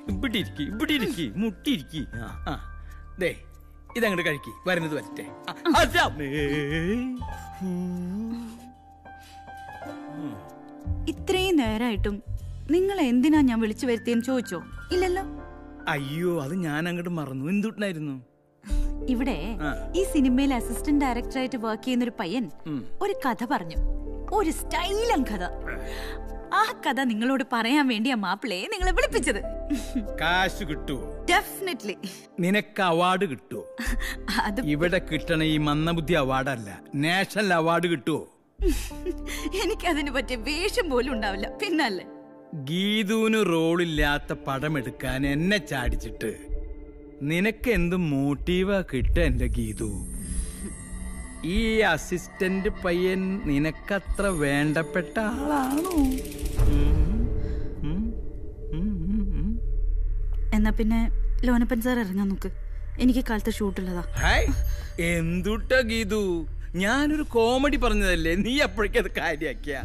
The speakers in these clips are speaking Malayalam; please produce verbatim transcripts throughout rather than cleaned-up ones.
ഇവിടെ ഇരിക്കി ഇവിടെ ഇരിക്കി മുട്ടിരിക്കി. ആ ദേ ഇതങ്ങോട്ട് കഴിക്കി, വരുന്നത് വരട്ടെ. ഇത്രയും നേരമായിട്ടും നിങ്ങൾ എന്തിനാ ഞാൻ വിളിച്ചു വരുത്തിയെന്ന് ചോദിച്ചോ? ഇല്ലല്ലോ. അയ്യോ, അത് ഞാൻ അങ്ങോട്ട് മറന്നു. എന്തുട്ടായിരുന്നു? ഇവിടെ ഈ സിനിമയിൽ അസിസ്റ്റന്റ് ഡയറക്ടറായിട്ട് വർക്ക് ചെയ്യുന്ന ഒരു പയ്യൻ ഒരു കഥ പറഞ്ഞു, ഒരു സ്റ്റൈലൻ കഥ. ആ കഥ നിങ്ങളോട് പറയാൻ വേണ്ടി ആ മാപ്പിളയെ നിങ്ങളെ വിളിപ്പിച്ചത്. കാശ് കിട്ടുവോ? ഡെഫിനറ്റ്ലി. നിനക്ക് അവാർഡ് കിട്ടുവോ? ഇവിടെ കിട്ടണ ഈ മന്ദബുദ്ധി അവാർഡല്ല, നാഷണൽ അവാർഡ് കിട്ടുവോ? എനിക്കതിന് പറ്റിയ വേഷം പോലും ഉണ്ടാവില്ല, പിന്നല്ലേ. ഗീതുവിന് റോളില്ലാത്ത പടം എടുക്കാൻ എന്നെ ചാടിച്ചിട്ട് നിനക്ക് എന്ത് മോട്ടീവാ കിട്ടുക എന്റെ ഗീതു? ഈ അസിസ്റ്റന്റ് പയ്യൻ നിനക്കത്ര വേണ്ടപ്പെട്ട ആളാണോ? എന്നാ പിന്നെ ലോനപ്പൻ സാർ ഇറങ്ങാൻ നോക്ക്, എനിക്ക് കാലത്ത് ഷൂട്ടുള്ളതാ. എന്തുട്ടാ ഗീതു, ഞാനൊരു കോമഡി പറഞ്ഞതല്ലേ, നീ അപ്പോഴേക്കത് കാര്യാക്കിയ?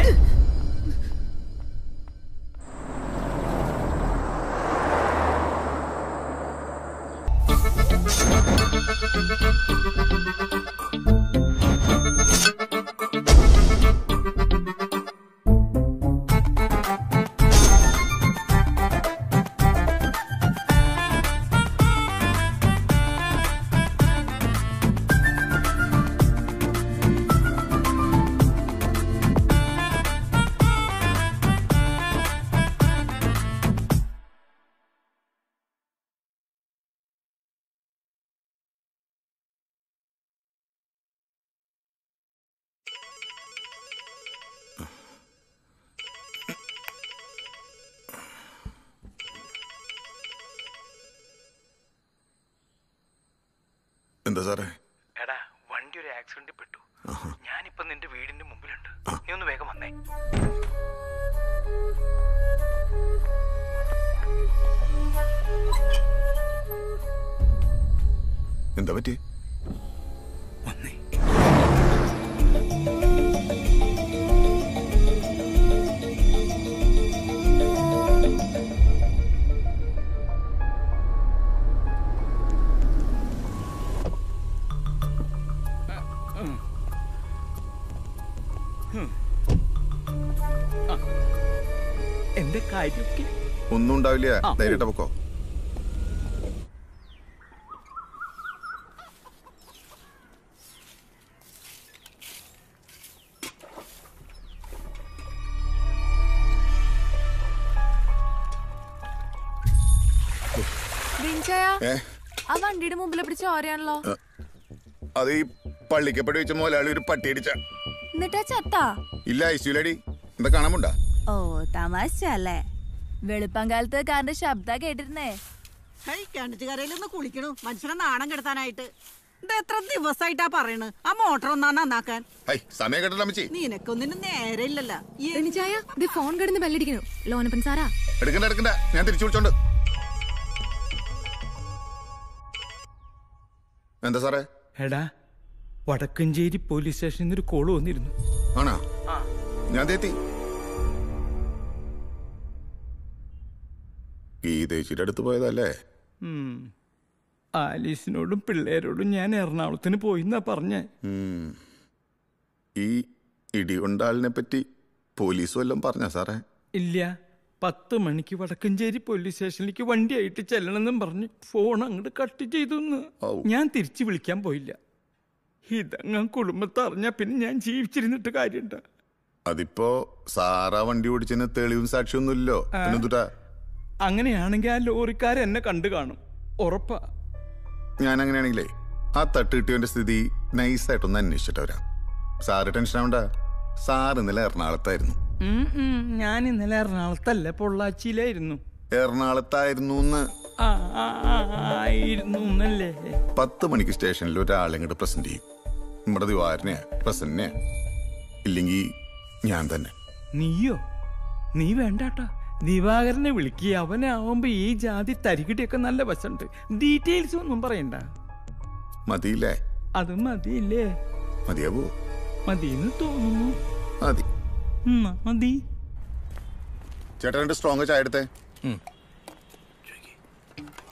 എന്താ സാറേ? എടാ, വണ്ടി ഒരു ആക്സിഡന്റിൽ പെട്ടു. ഞാനിപ്പോ നിന്റെ വീടിന്റെ മുമ്പിലുണ്ട്, നീ ഒന്ന് വേഗം വന്നേ. എന്താ പറ്റി? വന്നേ. എന്റെ കാര്യമൊക്കെ ഒന്നും ഉണ്ടാവില്ല, ധൈര്യമായിട്ട് പൊക്കോ. ആ വണ്ടിയുടെ മുമ്പിൽ പിടിച്ച ഓരയാണല്ലോ. അത് ഈ പള്ളിക്കപ്പടി വെച്ച മുതലാളി ഒരു പട്ടി അടിച്ച. എന്നിട്ടാ ചത്താ? ഇല്ല, ഐസിയുലടി. എന്താ കാണാമുണ്ടാ? ഓ, തമാശല്ലേ. വെളുപ്പംകാലത്ത് കാരന്റെ ശബ്ദ കേട്ടിരുന്നേ. കിണറ്റുകരയിലൊന്ന് കുളിക്കണു, മനുഷ്യനെ നാണം കെടുത്താനായിട്ട്. ഇത് എത്ര ദിവസമായിട്ടാ പറയണ് ആ മോട്ടർ ഒന്നാ നന്നാക്കാൻ? സമയം കേട്ടല്ലോ. നിനക്കൊന്നിനും നേരെ ഇല്ലല്ലോ. ഫോൺ കിടന്ന് ബെല്ലടിക്കണു. ലോനപ്പൻ സാറാ. എടുക്കണ്ട എടുക്കണ്ട, ഞാൻ തിരിച്ചു വിളിച്ചോണ്ട്. എന്താ സാറേ? എടാ, വടക്കഞ്ചേരി പോലീസ് സ്റ്റേഷനിൽ ഒരു കോള് വന്നിരുന്നു. ആണോ? ഞാൻ എത്തി. ഗീതേച്ചിയുടെ അടുത്ത് പോയതല്ലേ? ആലീസിനോടും പിള്ളേരോടും ഞാൻ എറണാകുളത്തിന് പോയിന്നാ പറഞ്ഞേ. ഈ ഇടികൊണ്ടാളിനെ പറ്റി പോലീസ് വല്ലതും പറഞ്ഞ സാറേ? ഇല്ല, പത്ത് മണിക്ക് വടക്കഞ്ചേരി പോലീസ് സ്റ്റേഷനിലേക്ക് വണ്ടിയായിട്ട് ചെല്ലണമെന്നും പറഞ്ഞ് ഫോൺ അങ്ങോട്ട് കട്ട് ചെയ്തു. ഞാൻ തിരിച്ചു വിളിക്കാൻ പോയില്ല. ഇതങ്ങ കുടുംബത്തെ അറിഞ്ഞാ പിന്നെ ഞാൻ ജീവിച്ചിരുന്നിട്ട് കാര്യമുണ്ട? അതിപ്പോ സാറാ വണ്ടി ഓടിച്ചതിന് തെളിവും സാക്ഷിയൊന്നുമില്ലോ. അങ്ങനെയാണെങ്കിൽ ആ ലോറിക്കാരെ എന്നെ കണ്ടു കാണും, ഉറപ്പാ. ഞാൻ അങ്ങനെയാണെങ്കിലേ ആ തട്ട് കിട്ടിയവന്റെ സ്ഥിതി നൈസായിട്ടൊന്ന് അന്വേഷിച്ചിട്ട് വരാം. സാറ് ടെൻഷൻ ആവണ്ട. സാർ ഇന്നലെ എറണാകുളത്തായിരുന്നു. ഞാൻ ഇന്നലെ എറണാകുളത്തല്ല, പൊള്ളാച്ചിയിലായിരുന്നു. എറണാകുളത്തായിരുന്നു. പത്ത് മണിക്ക് സ്റ്റേഷനിൽ ഒരാളെ ഇങ്ങോട്ട് പ്രസന്റ് ചെയ്യും. നമ്മുടെ ദിവാരനെയാ, പ്രസന്റിനെയാ, ഇല്ലെങ്കിൽ ഞാൻ തന്നെ. നീയോ? നീ വേണ്ടാട്ടാ, ദിവാകരനെ വിളിക്കുക. അവനാവുമ്പോ ഈ ജാതി തരികിടിയൊക്കെ നല്ല വശമുണ്ട്. ഡീറ്റെയിൽസ് ഒന്നും പറയണ്ട. മതിയില്ലേ? അത് മതിയില്ലേ? മതിയാവോ? മതിയെന്ന് തോന്നുന്നു. മതി മതി. ചേട്ടാ, രണ്ട് സ്ട്രോങ് ചായ എടുത്തേ.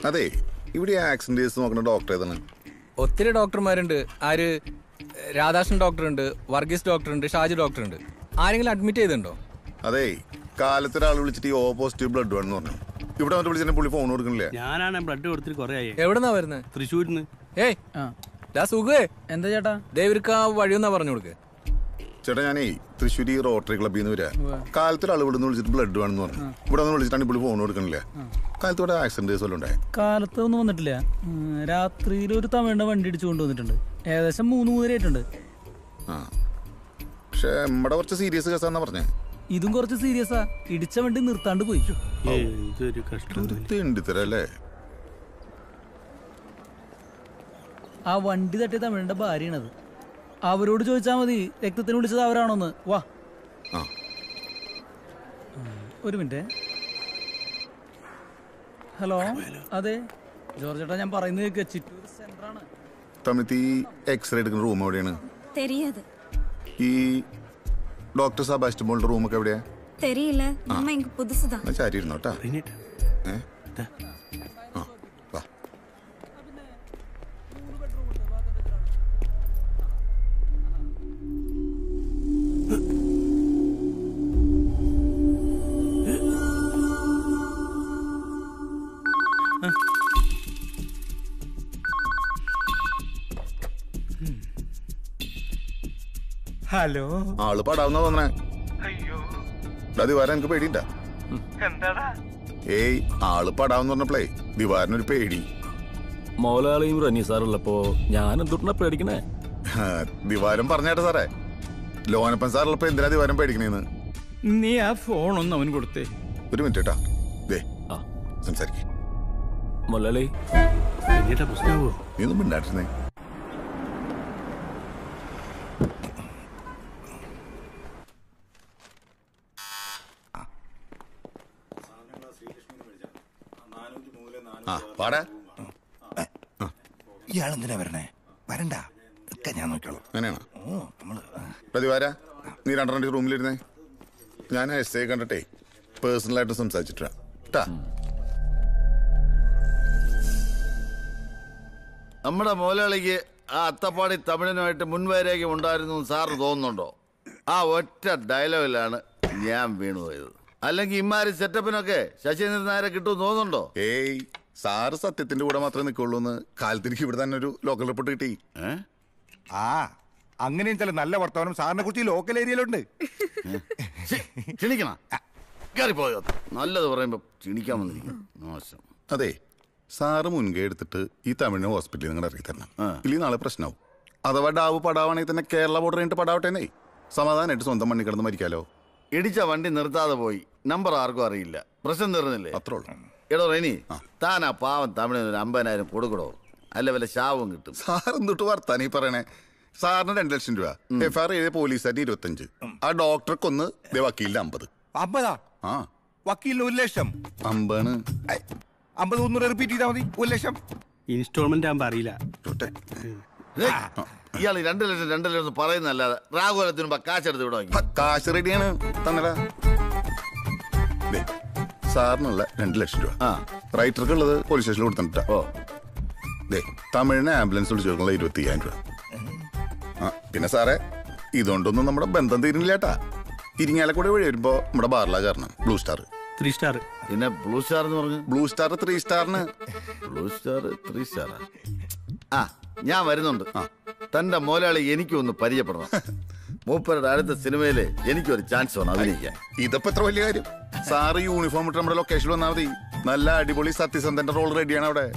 അതെ, ഇവിടെ ആക്സിഡന്റ് കേസ് നോക്കുന്ന ഡോക്ടർ ഏതാണ്? ഒത്തിരി ഡോക്ടർമാരുണ്ട്. ആര്? രാധാകൃഷ്ണൻ ഡോക്ടർ ഉണ്ട്, വർഗീസ് ഡോക്ടർ ഉണ്ട്, ഷാജി ഡോക്ടർ ഉണ്ട്. ആരെങ്കിലും അഡ്മിറ്റ് ചെയ്തിട്ടുണ്ടോ? അതെ, കാലത്ത് ഒരാൾ വിളിച്ചിട്ട് ഈ ഓ പോസിറ്റീവ് ബ്ലഡ് വേണമെന്ന് പറഞ്ഞു. ഇവിടെ വന്നിട്ട് വിളിച്ചിട്ട് പുള്ളി ഫോൺ കൊടുക്കണില്ല. ഞാനാണ് ബ്ലഡ് കൊടുത്തിട്ട് കുറെ ആയി. എവിടെന്നാ വരുന്നത്? തൃശ്ശൂരിന്ന്. ഏയ് സുഖേ, എന്താ ചേട്ടാ? ദേവർക്ക് ആ വഴിയൊന്നാ പറഞ്ഞു കൊടുക്ക്. ചേട്ടാ, ഞാനേ തൃശ്ശൂർ റോട്ടറി ക്ലബ്ബിൽ നിന്ന് വരാ. കാലത്ത് ഒരാൾ ഇവിടെ നിന്ന് വിളിച്ചിട്ട് ബ്ലഡ് വേണമെന്ന് പറഞ്ഞു. ഇവിടെ വന്ന് വിളിച്ചിട്ടാണ് പുള്ളി ഫോൺ കൊടുക്കണില്ല. കാലത്ത് ഇവിടെ ആക്സിഡന്റ് കേസ് വല്ലതും ഉണ്ടായി? കാലത്ത് ഒന്നും വന്നിട്ടില്ല. രാത്രിയിൽ ഒരു തമിഴിന്റെ വണ്ടി ഇടിച്ചു കൊണ്ടുവന്നിട്ടുണ്ട്. ഏകദേശം മൂന്ന് മൂന്നര ആയിട്ടുണ്ട്. ആ, പക്ഷെ നമ്മുടെ കുറച്ച് സീരിയസ് കേസാന്നാ പറഞ്ഞേ. ഇതും കുറച്ച് സീരിയസാ. ഇടിച്ച വണ്ടി നിർത്താണ്ട് പോയി. തെണ്ടിത്തരല്ലേ? ആ വണ്ടി തട്ടിയ തമിഴിന്റെ ഭാര്യയാണത്. അവരോട് ചോദിച്ചാൽ മതി രക്തത്തിന് വിളിച്ചത് അവരാണോന്ന്. വാ, ഒരു മിനിറ്റ്. ഹലോ, അതെ ജോർജ് ചേട്ടാ, ഞാൻ പറയുന്നത് കേൾക്ക്. ചിറ്റൂർ സെന്ററാണ്. തമിഴ് എക്സ്റേ എടുക്കുന്ന റൂം എവിടെയാണ്? தெரியாது. ഈ ഡോക്ടർ സെബാസ്റ്റ്യൻ മോളുടെ റൂമൊക്കെ എവിടെയാ? தெரியல. நம்ம இங்க புதுசுதான். ചാരി ഇരുന്നോട്ടാ. ഹലോ. ആള് പടാവുന്ന തോന്നണേ. ദിവാരൻ എനിക്ക് പേടിയുണ്ടാ? ഏയ്, ആള് പടാവെന്ന് പറഞ്ഞപ്പോഴേ ദിവാരനൊരു പേടി. മൗലാളിയും റനി സാറുള്ളപ്പോ ഞാൻ എന്തുട്ടാ പേടിക്കണേ? ദിവാരൻ പറഞ്ഞേട്ടാ സാറേ, ലോനപ്പൻ സാറുള്ളപ്പോ എന്തിനാ ദിവാരൻ പേടിക്കണേന്ന്? നീ ആ ഫോണൊന്നും അവന് കൊടുത്തേ. ഒരു മിനിറ്റ് കേട്ടാ. ദേ സംസാരിക്ക. മൗലാളി, നീ ഒന്നും മിണ്ടാട്ടിരുന്നേ. ഇയാളെന്തിനാ വരണേ? വരണ്ട, ഒക്കെ ഞാൻ നോക്കിയോളാം. അങ്ങനെയാണോ? പ്രതിവാര, നീ രണ്ടെണ്ണം റൂമിലിരുന്നേ. ഞാൻ എസ് ഐ കണ്ടിട്ടേ പേഴ്സണലായിട്ട് സംസാരിച്ചിട്ടാ. നമ്മുടെ മോലാളിക്ക് ആ അത്തപ്പാടി തമിഴനുമായിട്ട് മുൻവൈരാഗ്യം ഉണ്ടായിരുന്നു സാറിന് തോന്നുന്നുണ്ടോ? ആ ഒറ്റ ഡയലോഗിലാണ് ഞാൻ വീണുപോയത്. അല്ലെങ്കിൽ ഇമാരി സെറ്റപ്പിനൊക്കെ ശശീന്ദ്രൻ നായരെ കിട്ടുമെന്ന് തോന്നുന്നുണ്ടോ? ഏയ്, സാറ് സത്യത്തിന്റെ കൂടെ മാത്രമേ നിൽക്കുള്ളൂ എന്ന് കാലത്തിരിക്ക് ഇവിടെ തന്നെ ഒരു ലോക്കൽ റിപ്പോർട്ട് കിട്ടി. ആ, അങ്ങനെയും ചില നല്ല വർത്തമാനം സാറിനെ കുറിച്ച് ലോക്കൽ ഏരിയയിലുണ്ട്. ക്ഷണിക്കണ കയറിപ്പോയോ? നല്ലത് പറയുമ്പോ ക്ഷണിക്കാൻ വന്നിരിക്കും. മോശം. അതെ, സാറ് മുൻകൈ എടുത്തിട്ട് ഈ തമിഴിനെ ഹോസ്പിറ്റലിൽ നിങ്ങൾ ഇറക്കി തരണം. ഇല്ലെങ്കിൽ നാളെ പ്രശ്നമാവും. അഥവാ ഡാവ് പടാവാണെങ്കിൽ തന്നെ കേരള ബോർഡർ കഴിഞ്ഞിട്ട് പടാവട്ടേന്നേ. സമാധാനമായിട്ട് സ്വന്തം മണ്ണി കിടന്ന് മരിക്കാലോ. ഇടിച്ച വണ്ടി നിർത്താതെ പോയി. നമ്പർ ആർക്കും അറിയില്ല. പ്രശ്നം തീർന്നില്ലേ? അത്രേ ഉള്ളൂ. എടോ റെനി, താൻ ആ പാവം തമിഴിന് ഒരു അമ്പതിനായിരം കൊടുക്കടോ, അല്ല വല്ല ശാവും കിട്ടും. സാർ എന്തിട്ട് വർത്താനീ പറയണേ? സാറിന് രണ്ട് ലക്ഷം രൂപ, എഫ് ആർ എഴുതിയ പോലീസുകാരുടെ ഇരുപത്തഞ്ച്, ആ ഡോക്ടർക്കൊന്ന് വക്കീലിന്റെ അമ്പത്. അമ്പതാ? ആ, വക്കീലിന് ഒരു ലക്ഷം. അമ്പാണ്. അമ്പത് ഒന്നുകൂടെ റിപ്പീറ്റ് ചെയ്താൽ മതി. ഒരു ലക്ഷം ഇൻസ്റ്റാൾമെന്റ് ആകുമ്പോ അറിയില്ല. ഇയാൾ രണ്ട് ലക്ഷം രണ്ട് ലക്ഷം പറയുന്നല്ലാതെ രാഘുലത്തിന് മുമ്പ് കാശെടുത്ത് വിടോ. കാശ് റെഡിയാണ്, തന്നടാ. സാറിനുള്ള രണ്ട് ലക്ഷം രൂപ, റൈറ്റർക്ക് ഉള്ളത് പോലീസ് സ്റ്റേഷനിൽ കൊടുത്തിട്ടാ. ഓ, ദേ തമിഴിന് ആംബുലൻസ് വിളിച്ചു കൊടുക്കുള്ള ഇരുപത്തി അയ്യായിരം രൂപ. ആ, പിന്നെ സാറേ, ഇതുകൊണ്ടൊന്നും നമ്മുടെ ബന്ധം തീരുന്നില്ലേട്ടാ. ഇരിങ്ങാലക്കൂടെ വഴി വരുമ്പോ നമ്മുടെ ബാർല കാരണം ബ്ലൂ സ്റ്റാർ ത്രീ സ്റ്റാർ. പിന്നെ ബ്ലൂ സ്റ്റാർ എന്ന് പറഞ്ഞു. ബ്ലൂ സ്റ്റാർ ത്രീ സ്റ്റാറിന്. Blue star three star. ആ, ഞാൻ വരുന്നുണ്ട്. തന്റെ മോലാളി എനിക്കും ഒന്ന് പരിചയപ്പെടണം. മൂപ്പരുടെ അടുത്ത സിനിമയില് എനിക്കൊരു ചാൻസ് വേണം അഭിനയിക്കാൻ. ഇതിപ്പോ എത്ര വലിയ കാര്യം. സാറ് യൂണിഫോം ഇട്ട് നമ്മുടെ ലൊക്കേഷനിൽ വന്നാൽ മതി. നല്ല അടിപൊളി സത്യസന്ധന്റെ റോൾ റെഡിയാണ് അവിടെ.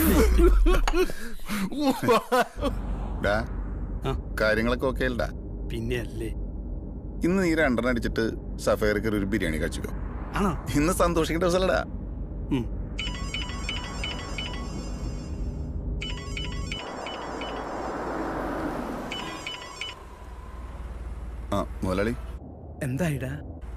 കാര്യങ്ങളൊക്കെ ഓക്കെ അല്ലടാ? പിന്നെ അല്ലേ. ഇന്ന് നീ രണ്ടെണ്ണം അടിച്ചിട്ട് സഫയർ കയറി ഒരു ബിരിയാണി കഴിച്ചോ. ഇന്ന് സന്തോഷിക്കേണ്ട ദിവസമല്ലടാ. ആ മുതലാളി, എന്തായിടാ?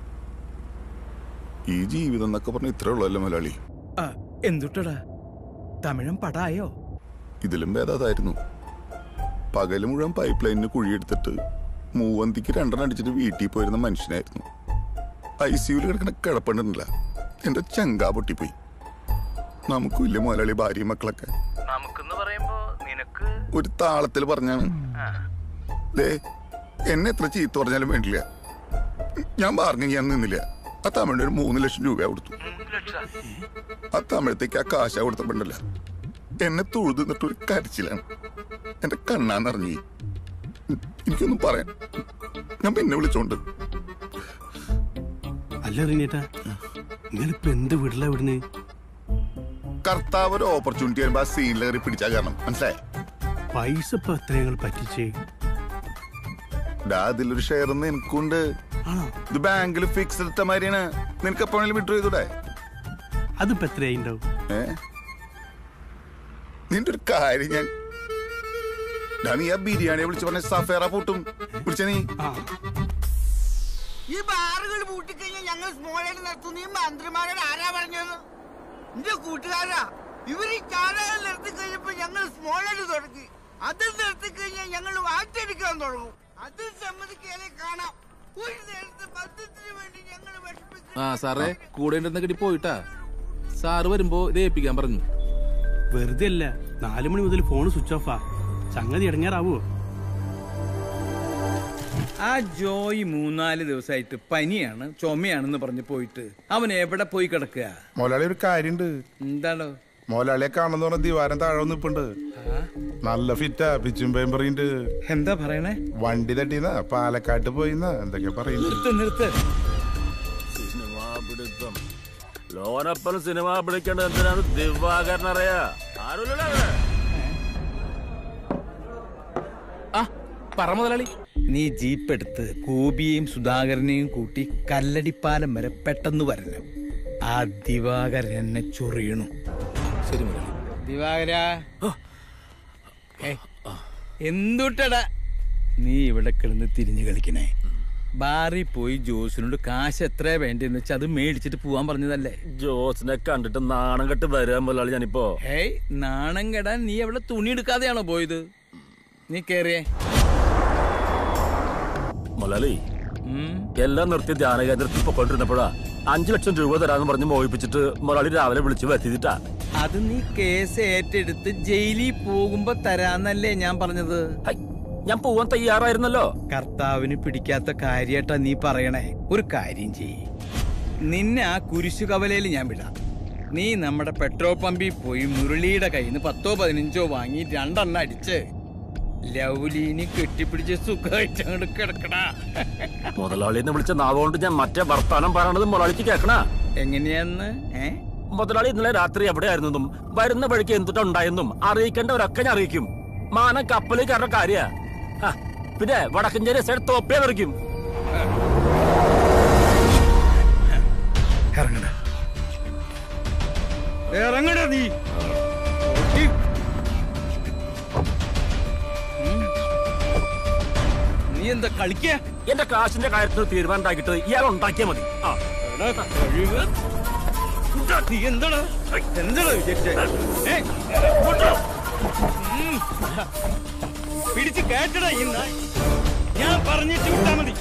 ഈ ജീവിതം എന്നൊക്കെ പറഞ്ഞ ഇത്രേ ഉള്ളല്ലോ മുതലാളി. എന്തുട്ടടാ, തമിഴം പടായോ? ഇതിലും ഭേദാതായിരുന്നു. പകല് മുഴുവൻ പൈപ്പ് ലൈനിന് കുഴിയെടുത്തിട്ട് മൂവന്തിക്ക് രണ്ടെണ്ണം അടിച്ചിട്ട് വീട്ടിൽ പോയിരുന്ന മനുഷ്യനായിരുന്നു. ഐ സിയുല് കിടക്കുന്ന കിടപ്പുണ്ടല്ല, എന്റെ ചങ്കാ പൊട്ടിപ്പോയി. നമുക്കും ഇല്ല മുതലാളി ഭാര്യയും മക്കളൊക്കെ. നമുക്കെന്ന് പറയുമ്പോ നിനക്ക് ഒരു താളത്തിൽ പറഞ്ഞാണ്. ദേ എന്നെ എത്ര ചീത്ത പറഞ്ഞാലും വേണ്ടില്ല, ഞാൻ പറഞ്ഞു ഞാൻ നിന്നില്ല. ആ തമിഴിന് ഒരു മൂന്ന് ലക്ഷം രൂപ കൊടുത്തു. ആ തമിഴത്തേക്ക് ആ കാശ കൊടുത്തപ്പോണ്ടല്ല എന്നെ തൊഴുത് നിന്നിട്ട് ഒരു കരച്ചിലാണ്. എന്റെ കണ്ണാന്നറിഞ്ഞി. എനിക്കൊന്നും പറയാൻ. ഞാൻ പിന്നെ വിളിച്ചോണ്ട്. അല്ല റിനേട്ടാ, നിങ്ങളിപ്പോ എന്ത് വീട്ടിലാ വിടുന്നേ? കർത്താവ് ഒരു ഓപ്പർച്യൂണിറ്റി വരുമ്പോ ആ സീനിൽ കയറി പിടിച്ചാ കാരണം മനസ്സിലായി. പൈസ ഇപ്പൊ എത്ര ഞങ്ങൾ പറ്റിച്ചേ? അതിലൊരു ഷെയർ എനിക്കുണ്ട്. ഇത് ബാങ്കിൽ ഫിക്സ് എടുത്ത മാതിരിയാണ്. നിനക്ക് എപ്പോഴെങ്കിലും വിട്ടു ചെയ്തൂടെ? അതിപ്പോ എത്രയായിണ്ടാവും? ഏ നിന്റെ ഒരു കാര്യം ഞാൻ നീ ആ ബിരിയാണിയെ വിളിച്ചു പറഞ്ഞ സഫേറ പൂട്ടും വിളിച്ച നീ. ഈ ബാറുകൾ പൂട്ടിക്കഴിഞ്ഞാൽ ഞങ്ങൾ സ്മോളായിട്ട് നടത്തുന്ന ഈ മന്ത്രിമാരോട് ആരാ പറഞ്ഞത്? എന്റെ കൂട്ടുകാരാ, ഇവർ ഈ ചാനകൾ നിർത്തി കഴിഞ്ഞപ്പോ ഞങ്ങൾ സ്മോളായിട്ട് തുടങ്ങി. അത് നിർത്തി കഴിഞ്ഞാൽ ഞങ്ങൾ വാറ്റെടുക്കാൻ തുടങ്ങും. അത് സമ്മതിക്കാതെ കാണാം. ഒരു നേരത്തെ ബന്ധത്തിന് വേണ്ടി ഞങ്ങൾ ആ സാറേ കൂടെ ഉണ്ടെന്ന് കിട്ടി പോയിട്ടാ. സാറ് വരുമ്പോ ഇത് ഏൽപ്പിക്കാൻ പറഞ്ഞു. വെറുതെ അല്ല, നാലു മണി മുതൽ ഫോൺ സ്വിച്ച് ഓഫാ. സംഗതി ഇടങ്ങാറാവോ? ആ ജോയി മൂന്നാല് ദിവസമായിട്ട് പനിയാണ് ചുമയാണെന്ന് പറഞ്ഞ് പോയിട്ട് അവൻ എവിടെ പോയി കിടക്കുക? മോലാളി ഒരു കാര്യണ്ട്. എന്താണോ? മോലാളിയെ കാണുന്ന പറഞ്ഞ ദിവാരം താഴെ നിപ്പുണ്ട്. നല്ല ഫിറ്റാ, പിച്ചും പേമ്പറിണ്ട്. എന്താ പറയണേ? വണ്ടി തട്ടിന്നാ പാലക്കാട്ട് പോയിന്നാ എന്തൊക്കെ പറയുന്നു. നിർത്ത് നിർത്ത്. സിനിമാ പിടുത്തം ലോനപ്പനും സിനിമ പിടിക്കേണ്ടത് എന്തിനാണ് ദിവാകരൻ അറിയാ? ആരുമില്ലല്ലോ. ആ പറ മുതലാളി. നീ ജീപ്പ് എടുത്ത് ഗോപിയെയും സുധാകരനെയും കൂട്ടി കല്ലടിപ്പാലം വരെ പെട്ടെന്ന് വരണം. ആ ദിവാകരൻ എന്നെ ചൊറിയണു. ശരി മുതലാളി. ദിവാകര എന്തുട്ടടാ നീ ഇവിടെ കിടന്ന് തിരിഞ്ഞു കളിക്കണേ? ബാറിൽ പോയി ജോസിനോട് കാശ് എത്രയാ വേണ്ടെന്ന് വെച്ചാൽ അത് മേടിച്ചിട്ട് പോവാൻ പറഞ്ഞതല്ലേ? ജോസിനെ കണ്ടിട്ട് നാണം കെട്ട് വരാൻ മുതലാളി ഞാനിപ്പോ. ഹേയ്, നാണം കെടാൻ നീ അവിടെ തുണി എടുക്കാതെയാണോ പോയത്? നീ കേറിയേ. മുതലാളി എല്ലാം നിർത്തി ധ്യാന കേന്ദ്രത്തിൽ പൊക്കോണ്ടിരുന്നപ്പോഴാ അഞ്ചു ലക്ഷം രൂപ തരാന്ന് പറഞ്ഞ് മോഹിപ്പിച്ചിട്ട് മുതലാളി രാവിലെ വിളിച്ചു വരുത്തിട്ടാ. അത് നീ കേസ് ഏറ്റെടുത്ത് ജയിലിൽ പോകുമ്പോ തരാന്നല്ലേ ഞാൻ പറഞ്ഞത്? ഞാൻ പോവാൻ തയ്യാറായിരുന്നല്ലോ. കർത്താവിന് പിടിക്കാത്ത കാര്യായിട്ടാ നീ പറയണേ. ഒരു കാര്യം ചെയ്യ്, നിന്നെ ആ കുരിശു കവലയിൽ ഞാൻ വിടാം. നീ നമ്മുടെ പെട്രോൾ പമ്പിൽ പോയി മുരളിയുടെ കയ്യിൽ നിന്ന് പത്തോ പതിനഞ്ചോ വാങ്ങി രണ്ടെണ്ണം അടിച്ച് ലൗലീനി കെട്ടിപ്പിടിച്ച് സുഖമായിട്ട് അങ്ങോട്ട് കിടക്കടാ. മുതലാളിന്ന് വിളിച്ച നാവുകൊണ്ട് ഞാൻ മറ്റേ വർത്താനം പറയണത് മുതലാളിക്ക് കേക്കണ എങ്ങനെയാന്ന്? ഏ മുതലാളി ഇന്നലെ രാത്രി എവിടെയായിരുന്നതും വരുന്ന വഴിക്ക് എന്തുട്ടുണ്ടായെന്നും അറിയിക്കേണ്ടവരൊക്കെ ഞാൻ അറിയിക്കും. മാനം കപ്പലിൽ കയറുന്ന കാര്യ. പിന്നെ വടക്കഞ്ചേരി സൈഡ് തോപ്പേ പറിക്കും. ഇറങ്ങടാ ഇറങ്ങടാ നീ. നീ എന്താ കളിക്ക? എന്റെ കാശിന്റെ കാര്യത്തിൽ തീരുമാനം ഉണ്ടാക്കിയിട്ട് ഇയാൾ ഉണ്ടാക്കിയാ മതി. നീ എന്താടാ എന്താടാ വിചാരിച്ചേ? പിടിച്ച് കേട്ടടാ ഈ നായ്. ഞാൻ പറഞ്ഞിട്ട് വിട്ടാ മതി.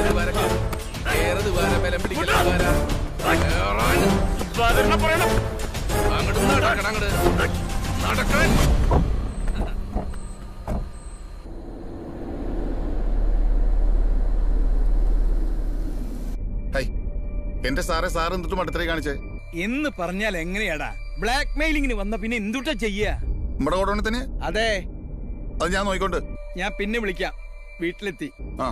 എന്റെ സാറെ സാറ് എന്തിട്ടും അടുത്തേ കാണിച്ചേ എന്ന് പറഞ്ഞാൽ എങ്ങനെയാടാ? ബ്ലാക്ക് മെയിലിങ്ങിന് വന്ന പിന്നെ എന്തുട്ടാ ചെയ്യാ? നമ്മുടെ കോടതി തന്നെ. അതെ, അത് ഞാൻ നോക്കിക്കൊണ്ട്. ഞാൻ പിന്നെ വിളിക്കാം. വീട്ടിലെത്തി. ആ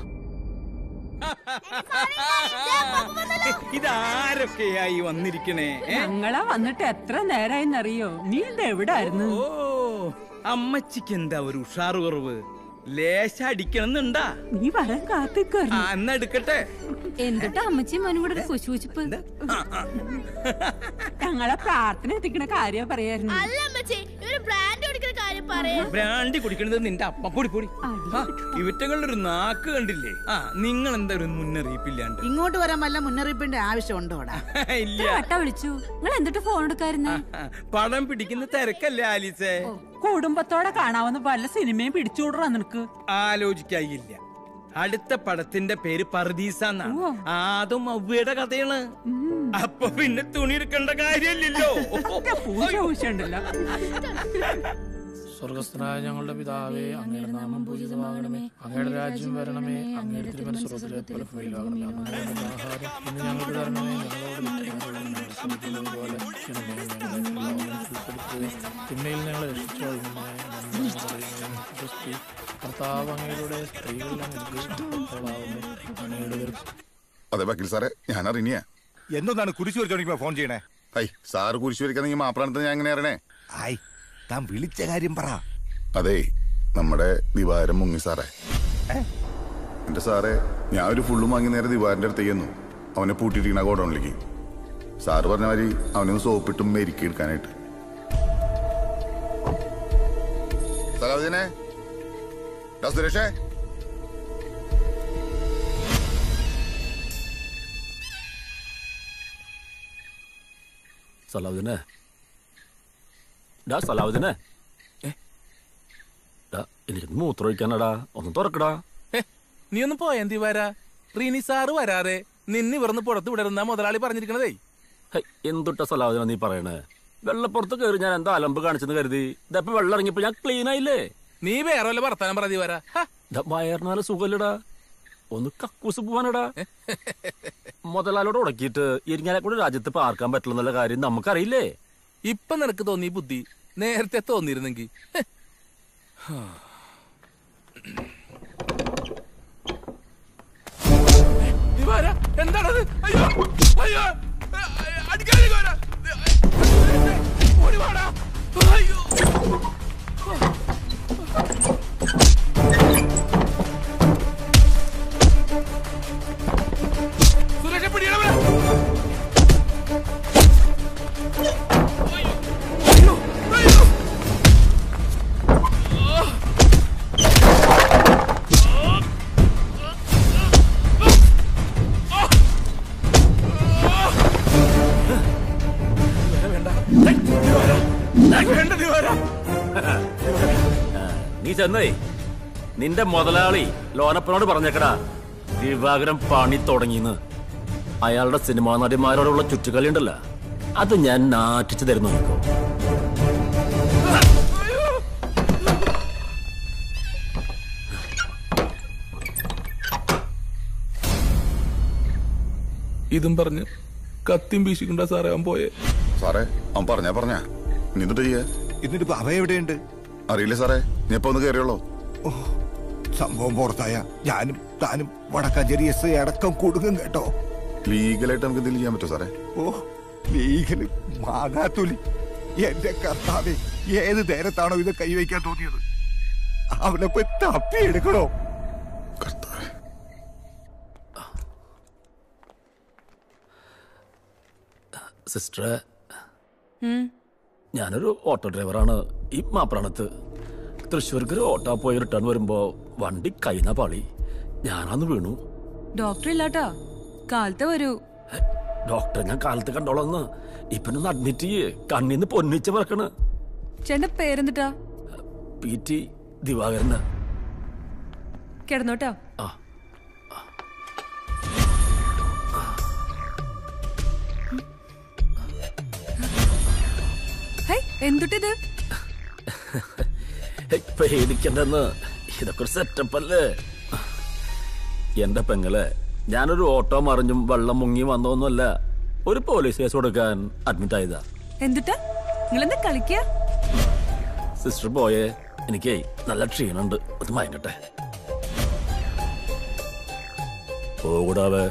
ഇതാരൊക്കെയായി വന്നിരിക്കണേ? ഞങ്ങളാ വന്നിട്ട് എത്ര നേരായിന്നറിയോ? നീ ഇതെവിടായിരുന്നു? ഓ, അമ്മച്ചിക്ക് എന്താ ഒരു ഉഷാറ് കുറവ്? ലേശ അടിക്കണമെന്നുണ്ടാ? നീ വരാൻ കാത്തിക്കറി. എന്നാ എടുക്കട്ടെ. എന്നിട്ട് അമ്മച്ചിയും മോനും കൂടെ കുശുകുശിപ്പ്. ഞങ്ങളെ പ്രാർത്ഥന എത്തിക്കണ കാര്യം പറയായിരുന്നു. ബ്രാൻഡി കുടിക്കണത് നിന്റെ അപ്പ. പൊടി പൊടി. ഇവറ്റകളുടെ ഒരു നാക്ക് കണ്ടില്ലേ? ആ, നിങ്ങൾ എന്താ ഒരു മുന്നറിയിപ്പില്ലാണ്ട് ഇങ്ങോട്ട് വരാൻ വല്ല മുന്നറിയിപ്പിന്റെ ആവശ്യമുണ്ടോടാ? ഇല്ല. വട്ട വിളിച്ചു. നിങ്ങൾ എന്നിട്ട് ഫോൺ എടുക്കായിരുന്നേ? പടം പിടിക്കുന്ന തിരക്കല്ലേ ആലീസേ? കുടുംബത്തോടെ കാണാവുന്ന പല സിനിമയും പിടിച്ചുവിടറാ നിനക്ക്. ആലോചിക്കായില്ല. അടുത്ത പടത്തിന്റെ പേര് പർദീസ എന്നാണ്. അതും അവ്വയുടെ കഥയാണ്. അപ്പൊ പിന്നെ തുണി എടുക്കേണ്ട കാര്യമില്ലല്ലോ. പൂജ പൂശണ്ടല്ലോ. സ്വർഗസ്ഥനായ ഞങ്ങളുടെ പിതാവേ, അങ്ങയുടെ നാമം പൂജിതമാകണമേ, അങ്ങയുടെ രാജ്യം വരണമേ, അങ്ങയുടെ തിരുമനസ്സുറപ്പിലെ പോലെ ഭൂമിയിലാകണമേ. അങ്ങയുടെ ആഹാരം ഇന്ന് ഞങ്ങൾക്ക് തരണമേ, ഞങ്ങളോട് പോലെ തിന്മയിൽ ഞങ്ങളെ രക്ഷിച്ചോളണമേ. കർത്താവ് അങ്ങയുടെ സ്ത്രീകളെല്ലാം അങ്ങയുടെ. അതെ വക്കീൽ സാറേ, ഞാൻ അറിഞ്ഞ എന്താണ് കുരിശു വരച്ചോണ്ടിരിക്കുമ്പോ ഫോൺ ചെയ്യണേ? ഐ സാറ് കുരിശു വരയ്ക്കാന്നെങ്കിൽ മാപ്പിളാണത്ത് ഞാൻ എങ്ങനെ അറിയണേ? ആയി താൻ വിളിച്ച കാര്യം പറ. അതെ, നമ്മുടെ ദിവാരം മുങ്ങി സാറേ. എന്റെ സാറേ, ഞാൻ ഒരു ഫുള്ളും വാങ്ങി നേരെ ദിവാരന്റെ അടുത്തേക്ക് ചെന്നു. അവനെ പൂട്ടിയിട്ടിരിക്കണ ഗോഡൌണിലേക്ക്. സാറ് പറഞ്ഞ മാതിരി അവനൊന്ന് സോപ്പിട്ടും മെരുക്കി എടുക്കാനായിട്ട്. സലാദിനെ സുരേഷേ, സലാവുദ്ദീനെ, ഡാ സലാവുദ്ദീനെ, എനിക്ക് മൂത്രം ഒഴിക്കാനടാ, ഒന്ന് തുറക്കടാ. നീ ഒന്ന് പോയാ ദിവാര, റീനി സാറ് വരാറെ നിന്നെ ഇവിടുന്ന് പുറത്ത് വിടരുന്ന മുതലാളി പറഞ്ഞിരിക്കണതേ. എന്തുട്ട സലാവുദ്ദീന നീ പറയണേ? വെള്ളപ്പുറത്ത് കയറി ഞാൻ എന്താ അലമ്പ് കാണിച്ചെന്ന് കരുതി. ഇതപ്പൊ വെള്ളം ഇറങ്ങിയപ്പോ ഞാൻ ക്ലീൻ ആയില്ലേ? നീ വേറെ വല്ല വർത്താനം പറ ദിവാര. വയറിനാല് സുഖല്ലടാ, ഒന്ന് കക്കൂസ് പോവാനടാ. മുതലാലോട് ഉടക്കിയിട്ട് ഇരിങ്ങാലെ കൂടെ രാജ്യത്ത് പാർക്കാൻ പറ്റില്ലെന്നുള്ള കാര്യം നമുക്കറിയില്ലേ? ഇപ്പൊ നിനക്ക് തോന്നി ബുദ്ധി, നേരത്തെ തോന്നിയിരുന്നെങ്കി. എന്താണത്? അയ്യോ അയ്യോ, അടിക്കാതെ ഓടിവാടാ. അയ്യോ സുരേഷ പിടിയണവരെ. അയ്യോ അയ്യോ നീ ചെന്നേ നിന്റെ മുതലാളി ലോനപ്പനോട് പറഞ്ഞേക്കടാ, ദിവാകരൻ പണി തുടങ്ങിന്ന്. അയാളുടെ സിനിമാ നടിമാരോടുള്ള ചുറ്റുകളി ഉണ്ടല്ലോ, അത് ഞാൻ നാറ്റിച്ചു തരുന്നു. നോക്കോ, ഇതും പറഞ്ഞ് കത്തിയും വീശിക്കൊണ്ടാ സാറേ അവൻ പോയെ. സാറേ, അവൻ പറഞ്ഞാ പറഞ്ഞാ നീ എന്നിട്ട് ചെയ്യാ? എന്നിട്ട് അവ എവിടെയുണ്ട് അറിയില്ല സാറേ, നീ ഇപ്പൊ ഒന്ന് കയറിയുള്ളൂ. സംഭവം പുറത്തായ ഞാനും താനും വടക്കാഞ്ചേരി എസ് ഐ അടക്കം കൊടുക്കും കേട്ടോ. ലീഗലായിട്ട് നമുക്ക് എന്തെങ്കിലും ചെയ്യാൻ പറ്റുമോ സാറേ? ഓ ലീഗല് മാങ്ങാത്തുലി. എന്റെ കർത്താവേ, ഏത് നേരത്താണോ ഇത് കൈവയ്ക്കാൻ തോന്നിയത്? അവനെ പോയി തപ്പിയെടുക്കണോ? സിസ്റ്ററെ, ഞാനൊരു ഓട്ടോ ഡ്രൈവറാണ്. ഈ മാപ്രാണത്ത് തൃശ്ശൂർക്ക് ഒരു ഓട്ടോ പോയി റിട്ടേൺ വരുമ്പോ വണ്ടി കൈന പാളി, ഞാനന്ന് വീണു. ഡോക്ടർ ഇല്ലാട്ടോ, കാലത്ത് വരൂ. ഡോക്ടറെ ഞാൻ കാലത്ത് കണ്ടോളന്ന്. ഇപ്പൊന്ന് അഡ്മിറ്റ് ചെയ്യേ, കണ്ണീന്ന് പൊന്നിച്ച് പറക്കണ്. ചേട്ടന്റെ പേരെന്തിട്ടാ? P T Divakaran. കിടന്നോട്ടോ. ആ എന്തുട്ടിത്? പേടിക്കണ്ടെന്ന്, ഇതൊക്കെ ഒരു സെറ്റപ്പ് അല്ലേ? എന്റെ പെങ്ങളെ, ഞാനൊരു ഓട്ടോ മറിഞ്ഞും വെള്ളം മുങ്ങി വന്നോന്നല്ല, ഒരു പോലീസ് കേസ് കൊടുക്കാൻ അഡ്മിറ്റ് ആയതാ. എന്തുട്ടാ നിങ്ങളെന്താ കളിക്ക? സിസ്റ്റർ പോയേ, എനിക്കേ നല്ല ക്ഷീണുണ്ട്, അത് മയങ്ങട്ടെ. പോകൂടാവേ.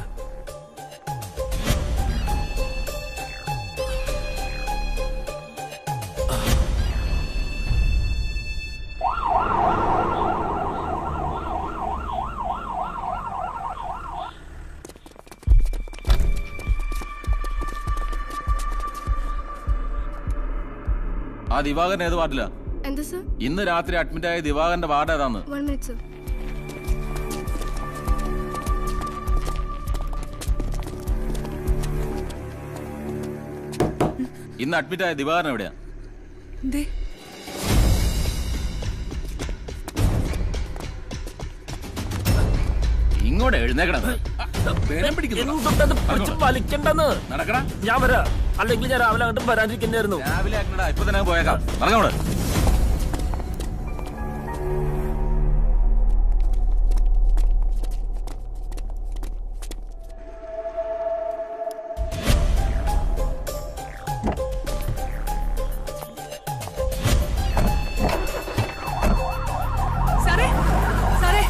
ആ ദിവാകരൻ ഏത് വാർഡിലാ? എന്താ സർ? ഇന്ന് രാത്രി അഡ്മിറ്റ് ആയ ദിവാകരന്റെ വാർഡ് ഏതാന്ന്? One minute sir. ഇന്ന് അഡ്മിറ്റ് ആയ ദിവാകരൻ എവിടെയാ? ഇങ്ങോട്ട് എഴുന്നേക്കണത്. വലിക്കണ്ടെന്ന് നടക്കടാ. ഞാൻ വരാ, അല്ലെങ്കിൽ ഞാൻ രാവിലെ അങ്ങോട്ട് വരാനിരിക്കുന്നതായിരുന്നു. രാവിലെ ആക്കണടാ, ഇപ്പൊ തന്നെ പോയേക്കാം. നടക്കവിടെ. സാറേ സാറേ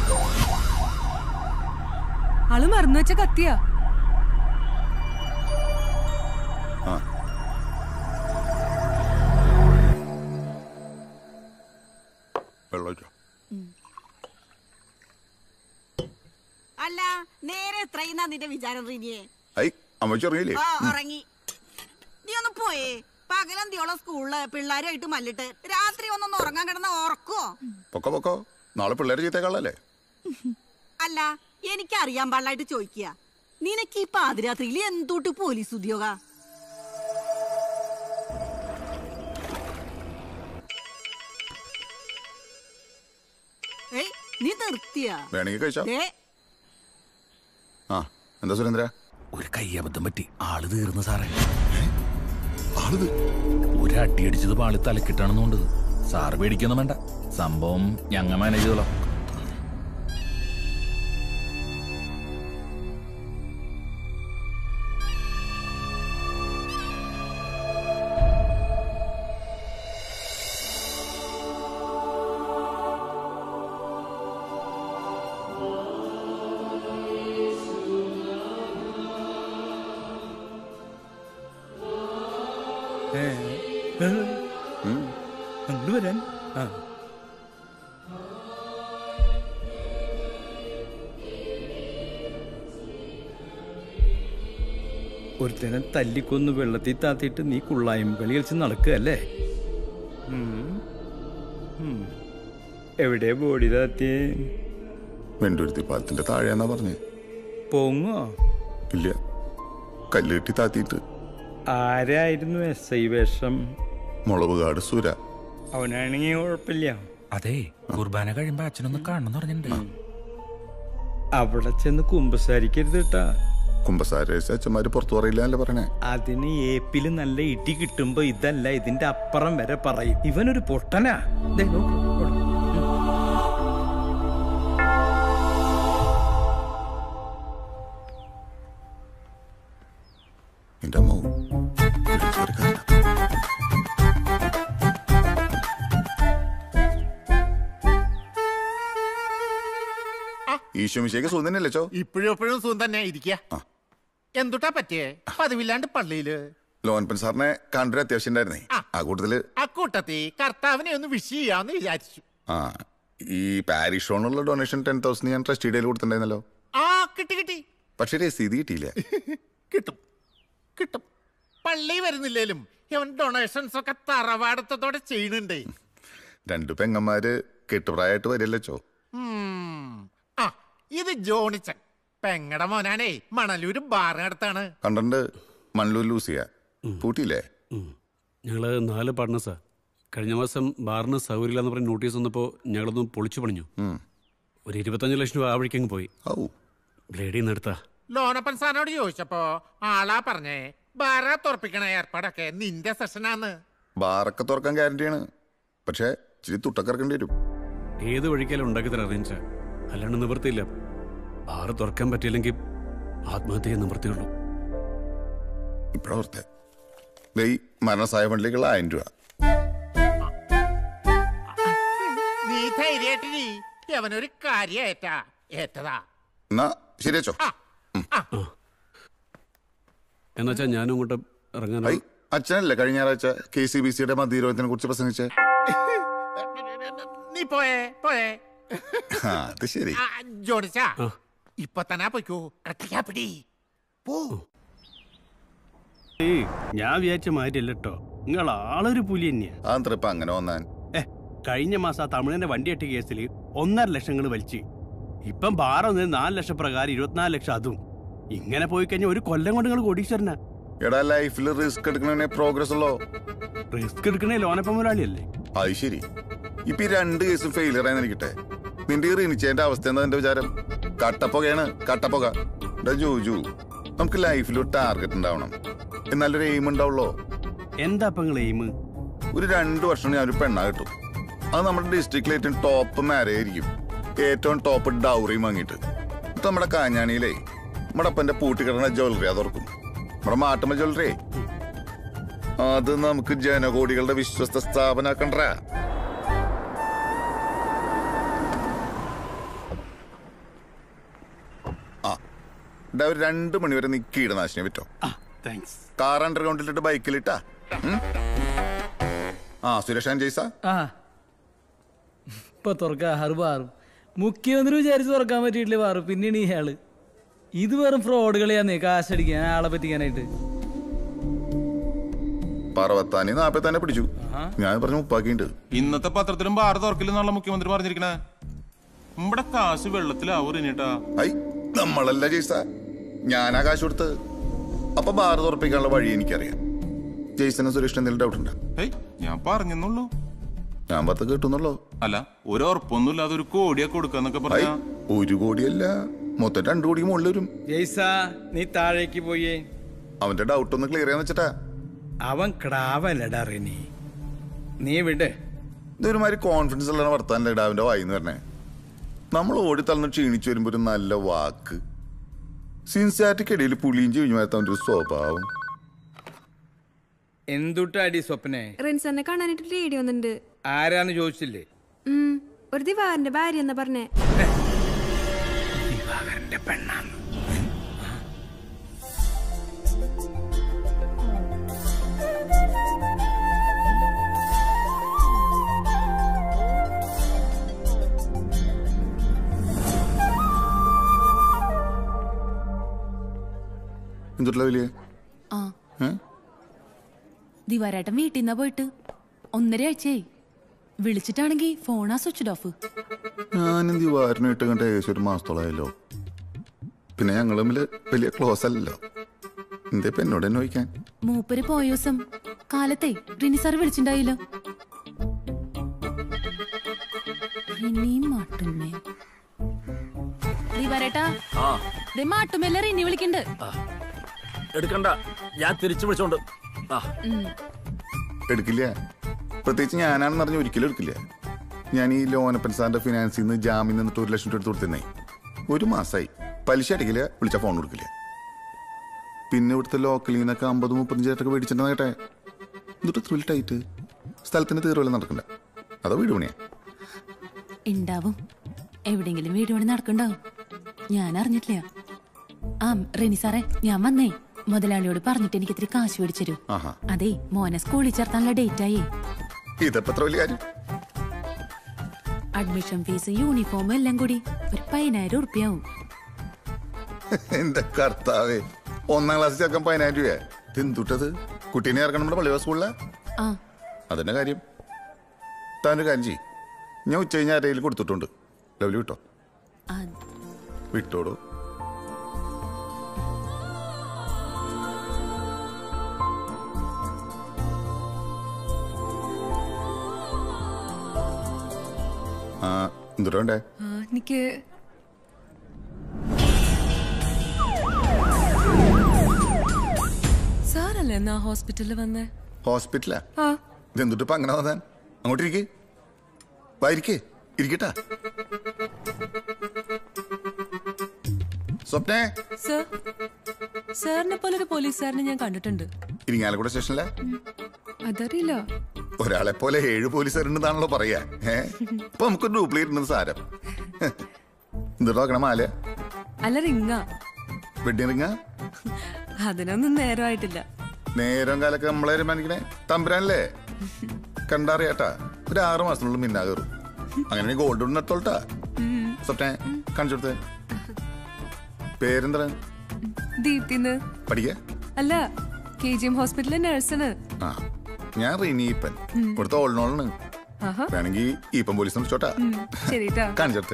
ആള് മറന്നു വെച്ച കത്തിയാ. അല്ല നേരെ എത്രയുന്നാ നിന്റെ വിചാരം റീനിയെ? ഐ അമ്മച്ചി ഇറങ്ങിയില്ലേ? ആ ഇറങ്ങി. നീ ഒന്ന് പോയേ. പകലന്തിയോളം സ്കൂളില് പിള്ളേരുമായിട്ട് മല്ലിട്ട് രാത്രി ഒന്നൊന്ന് ഉറങ്ങാൻ കിടന്ന ഓർക്കോ? പൊക്കോ പൊക്കോ, നാളെ പിള്ളേരെ ചീത്തേക്കാളല്ലേ. അല്ല എനിക്കറിയാൻ പാടില്ലായിട്ട് ചോദിക്കുക, നിനക്ക് ഈ പാതിരാത്രിയിൽ എന്തൂട്ട് പോലീസ് ഉദ്യോഗ? ഏയ് നീ നിർത്തിയാ? വേണമെങ്കിൽ കഴിച്ചോ. ആ എന്താ സുരേന്ദ്ര? ഒരു കയ്യബദ്ധം പറ്റി, ആള് തീർന്നു സാറേ. ഒരു അടി അടിച്ചത് പാളി തലക്കിട്ടാണെന്നുണ്ട്. സാറ് പേടിക്കൊന്നും വേണ്ട, സംഭവം ഞങ്ങ മാനേജ് ചെയ്തോളാം. അങ്ങോട്ട് വരാൻ. ആ ഒരുത്തനെ തല്ലിക്കൊന്ന് വെള്ളത്തിൽ താത്തിയിട്ട് നീ കുള്ളായും കളി കളിച്ച് നടക്കുകയല്ലേ? എവിടെ ബോഡി താത്തിയേ? വെണ്ടുരുത്തി പാലത്തിന്റെ താഴെയാന്നാ പറഞ്ഞേ. പോങ്ങോ? ഇല്ല, കല്ല് കെട്ടി താത്തിയിട്ട്. ആരായിരുന്നു എസ് ഐ വേഷം? മുളവുകാട് സുര. അവനാണെങ്കിൽ കുഴപ്പമില്ല. അതെ, കുർബാന കഴിയുമ്പോ അച്ഛനൊന്ന് കാണണം പറഞ്ഞിട്ടുണ്ട്. അവിടെ ചെന്ന് കുമ്പസാരിക്കരുത് കേട്ടാ. കുമ്പസാരേശ അച്ഛന്മാര് പുറത്തു പറയില്ല പറയണേ. അതിന് ഏപ്പില് നല്ല ഇടി കിട്ടുമ്പോ ഇതല്ല ഇതിന്റെ അപ്പുറം വരെ പറയും. ഇവനൊരു പൊട്ടനാ. ദേ നോക്ക്. എന്റെ അമ്മ ഈശോമിശേക്ക് സുഖം തന്നെയല്ലേ ചോ? ഇപ്പോഴും എപ്പോഴും സുഖം തന്നെ ഇരിക്കുക. എന്തുട്ടാ പറ്റിയേ? പതിവില്ലാണ്ട് പള്ളിയില് ലോനപ്പൻ സാറിനെ കണ്ടൊരു അത്യാവശ്യം ഉണ്ടായിരുന്നേ. ആ കൂട്ടത്തില് അക്കൂട്ടത്തി കർത്താവിനെ ഒന്ന് വിഷ് ചെയ്യാന്ന് വിചാരിച്ചു. ആ ഈ പാരിഷ് ഓണുള്ള ഡൊണേഷൻ ടെൻ തൗസൻഡ് ഞാൻ ട്രസ്റ്റിയുടെ കൊടുത്തിട്ടുണ്ടായിരുന്നല്ലോ. ആ കിട്ടി കിട്ടി. പക്ഷേ രസീത് കിട്ടിയില്ല. കിട്ടും കിട്ടും. പള്ളി വരുന്നില്ലേലും ഇവൻ ഡൊണേഷൻസ് ഒക്കെ തറവാടത്തോടെ ചെയ്യണുണ്ടേ. രണ്ടു പെങ്ങന്മാര് കെട്ടുപ്രായമായിട്ട് വരില്ലേ ചോ? ആ ഇത് ജോണിച്ചൻ പെങ്ങടെ മോനാണേ. മണലൂര് ബാറിനടുത്താണ്. കണ്ടണ്ട് മണലൂർ ലൂസിയ പൂട്ടിയില്ലേ? ഞങ്ങള് നാല് പാർട്ട്നേഴ്സാ. കഴിഞ്ഞ മാസം ബാറിന് സൗകര്യമില്ലെന്ന് പറഞ്ഞ് നോട്ടീസ് വന്നപ്പോൾ ഞങ്ങളൊന്നും പൊളിച്ചു പണിഞ്ഞു. ഒരു ഇരുപത്തഞ്ച് ലക്ഷം രൂപ ആവഴിക്കങ്ങ് പോയി. ബ്ലേഡിൽ നിന്ന് എടുത്താ. ലോനപ്പൻ സാറിനോട് ചോദിച്ചപ്പോ ആളാ പറഞ്ഞേ ബാറ തുറപ്പിക്കണ ഏർപ്പാടൊക്കെ നിന്റെ സെഷനാന്ന്. ബാറൊക്കെ തുറക്കാൻ ഗ്യാരണ്ടിയാണ്, പക്ഷെ ഇച്ചിരി തുട്ടൊക്കെ ഇറക്കേണ്ടി വരും. ഏത് വഴിക്കാലും ഉണ്ടാക്കി തരാം അറേഞ്ച, അല്ലാണ്ട് നിവൃത്തിയില്ല. ബാറ് തുറക്കാൻ പറ്റിയില്ലെങ്കിൽ ആത്മഹത്യ നിവൃത്തിയുള്ളൂ. ഇപ്പോഴത്തെ മരണസഹായ ഫണ്ടിലേക്കുള്ള ആയിരം രൂപ. നീ ധൈര്യമായിട്ട് അവനൊരു കാര്യം ഏറ്റാ ഏറ്റതാ. എന്നാ ശരിയച്ചോ. എന്നുവെച്ചാ ഞാനും ഇങ്ങോട്ട് ഇറങ്ങാൻ. അച്ഛനല്ലേ കഴിഞ്ഞ ഞായറാഴ്ച കെ സി ബി സിയുടെ മദ്യരോഗത്തിനെ കുറിച്ച് പ്രസംഗിച്ചേ? നീ പോയേ പോയേ. അത് ശരി. ജോണിച്ചാ ഇപ്പൊ തന്നെ പോയിക്കോ. കട്ടിക്കാ പിടി പോ. ഞാൻ വിചാരിച്ച മാതിരിയല്ല കേട്ടോ, നിങ്ങൾ ആളൊരു പുലി തന്നെയാ. അതെന്താ അങ്ങനെ വന്നാൻ? ഏ കഴിഞ്ഞ മാസം ആ തമിഴന്റെ വണ്ടി അട്ടി കേസിൽ ഒന്നര ലക്ഷങ്ങൾ വലിച്ച്, ഇപ്പം ബാറൊന്ന് നാല് ലക്ഷം പ്രകാരം ഇരുപത്തിനാല് ലക്ഷം അതും. ഇങ്ങനെ പോയി കഴിഞ്ഞാൽ ഒരു കൊല്ലം കൊണ്ട് നിങ്ങൾ കോടീശ്വരനാ. എടാ ലൈഫിൽ റിസ്ക് എടുക്കണേ പ്രോഗ്രസ് ഉള്ളോ? റിസ്ക് എടുക്കണേ ലോനപ്പൻ മുതലാളിയല്ലേ? അത് ശരി. ഇപ്പൊ ഈ രണ്ട് കേസും ഫെയിലിയർ ആയി നിൽക്കട്ടെ, നിന്റെ ഈ റിനിച്ചേന്റെ അവസ്ഥ എന്താ നിന്റെ വിചാരം? കട്ടപ്പുകയാണ് കട്ടപ്പുക. ജോജു, നമുക്ക് ലൈഫിൽ ഒരു ടാർഗറ്റ് ഉണ്ടാവണം, എന്നാലൊരു എയിം ഉണ്ടാവുള്ളോ. എന്താ എയിം? ഒരു രണ്ടു വർഷം ഞാൻ ഒരു പെണ്ണ കിട്ടും. അത് നമ്മുടെ ഡിസ്ട്രിക്റ്റിലെ ഏറ്റവും ടോപ്പ് മാരേജ് ആയിരിക്കും, ഏറ്റവും ടോപ്പ് ഡൗറിയും വാങ്ങിയിട്ട്. ഇപ്പൊ നമ്മുടെ കാഞ്ഞാണിയിലേ നമ്മുടെ അപ്പന്റെ പൂട്ടിക്കിടന്ന ജ്വല്ലറി അത് തുറക്കും, നമ്മുടെ മാട്ടുമ്മ ജ്വല്ലറി. അത് നമുക്ക് ജനകോടികളുടെ വിശ്വസ്ത സ്ഥാപനാക്കണ്ട. ആ ഒരു രണ്ടു മണിവരെ നീ കീടനാശിനെ പറ്റോ. കാർ അണ്ടർഗ്രൗണ്ടിലിട്ട് ബൈക്കിലിട്ടാ. ആ സുരേഷ് ജയ്സ ആ ഇപ്പൊ തുറക്കാ ഹറു പാറും മുഖ്യമന്ത്രി വിചാരിച്ച് തുറക്കാൻ പറ്റിയിട്ടില്ലേ പാറു. പിന്നെയാണ് ഇയാള് ഇത് വെറും ഫ്രോഡ് കളിയാന്നേ, കാശടിക്കാൻ ആളെ പറ്റിക്കാനായിട്ട്. പറവത്താനി നാപ്പത്താനെ പിടിച്ചു, ഞാൻ പറഞ്ഞു മുപ്പാക്കിണ്ട്. ഇന്നത്തെ പത്രത്തിലും ബാർ തുറക്കില്ലെന്നുള്ള മുഖ്യമന്ത്രി പറഞ്ഞിരിക്കണേ. നമ്മുടെ കാശ് വെള്ളത്തിലാവൂറിനിട്ടാ. ഐ നമ്മളല്ല ജയ്സ, ഞാനാ കാശ് കൊടുത്ത്. അപ്പൊ ബാർ തുറപ്പിക്കാനുള്ള വഴി എനിക്കറിയാം. ജയ്സനും സുരേഷിന് എന്തെങ്കിലും ഡൗട്ട് ഉണ്ടോ? ഞാൻ പറഞ്ഞെന്നുള്ളൂ, ഞാൻ പത്ത് കേട്ടുന്നുള്ളൂ. അല്ല ഒരു ഉറപ്പൊന്നുമില്ല, അതൊരു കോടിയാ കൊടുക്കാന്നൊക്കെ പറഞ്ഞ. ഒരു കോടിയല്ല, മൊത്തം രണ്ടു കോടിക്ക് മുകളിൽ വരും. ജയ്സ നീ താഴേക്ക് പോയേ. അവന്റെ ഡൗട്ട് ഒന്ന് ക്ലിയർ ചെയ്യാന്ന് വെച്ചിട്ടാ. അവൻ ക്ടാവല്ലടാ റിനി, നീ വിട്. ഇതൊരുമാതിരി കോൺഫിഡൻസ് ഉള്ള വർത്താനല്ലേ ഇടാവിന്റെ വായിന്ന് പറഞ്ഞേ. നമ്മൾ ഓടിത്തളർന്ന് ക്ഷീണിച്ചു വരുമ്പോ ഒരു നല്ല വാക്ക്. സിൻസാറ്റിക്കിടയിൽ പുളിയും ചീഞ്ഞു വരത്തവന്റെ ഒരു സ്വഭാവം. എന്തുട്ടാടി സ്വപ്നെ? റിൻസന്നെ കാണാനായിട്ട് റേഡിയോ ഒന്നുണ്ട്. ആരാന്ന് ചോദിച്ചില്ലേ? ഒരു ദിവാറിന്റെ ഭാര്യ എന്നാ പറഞ്ഞേ. ദിവാകരന്റെ പെണ്ണാന്ന്. എന്തുട്ട വലിയ ദിവാരേട്ടൻ വീട്ടിൽ നിന്നാ പോയിട്ട് ഒന്നര ആഴ്ചയായി. വിളിച്ചിട്ടാണെങ്കി ഫോണാ സ്വിച്ച് ഓഫ്. ഞാനും ദിവാരനായിട്ട് കണ്ട ഏകദേശം ഒരു മാസത്തോളായല്ലോ. പിന്നെ ഞങ്ങൾ തമ്മില് വലിയ ക്ലോസ് അല്ലല്ലോ. എന്തേ ഇപ്പൊ എന്നോട് തന്നെ ചോദിക്കാൻ? മൂപ്പര് പോയ ദിവസം കാലത്തെ റിനി സാർ വിളിച്ചിണ്ടായില്ലോ. ദിവാരേട്ടാ മാട്ടുമല്ല റിനി വിളിക്കണ്ട്. എടുക്കണ്ട, ഞാൻ തിരിച്ചു വിളിച്ചോണ്ട്. എടുക്കില്ല, പ്രത്യേകിച്ച് ഞാനാണെന്ന് അറിഞ്ഞ ഒരിക്കലും എടുക്കില്ല. ഞാൻ ഈ ലോനപ്പൻ സാറിന്റെ ഫിനാൻസിൽ നിന്ന് ജാമ്യം നിന്നിട്ട് ഒരു ലക്ഷം രൂപ എടുത്ത് കൊടുത്തിരുന്നേ. ഒരു മാസമായി പലിശ അടിക്കില്ല, വിളിച്ച ഫോൺ കൊടുക്കില്ല. പിന്നെ ഇവിടുത്തെ ലോക്കലിൽ നിന്നൊക്കെ അമ്പത് മുപ്പത്തഞ്ച് ചേട്ടൊക്കെ മേടിച്ചിട്ടുണ്ടെന്ന് കേട്ടെ. എന്നിട്ട് ത്രില്ലിട്ടായിട്ട് സ്ഥലത്തിന് തീർവല്ല നടക്കണ്ട. അതോ വീട് പണിയാ ഉണ്ടാവും, എവിടെയെങ്കിലും വീട് പണി നടക്കണ്ടാവും. ഞാൻ അറിഞ്ഞിട്ടില്ല. ആ റിനി സാറേ, ഞാൻ വന്നേ മുതലാളിയോട് പറഞ്ഞിട്ട് എനിക്ക് ഇത്തിരി കാശ് മേടിച്ചു തരൂ. അതെ മോനെ സ്കൂളിൽ ചേർത്താനുള്ള ഡേറ്റ് ആയി. അഡ്മിഷൻ ഫീസ് യൂണിഫോം എല്ലാം കൂടി ഒരു പതിനായിരം ഉറുപ്പ്യാവും. എന്റെ കർത്താവേ, ഒന്നാം ക്ലാസ്സിൽ ചേർക്കാൻ പതിനായിരം രൂപ എന്തുട്ടത്? കുട്ടീനെ ഇറക്കണം നമ്മുടെ പള്ളിവാ സ്കൂളിലെ. അതെന്നെ കാര്യം. താനൊരു കാര്യം ചെയ്യും, ഞാൻ ഉച്ച കഴിഞ്ഞാൽ ആരെയിൽ കൊടുത്തിട്ടുണ്ട്. ലവ്ലി വിട്ടോ? വിട്ടോടോ. ആ എന്തുട്ടേ? എനിക്ക് സാറല്ലേ എന്നാ ഹോസ്പിറ്റലിൽ വന്നേ? ഹോസ്പിറ്റലാ? ഇതെന്തുട്ട് ഇപ്പൊ അങ്ങനെ വന്നാൻ? അങ്ങോട്ട് ഇരിക്കേ, വായിരിക്കേ, ഇരിക്കട്ടാ. സ്വപ്നേ. സർ, സാറിനെ പോലെ ഒരു പോലീസുകാരനെ ഞാൻ കണ്ടിട്ടുണ്ട്. ഇരിങ്ങാലക്കുട സ്റ്റേഷനിലെ? അതറിയില്ല. ഒരാളെ പോലെ ഏഴ് പോലീസുകാരുണ്ടെന്നാണല്ലോ പറയാ. ഏഹ് ഇപ്പൊ നമുക്കൊരു ഡ്യൂപ്ലിക്കേറ്റ് ഉണ്ടെന്ന് സാരം. എന്തുട്ടാ നോക്കണം? മാല അല്ല, റിങ്ങാ. വെഡിങ് റിങ്ങാ? അതിനൊന്നും നേരമായിട്ടില്ല. നേരം കാലൊക്കെ നമ്മളെ തീരുമാനിക്കണേ തമ്പുരാനല്ലേ? കണ്ടറിയാട്ടാ, ഒരു ആറു മാസത്തിനുള്ളിൽ മിന്നാ കയറും. അങ്ങനെ ഗോൾഡ് ഒന്ന് എടുത്തോളട്ടാ. സ്വപ്നെ കാണിച്ചു കൊടുത്തേ. പേരെന്താ? ദീപ്തിന്ന്. പഠിക്ക? അല്ല, കെ ജി എം ഹോസ്പിറ്റലിലെ നഴ്സാണ്. ആ, ഞാൻ റീനീപ്പൻ, ഇവിടുത്തെ ഓൾനോളാണ്. വേണമെങ്കിൽ ഈപ്പൻ പോലീസ് വിളിച്ചോട്ടാ. കാണിച്ചെടുത്തേ.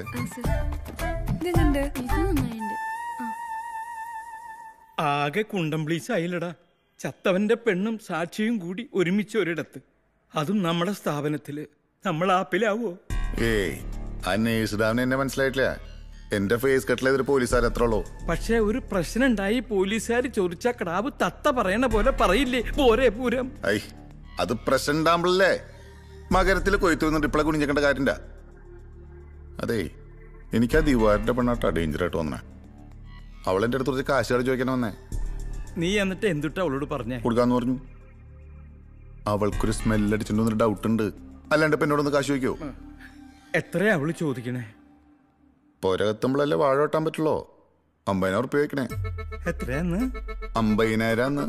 ആകെ കുണ്ടംപ്ലീസ് ആയില്ലടാ. ചത്തവന്റെ പെണ്ണും സാക്ഷിയും കൂടി ഒരുമിച്ച് ഒരിടത്ത്, അതും നമ്മുടെ സ്ഥാപനത്തില്. നമ്മൾ ആപ്പിലാവോ? ഏയ്, ആ നേഴ്സ് ഡാമിന് എന്നെ മനസ്സിലായിട്ടില്ല. എന്റെ ഫേസ് കട്ടിലെതിരെ പോലീസുകാർ എത്ര ഉള്ളൂ? പക്ഷെ ഒരു പ്രശ്നം ഉണ്ടായി പോലീസുകാർ ചോദിച്ച ക്ടാവ് തത്ത പറയണ പോലെ പറയില്ലേ പോരെ പൂരം. ഐ അത് പ്രശ്നം ഉണ്ടാകുമ്പോഴല്ലേ മകരത്തിൽ കൊയ്ത്തു വന്നിട്ട് ഇപ്പളെ കുഞ്ഞിക്കേണ്ട കാര്യണ്ട. അതെ എനിക്ക് ആ ദിവാറിന്റെ പെണ്ണാട്ടാ ഡേഞ്ചർ ആയിട്ട് വന്നേ. അവളെന്റെ അടുത്ത് കുറച്ച് കാശുകാർ ചോദിക്കാൻ വന്നേ. നീ എന്നിട്ട് എന്തുട്ടാ അവളോട് പറഞ്ഞേ? കൊടുക്കാന്ന് പറഞ്ഞു. അവൾക്കൊരു സ്മെല്ലടിച്ചിട്ടുണ്ടെന്നൊരു ഡൗട്ട് ഉണ്ട്. അല്ലാണ്ട് ഇപ്പൊ എന്നോടൊന്ന് കാശ് ചോദിക്കോ? എത്രയാ അവള് ചോദിക്കണേ? പോരകത്തുമ്പോഴല്ലേ വാഴ വെട്ടാൻ പറ്റുള്ളോ? അമ്പതിനായിരം ഉറുപ്പ്യ വെക്കണേ. എത്രയാന്ന്? അമ്പതിനായിരം.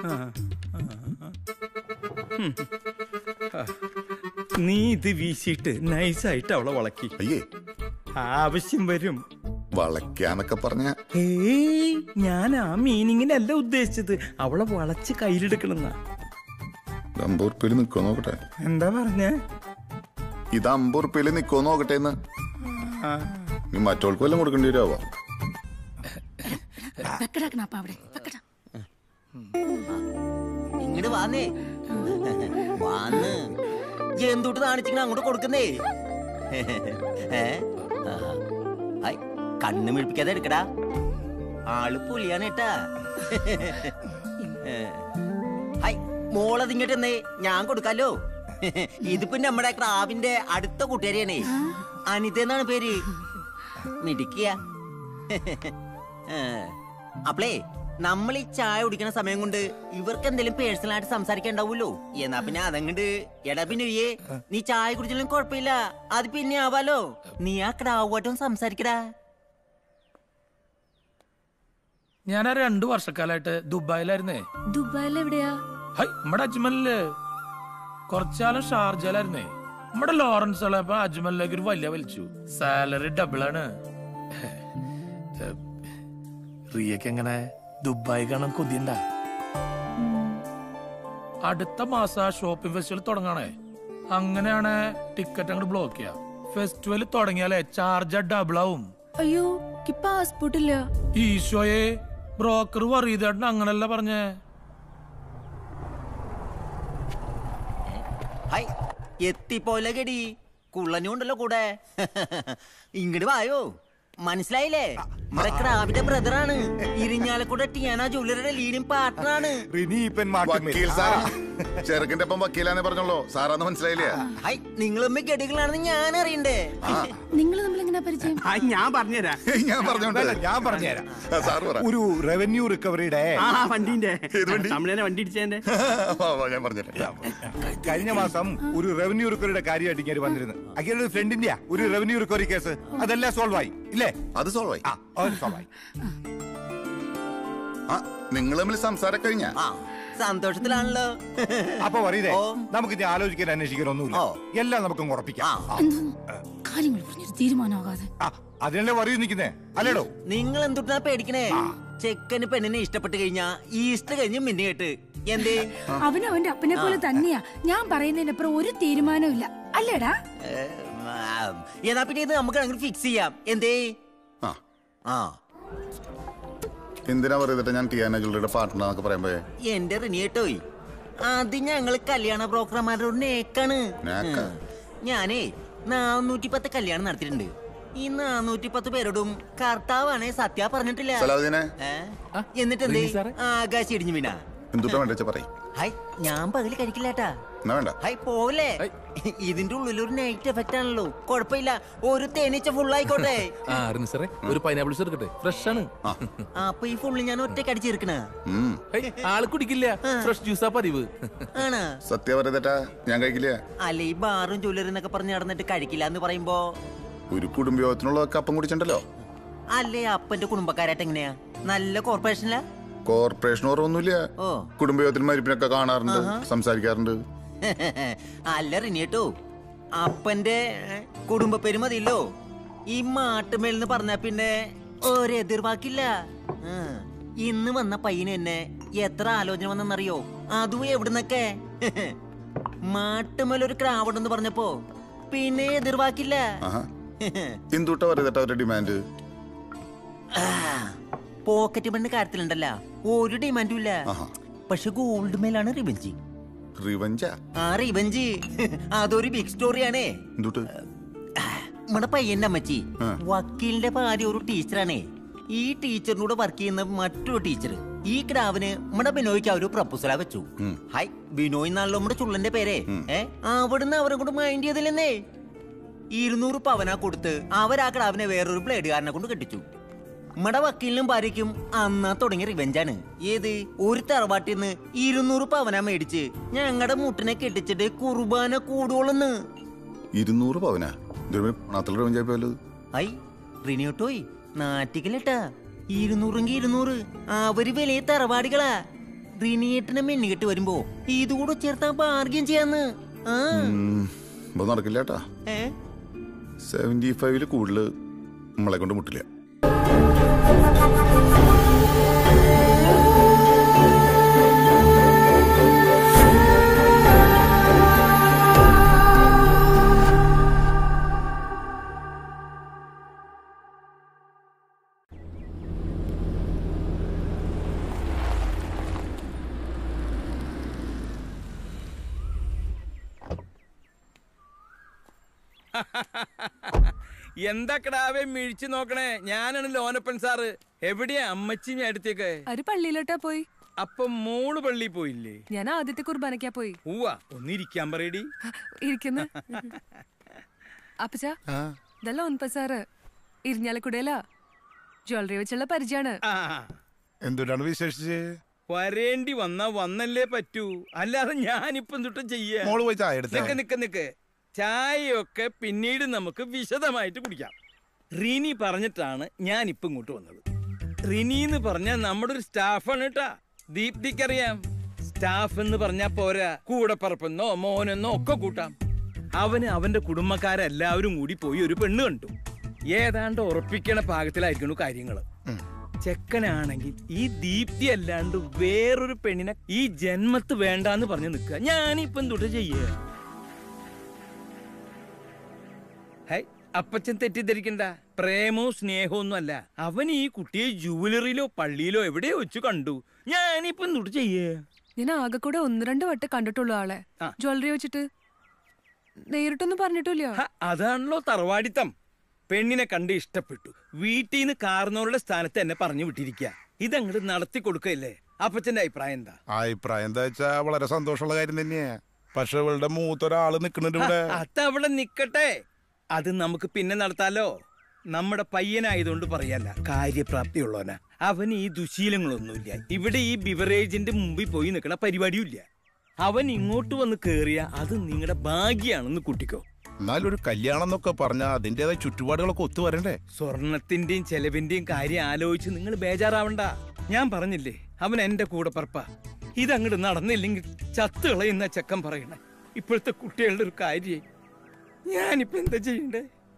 നീ ഇത് വീശിയിട്ട് നൈസായിട്ട് അവളെ വളക്കി. അയ്യേ ആവശ്യം വരും. വളയ്ക്കാന്നൊക്കെ പറഞ്ഞ ഏയ് ഞാൻ ആ മീനിങ്ങിനല്ല ഉദ്ദേശിച്ചത്. അവളെ വളച്ച് കയ്യിലെടുക്കണെന്ന. അമ്പത് ഉറുപ്പ്യയിൽ നിക്കോ നോക്കട്ടെ. എന്താ പറഞ്ഞേ? ഇത് അമ്പത് ഉറുപ്പ്യയിൽ നിക്കോ നോക്കട്ടെ എന്ന്. നീ മറ്റോൾക്ക് വല്ലതും കൊടുക്കേണ്ടി വരുമോ? ഇങ്ങോട്ട് വാന്നേ വാന്ന് എന്തുട്ട് കാണിച്ചിങ്ങനെ അങ്ങോട്ട് കൊടുക്കുന്നേ. കണ്ണ് മിഴിപ്പിക്കാതെ എടുക്കടാ. ആള് പുലിയാണ് കേട്ടാ. ഹായ് മോളത് ഇങ്ങോട്ട് എന്നേ ഞാൻ കൊടുക്കാലോ. ഇതിപ്പോ നമ്മുടെ ക്രാവിന്റെ അടുത്ത കൂട്ടുകാരിയാണേ. അനിത എന്നാണ് പേര്. മിടിക്കുക. അപ്പളേ നമ്മൾ ഈ ചായ കുടിക്കുന്ന സമയം കൊണ്ട് ഇവർക്ക് എന്തെങ്കിലും പേഴ്സണൽ ആയിട്ട് സംസാരിക്കാണ്ടാവൂല്ലോ. എന്നാ പിന്നെ അതങ്ങണ്ട് എടാ പിന്നെ നീ ചായ കുടിച്ചാലും കുഴപ്പമില്ല, അത് പിന്നെ ആവാലോ. നീ ആ ക്രാവുമായിട്ടും സംസാരിക്കടാ. ഞാൻ രണ്ടു വർഷക്കാലായിട്ട് ദുബായിലായിരുന്നേ. ദുബായിൽ എവിടെയാ? ഹൈ നമ്മുടെ അജ്മലില്. കുറച്ചാലും ഷാർജയിലായിരുന്നേ. നമ്മുടെ ലോറൻസ് ഉള്ളപ്പോ അജ്മലിലേക്ക് ഒരു വലിയ വലിച്ചു. സാലറി ഡബിൾ ആണ്. റിയക്ക് എങ്ങനെ ദുബായി കാണാൻ കൊതിയണ്ട? അടുത്ത മാസം ഷോപ്പിംഗ് ഫെസ്റ്റിവൽ തുടങ്ങാണേ. അങ്ങനെയാണ് ടിക്കറ്റ് അങ്ങോട്ട് ബ്ലോക്ക് ചെയ്യാം. ഫെസ്റ്റിവൽ തുടങ്ങിയാലേ ചാർജ് ഡബിൾ ആവും. അയ്യോ പാസ്പോർട്ട് ഇല്ല. ഈശോയെ ബ്രോക്കർ വറീതേട്ടൻ അങ്ങനല്ല പറഞ്ഞേ. ഹായ് എത്തിപ്പോലെ ഗടി കുള്ളനും ഉണ്ടല്ലോ കൂടെ. ഇങ്ങോട്ട് വായോ. മനസ്സിലായില്ലേ? നമ്മുടെ ക്രാവിന്റെ ബ്രദറാണ്. ഇരിഞ്ഞാലക്കൂടെ ടിയാന ജ്വല്ലറിയുടെ ലീഡിംഗ് പാർട്ണറാണ്. ചെറുക്കിന്റെ ഒപ്പം വക്കീലാന്ന് പറഞ്ഞോളൂ. സാറാന്ന് മനസ്സിലായില്ലേ? ഹായ് നിങ്ങളമ്മ ഗടികളാണെന്ന് ഞാൻ അറിയണ്ടേ. നിങ്ങൾ നമ്മൾ എങ്ങനെ പരിചയം? ഞാൻ പറഞ്ഞുതരാം. ഞാൻ പറഞ്ഞോണ്ട് ഞാൻ പറഞ്ഞുതരാം. സാറ് പറ. ഒരു റവന്യൂ റിക്കവറിയുടെ വണ്ടിന്റെ തമിഴനെ വണ്ടി ഇടിച്ചതിന്റെ ഞാൻ പറഞ്ഞുതരാം. കഴിഞ്ഞ മാസം ഒരു റവന്യൂ റിക്കവറിയുടെ കാര്യമായിട്ട് ഇങ്ങനെ വന്നിരുന്നു. അഖിലൊരു ഫ്രണ്ടിന്റെയാ ഒരു റവന്യൂ റിക്കവറി കേസ്. അതെല്ലാം സോൾവ് ആയി ഇല്ലേ? അത് സോൾവ് ആയി. സോൾവ് ആയി. നിങ്ങൾ തമ്മിൽ സംസാരം കഴിഞ്ഞ സന്തോഷത്തിലാണല്ലോ. അപ്പൊ പറയതേ നമുക്ക് ഇനി ആലോചിക്കാൻ അന്വേഷിക്കാനൊന്നുമില്ല. എല്ലാം നമുക്ക് ഉറപ്പിക്കാം. കാര്യങ്ങൾ പറഞ്ഞൊരു തീരുമാനമാകാതെ അതിനല്ലേ പറയൂ നിൽക്കുന്നേ അല്ലേടോ? നിങ്ങൾ എന്തുട്ടാ പേടിക്കണേ? ചെക്കന് പെണ്ണിനെ ഇഷ്ടപ്പെട്ട് കഴിഞ്ഞാ ഈസ്റ്റർ കഴിഞ്ഞ് മിന്നു കേട്ട് എന്തേ? അവനും അവന്റെ അപ്പനെ പോലെ തന്നെയാ. ഞാൻ പറയുന്നതിനപ്പുറം ഒരു തീരുമാനവും ഇല്ല അല്ലേടാ? എന്നാ പിന്നെ ഇത് നമുക്ക് അങ്ങനെ ഫിക്സ് ചെയ്യാം. എന്തേ? എന്തിനാ പറയുന്നത്? ഞാൻ ടിയാന ജ്വല്ലറിയുടെ പാർട്ട്ണർ എന്നൊക്കെ പറയുമ്പോ എന്റെ റിനിയേട്ടോയി അത് ഞങ്ങള് കല്യാണ ബ്രോക്കർമാരുടെ ഒരു നേക്കാണ്. ഞാനേ നാനൂറ്റി പത്ത് കല്യാണം നടത്തിയിട്ടുണ്ട്. ഈ നാനൂറ്റി പത്ത് പേരോടും കർത്താവാണേ സത്യ പറഞ്ഞിട്ടില്ല. എന്നിട്ട് എന്തേ ആകാശം ഇടിഞ്ഞു വീണ? എന്തുട്ടാ വേണ്ട പറയും. ഹൈ ഞാൻ പകല് കഴിക്കില്ലാട്ടാ. ഹൈ പോലെ ഇതിന്റെ ഉള്ളിൽ ഒരു നൈറ്റ് എഫക്റ്റ് ആണല്ലോ. കുഴപ്പമില്ല, ഒരു തേനീച്ച ഫുൾ ആയിക്കോട്ടെ. ഒരു പൈനാപ്പിൾ എടുക്കട്ടെ, ഫ്രഷ് ആണ്. അപ്പൊ ഈ ഫുള്ള് ഞാൻ ഒറ്റയ്ക്ക് അടിച്ചെടുക്കണ ആള് കുടിക്കില്ല, ഫ്രഷ് ജ്യൂസാ പതിവ്. ആണ് സത്യം പറയുന്നേട്ടാ, ഞാൻ കഴിക്കില്ല. അല്ല ഈ ബാറും ജ്വല്ലറി എന്നൊക്കെ പറഞ്ഞ് നടന്നിട്ട് കഴിക്കില്ല എന്ന് പറയുമ്പോ ഒരു കുടുംബയോഗത്തിനുള്ള അപ്പം കുടിച്ചിട്ടുണ്ടല്ലോ. അല്ലേ അപ്പന്റെ കുടുംബക്കാരായിട്ട് എങ്ങനെയാ? നല്ല കോർപ്പറേഷനിലാ? കോർപ്പറേഷൻ ഓർമ്മൊന്നുമില്ല. കുടുംബയോഗത്തിൽ മരിപ്പിനൊക്കെ കാണാറുണ്ട്, സംസാരിക്കാറുണ്ട്. അല്ല റിനിയേട്ടോ, അപ്പന്റെ കുടുംബ പേര് മതിയല്ലോ. ഈ മാട്ടുമേലെന്ന് പറഞ്ഞ പിന്നെ ഒരെതിർവാക്കില്ല. ഇന്ന് വന്ന പയ്യന് എന്നെ എത്ര ആലോചന വന്നെന്നറിയോ? അതും എവിടുന്നൊക്കെ. മാട്ടുമേലൊരു ക്രാവുണ്ടെന്ന് പറഞ്ഞപ്പോ പിന്നെ എതിർവാക്കില്ല. എന്തുട്ടാ പറയുന്നേട്ടാ അവരുടെ ഡിമാൻഡ്? പോക്കറ്റ് മണ്ണ് കാര്യത്തിലുണ്ടല്ല ഒരു ഡിമാൻഡും ഇല്ല. പക്ഷെ ഗോൾഡ് മേലാണ് റിവെഞ്ച്. റിവെഞ്ചാ? ആ റിവെഞ്ച് അതൊരു ബിഗ് സ്റ്റോറിയാണേ. നമ്മുടെ പയ്യന്റെ അമ്മച്ചി വക്കീലിന്റെ ഭാര്യ ഒരു ടീച്ചറാണേ. ഈ ടീച്ചറിനൂടെ വർക്ക് ചെയ്യുന്ന മറ്റൊരു ടീച്ചർ ഈ ക്രാവിന് നമ്മുടെ ബിനോയ്ക്ക് അവര് പ്രപ്പോസലാ വെച്ചു. ഹായ്, ബിനോയ് എന്നാണല്ലോ നമ്മുടെ ചുള്ളന്റെ പേരെ. ഏ അവിടുന്ന് അവരെ കൊണ്ട് മൈൻഡ് ചെയ്തില്ലെന്നേ. ഇരുന്നൂറ് പവനാ കൊടുത്ത് അവരാ ക്രാവിനെ വേറൊരു ബ്ലേഡുകാരനെ കൊണ്ട് കെട്ടിച്ചു. നമ്മുടെ വക്കീലിനും ഭാര്യയ്ക്കും അന്നാ തുടങ്ങിയ റിവെഞ്ചാണ്. ഏത് ഒരു തറവാട്ടിൽ നിന്ന് ഇരുന്നൂറ് പവനാ മേടിച്ച് ഞങ്ങളുടെ മുട്ടിനെ കെട്ടിച്ചിട്ട് കുർബാന കൂടുവോളന്ന്. ഇരുന്നൂറ് പവനാ ഐ റിനിയോട്ടോയ് നാറ്റിക്കലട്ടാ. ഇരുന്നൂറെങ്കിൽ ഇരുന്നൂറ് അവര് വലിയ തറവാടികളാ. റിനിയേട്ടനെ മെന്നുകെട്ട് വരുമ്പോ ഇതുകൂടെ ചേർത്താ ബാർഗ്യം ചെയ്യാന്ന്. ആ നടക്കില്ലേട്ടാ. സെവന്റി ഫൈവില് കൂടുതൽ നമ്മളെ കൊണ്ട് മുട്ടില്ല. എന്താ കിടാവേ മിഴിച്ചു നോക്കണേ? ഞാനാണ് ലോനപ്പൻ സാറ്. എവിടെയാ അമ്മച്ചി അടുത്തേക്ക്? ഒരു പള്ളിയിലോട്ടാ പോയി. അപ്പൊ മോള് പള്ളി പോയില്ലേ? ഞാൻ ആദ്യത്തെ കുർബാനക്കാ പോയി. ഉവ്വ, ഒന്നിരിക്കാൻ പറയടി. ഇരിക്കുന്നു. അപ്പച്ചാ ഇതല്ല ഒൻപ സാറ് ഇരിഞ്ഞാലക്കുടയിലാ. ജ്വല്ലറി വെച്ചുള്ള പരിചയാണ്. എന്തുകൊണ്ടാണ് വിശേഷിച്ച്? വരേണ്ടി വന്നാ വന്നല്ലേ പറ്റൂ, അല്ലാതെ ഞാനിപ്പം തൊട്ട് ചെയ്യാ. മോള് പോയി ചായ എടുത്തേ. നിക്ക് നിക്ക് നിക്ക് ചായയൊക്കെ പിന്നീട് നമുക്ക് വിശദമായിട്ട് കുടിക്കാം. റിനി പറഞ്ഞിട്ടാണ് ഞാനിപ്പം ഇങ്ങോട്ട് വന്നത്. റിനി എന്ന് പറഞ്ഞാൽ നമ്മുടെ ഒരു സ്റ്റാഫാണ് കേട്ടാ. ദീപ്തിക്കറിയാം. സ്റ്റാഫ് എന്ന് പറഞ്ഞാ പോരാ, കൂടെ പറപ്പെന്നോ മോനെന്നോ ഒക്കെ കൂട്ടാം. അവന് അവന്റെ കുടുംബക്കാരെല്ലാവരും കൂടി പോയി ഒരു പെണ്ണ് കണ്ടു. ഏതാണ്ട് ഉറപ്പിക്കണ പാകത്തിലായിരിക്കണു കാര്യങ്ങള്. ചെക്കനാണെങ്കിൽ ഈ ദീപ്തി അല്ലാണ്ട് വേറൊരു പെണ്ണിനെ ഈ ജന്മത്ത് വേണ്ടാന്ന് പറഞ്ഞു നിൽക്കുക. ഞാനിപ്പം തൊട്ട് ചെയ്യ. ഹൈ, അപ്പച്ചൻ തെറ്റിദ്ധരിക്കണ്ട. പ്രേമോ സ്നേഹമോ ഒന്നും അല്ല. അവൻ ഈ കുട്ടിയെ ജുവലറിയിലോ പള്ളിയിലോ എവിടെയോ വെച്ചു കണ്ടു. ഞാനിപ്പം തൊട്ട് ചെയ്യേ. ഞാൻ ആകെ കൂടെ ഒന്ന് രണ്ട് വട്ടം കണ്ടിട്ടുള്ളൂ ആളെ. ജ്വല്ലറി വെച്ചിട്ട് നേരിട്ടൊന്നും പറഞ്ഞിട്ടില്ല. അതാണല്ലോ തറവാടിത്തം. പെണ്ണിനെ കണ്ട് ഇഷ്ടപ്പെട്ടു, വീട്ടിൽ നിന്ന് കാർന്നവരുടെ സ്ഥാനത്ത് എന്നെ പറഞ്ഞു വിട്ടിരിക്കുക. ഇതങ്ങോട്ട് നടത്തി കൊടുക്കല്ലേ? അപ്പച്ചന്റെ അഭിപ്രായം എന്താ? അഭിപ്രായം എന്താ വെച്ചാ വളരെ സന്തോഷമുള്ള കാര്യം തന്നെയാ. പക്ഷെ ഇവളുടെ മൂത്തൊരാള് നിക്കണുണ്ട് ഇവിടെ. അതവിടെ നിക്കട്ടെ, അത് നമുക്ക് പിന്നെ നടത്താലോ. നമ്മുടെ പയ്യനായതുകൊണ്ട് പറയല്ല, കാര്യപ്രാപ്തിയുള്ളവനാ. അവന് ഈ ദുശീലങ്ങളൊന്നുമില്ല. ഇവിടെ ഈ ബിവറേജിന്റെ മുമ്പിൽ പോയി നിൽക്കണ പരിപാടിയും ഇല്ല. അവൻ ഇങ്ങോട്ട് വന്ന് കേറിയ അത് നിങ്ങളുടെ ഭാഗ്യാണെന്ന് കൂട്ടിക്കോ. എന്നാലും ഒരു കല്യാണം എന്നൊക്കെ പറഞ്ഞാൽ അതിൻ്റെതായ ചുറ്റുപാടുകളൊക്കെ ഒത്തു വരണ്ടേ? സ്വർണത്തിന്റെയും ചെലവിന്റെയും കാര്യം ആലോചിച്ച് നിങ്ങൾ ബേജാറാവണ്ട. ഞാൻ പറഞ്ഞില്ലേ, അവൻ എന്റെ കൂടെ പറപ്പ. ഇതങ്ങോട്ട് നടന്നില്ലെങ്കിൽ ചത്തു കളയുന്ന ചെക്കൻ പറയണേ. ഇപ്പോഴത്തെ കുട്ടികളുടെ ഒരു കാര്യം ഞാനിപ്പോ എന്താ ചെയ്യണ്ടേ?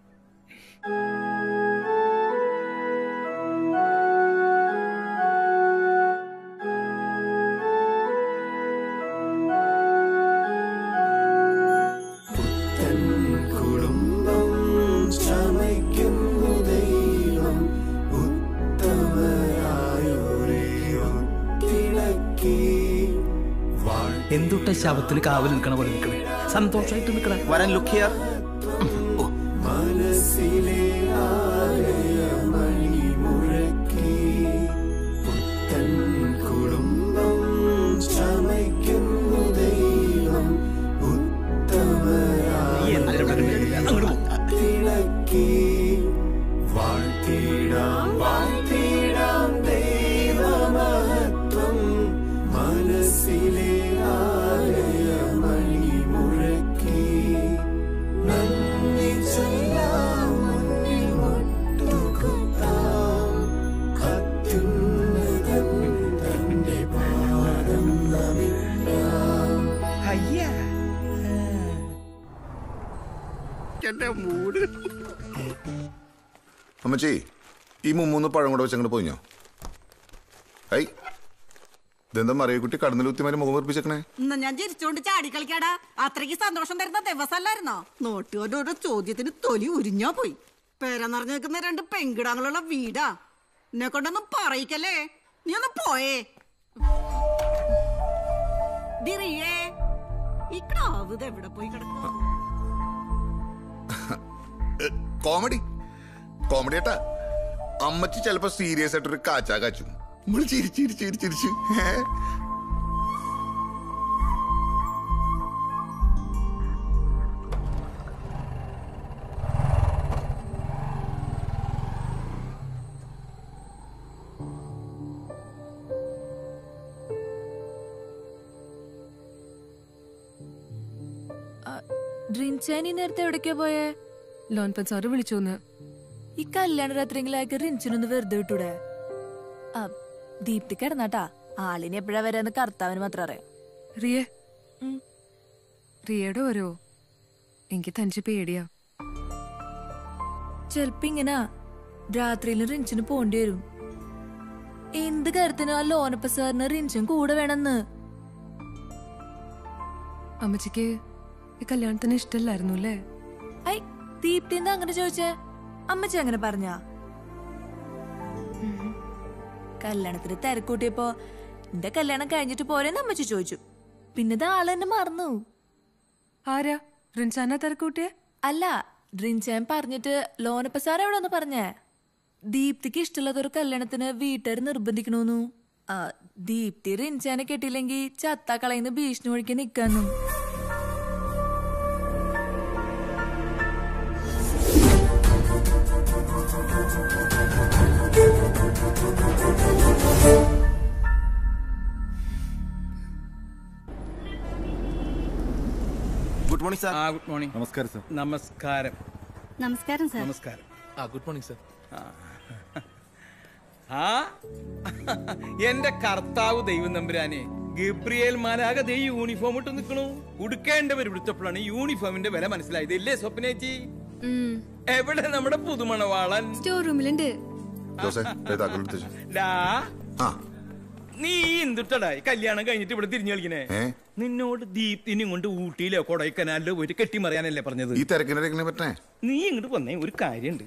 എന്തുട്ട ശവത്തിന് കാവൽ നിൽക്കണ പോലെ നിൽക്കണേ. സന്തോഷമായിട്ട് നിൽക്കണേ. വരാൻ ലുക്ക് ഹിയർ. അമ്മച്ചി, ഈ മുമ്മൂന്ന് പഴം കൂടെ വെച്ചങ്ങോട്ട് പോയിഞ്ഞോ? ഐ, ഇതെന്താ മറിയക്കുട്ടി കടന്നിലുത്തിമാര് മുഖം വീർപ്പിച്ചേക്കണേ? ഇന്ന് ഞാൻ ചിരിച്ചോണ്ട് ചാടി കളിക്കാടാ. അത്രയ്ക്ക് സന്തോഷം തരുന്ന ദിവസമല്ലായിരുന്നോ? നോട്ടുകാരുടെ ഓരോ ചോദ്യത്തിന് തൊലി ഉരിഞ്ഞാ പോയി. പേര നിറഞ്ഞു നിൽക്കുന്ന രണ്ട് പെങ്കിടാങ്ങളുള്ള വീടാ. എന്നെ കൊണ്ടൊന്നും പറയിക്കല്ലേ. നീ ഒന്ന് പോയേ. ഡിറിയേ, ഈ ക്രാവ് എവിടെ പോയി കിടക്കും? കോമഡി കോമഡി ഏട്ടാ. അമ്മച്ചി ചിലപ്പോ സീരിയസ് ആയിട്ടൊരു കാച്ചാ കാച്ചു. നമ്മൾ ചിരി ചിരി ചിരി ചിരിച്ചു. റിൻചാനി നേരത്തെ എവിടേക്കാ പോയേ? ലോൺപൻ സാറ് വിളിച്ചോന്ന്. ഈ കല്യാണ രാത്രിയെങ്കിലാക്കി റിൻചിനൊന്ന് വെറുതെ വിട്ടൂടെ? ദീപ്തി കിടന്നാട്ടാ. ആളിനെ എപ്പോഴാ വരാന്ന് കർത്താവിന് മാത്രം അറിയാം. റിയേ റിയയുടെ ഓരോ എനിക്ക് തനിച്ച് പേടിയാ. ചെലപ്പോ ഇങ്ങനാ രാത്രിയിലും റിൻചിന് പോണ്ടി വരും. എന്ത് കാര്യത്തിനും ആ ലോനപ്പ സാറിന് റിൻചും കൂടെ വേണമെന്ന്. അമ്മച്ചിക്ക് ഈ കല്യാണത്തിന് ഇഷ്ടല്ലായിരുന്നു അല്ലേ? ഐ ദീപ്തി എന്താ അങ്ങനെ ചോദിച്ചേ? അമ്മച്ചി അങ്ങനെ പറഞ്ഞാ? കല്യാണത്തിന് തിരക്കൂട്ടിയപ്പോ എന്റെ കല്യാണം കഴിഞ്ഞിട്ട് പോരെന്ന് അമ്മച്ചി ചോദിച്ചു. പിന്നെ ആള് എന്നെ മറന്നു. ആരാ? റിൻചാന തിരക്കൂട്ടിയെ? അല്ല, റിൻചാൻ പറഞ്ഞിട്ട് ലോനപ്പ സാർ എവിടെ ഒന്ന് പറഞ്ഞേ ദീപ്തിക്ക് ഇഷ്ടമുള്ളതൊരു കല്യാണത്തിന് വീട്ടുകാർ നിർബന്ധിക്കണോന്നു. ആ ദീപ്തി റിൻചാനെ കെട്ടിയില്ലെങ്കി ചത്താ കളയുന്ന ഭീഷണി ഒഴിക്കാൻ നിക്കാന്നു. Good morning sir. ആ ഗുഡ് മോർണിംഗ്. നമസ്കാരം സാർ. നമസ്കാരം. നമസ്കാരം സാർ. നമസ്കാരം. ആ ഗുഡ് മോർണിംഗ് സാർ. ആ എന്റെ കർത്താവ് ദൈവം നമ്പുരാനെ, ഗബ്രിയേൽ മാലാക ദേ യൂണിഫോം ഇട്ട് നിൽക്കണു. ഉടുക്കേണ്ടവർ വിടുത്തപ്പോഴാണ് യൂണിഫോമിന്റെ വില മനസ്സിലായത്. ഇല്ലേ സ്വപ്നേച്ചി? എവിടെ നമ്മുടെ പുതുമണവാളൻ? സ്റ്റോർ റൂമിലുണ്ട്. നീ എന്തുട്ടടായി കല്യാണം കഴിഞ്ഞിട്ട് ഇവിടെ തിരിഞ്ഞു കളിക്കണേ? നിന്നോട് ദീപ്തിനും കൊണ്ട് ഊട്ടിയിലോ കൊടൈക്കനാലിലോ പോയിട്ട് കെട്ടിമറിയാനല്ലേ പറഞ്ഞത്? ഈ തിരക്കിനെ പറ്റേ നീ ഇങ്ങോട്ട് വന്നേ, ഒരു കാര്യണ്ട്.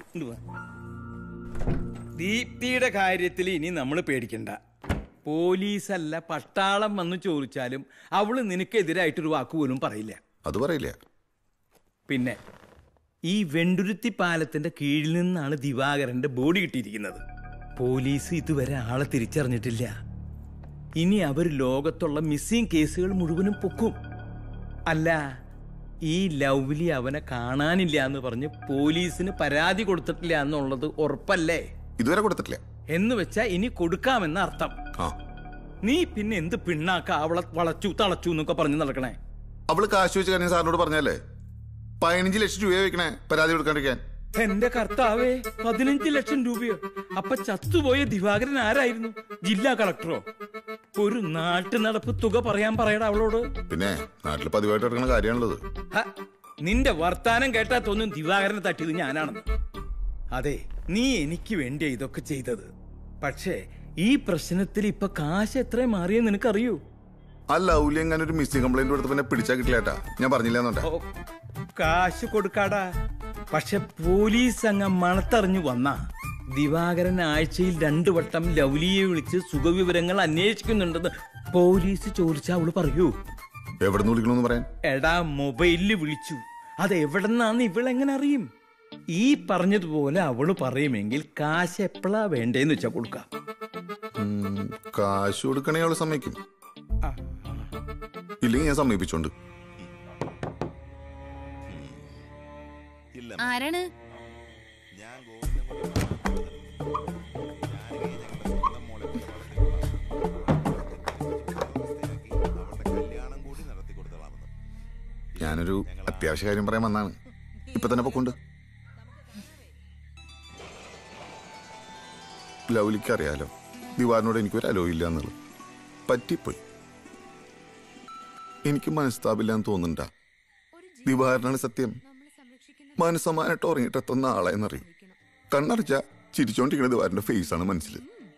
ദീപ്തിയുടെ കാര്യത്തിൽ ഇനി നമ്മൾ പേടിക്കണ്ട. പോലീസല്ല പട്ടാളം വന്ന് ചോദിച്ചാലും അവള് നിനക്കെതിരായിട്ടൊരു വാക്ക് പോലും പറയില്ല. അത് പറയില്ല. പിന്നെ ഈ വെണ്ടുരുത്തി പാലത്തിന്റെ കീഴിൽ നിന്നാണ് ദിവാകരന്റെ ബോഡി കിട്ടിയിരിക്കുന്നത്. പോലീസ് ഇതുവരെ ആളെ തിരിച്ചറിഞ്ഞിട്ടില്ല. ഇനി അവർ ലോകത്തുള്ള മിസ്സിംഗ് കേസുകൾ മുഴുവനും പൊക്കും. അല്ല, ഈ ലവ്ലി അവനെ കാണാനില്ല എന്ന് പറഞ്ഞ് പോലീസിന് പരാതി കൊടുത്തിട്ടില്ല എന്നുള്ളത് ഉറപ്പല്ലേ? ഇതുവരെ കൊടുത്തിട്ടില്ല എന്ന് വെച്ചാ ഇനി കൊടുക്കാമെന്ന അർത്ഥം. നീ പിന്നെ എന്ത് പിണ്ണാക്ക അവളെ വളച്ചു തളച്ചു എന്നൊക്കെ പറഞ്ഞു നടക്കണേ? അവള് കാശ് വെച്ച് കാര്യം സാറിനോട് പറഞ്ഞല്ലേ? പതിനഞ്ച് ലക്ഷം രൂപ വെക്കണേ പരാതി കൊടുക്കാണ്ടിരിക്കാൻ. എന്റെ കർത്താവേ, പതിനഞ്ച് ലക്ഷം രൂപയോ? അപ്പൊ ചത്തുപോയ ദിവാകരൻ ആരായിരുന്നു? ജില്ലാ കളക്ടറോ? ഒരു നാട്ടു നടപ്പ് തുക പറയാൻ പറയടാ അവളോട്. പിന്നെ നാട്ടിൽ പതിവായിട്ട് എടുക്കുന്ന കാര്യമാണുള്ളത്. നിന്റെ വർത്താനം കേട്ടാ തോന്നും ദിവാകരനെ തട്ടിയത് ഞാനാണെന്ന്. അതെ, നീ എനിക്ക് വേണ്ടിയാ ഇതൊക്കെ ചെയ്തത്. പക്ഷേ ഈ പ്രശ്നത്തിൽ ഇപ്പൊ കാശ് എത്ര മാറിയെന്ന് നിനക്കറിയൂ? ആ ലൗലി എങ്ങനെ ഒരു മിസ്സിംഗ് കംപ്ലൈന്റ് കൊടുത്ത് പിന്നെ പിടിച്ചാ കിട്ടില്ലേട്ടാ. ഞാൻ പറഞ്ഞില്ലെന്നുണ്ടാ. കാശ് കൊടുക്കാടാ. പക്ഷെ പോലീസ് അങ്ങ് മണത്തറിഞ്ഞു വന്ന ദിവാകരൻ ആഴ്ചയിൽ രണ്ടു വട്ടം ലൗലിയെ വിളിച്ച് സുഖവിവരങ്ങൾ അന്വേഷിക്കുന്നുണ്ടെന്ന് പോലീസ് ചോദിച്ചാ അവള് പറയൂ? എവിടെ നിന്ന് വിളിക്കണമെന്ന് പറയാൻ? എടാ, മൊബൈലില് വിളിച്ചു. അത് എവിടെന്നാന്ന് ഇവളെങ്ങനെ അറിയും? ഈ പറഞ്ഞതുപോലെ അവള് പറയുമെങ്കിൽ കാശ് എപ്പോഴാ വേണ്ടേന്ന് വെച്ചാ കൊടുക്കാം. കാശ് കൊടുക്കണേ അവള് സമ്മതിക്കും. ഇല്ലെങ്കിൽ ഞാൻ സമ്മതിപ്പിച്ചോണ്ട്. ആരാണ്? ഞാനൊരു അത്യാവശ്യ കാര്യം പറയാൻ വന്നാണ്. ഇപ്പൊ തന്നെ പൊക്കൊണ്ട്. ലൗലിക്ക് അറിയാലോ ദിവാറിനോട് എനിക്കൊരു അലോയില്ല എന്നുള്ളത്. പറ്റിപ്പോയി. എനിക്ക് മനസ്താപില്ലാന്ന് തോന്നുന്നുണ്ടാ. ദിവാറിനാണ് സത്യം. മനസ്സമാനായിട്ട് ഉറങ്ങിയിട്ട് എത്തുന്ന ആളെന്നറിയും. കണ്ണടച്ച ചിരിച്ചോണ്ടിരിക്കുന്ന ദിവാറിന്റെ ഫേസ് ആണ് മനസ്സിൽ.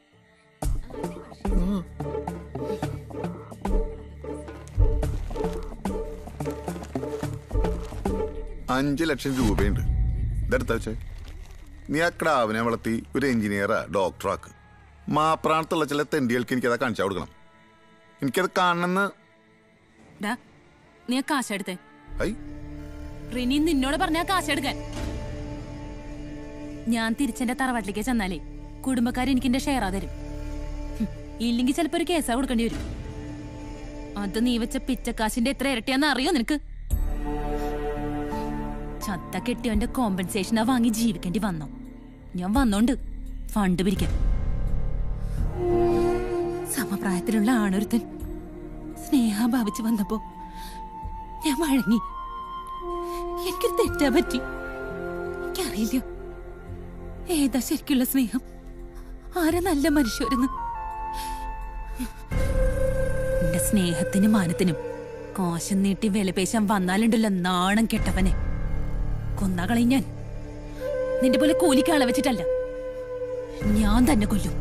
അഞ്ച് ലക്ഷം രൂപയുണ്ട്. ഇതെടുത്ത വെച്ചേ. നീ ആ ക്രാവിനെ വളർത്തി ഒരു എഞ്ചിനീയറാ ഡോക്ടറാക്ക്. മാപ്രാണത്തുള്ള ചില തെണ്ടികൾക്ക് എനിക്കതാ കാണിച്ചു കൊടുക്കണം. എനിക്കത് കാണണമെന്ന്. നീ കാശെടുത്തേ. ഐ റിനി നിന്നോട് പറഞ്ഞ കാശെടുക്കാൻ. ഞാൻ തിരിച്ചെന്റെ തറവാട്ടിലേക്ക് ചെന്നാലേ കുടുംബക്കാർ എനിക്ക് എന്റെ ഷെയറാ തരും. ഇല്ലെങ്കിൽ ചിലപ്പോ ഒരു കേസാ കൊടുക്കേണ്ടി വരും. അത് നീ വെച്ച പിച്ചക്കാശിന്റെ എത്ര ഇരട്ടിയാന്ന് അറിയോ നിനക്ക്? ചത്ത കെട്ടിയവന്റെ കോമ്പൻസേഷനാ വാങ്ങി ജീവിക്കേണ്ടി വന്നോ? ഞാൻ വന്നോണ്ട് ഫണ്ട് പിരിക്കാൻ. സമപ്രായത്തിലുള്ള ആണൊരുത്തൻ സ്നേഹം ഭാവിച്ച് വന്നപ്പോ ഞാൻ വഴങ്ങി. എനിക്കൊരു തെറ്റാ പറ്റി. എനിക്കറിയില്ല ഏതാ ശരിക്കുള്ള സ്നേഹം, ആരാ നല്ല മനുഷ്യരെന്ന്. എന്റെ സ്നേഹത്തിനും മാനത്തിനും കാശം നീട്ടി വിലപേശാൻ വന്നാലുണ്ടല്ലോ നാണം കെട്ടവനെ കൊന്നകളയും ഞാൻ. നിന്റെ പോലെ കൂലിക്കാളെ വെച്ചിട്ടല്ല, ഞാൻ തന്നെ കൊല്ലും.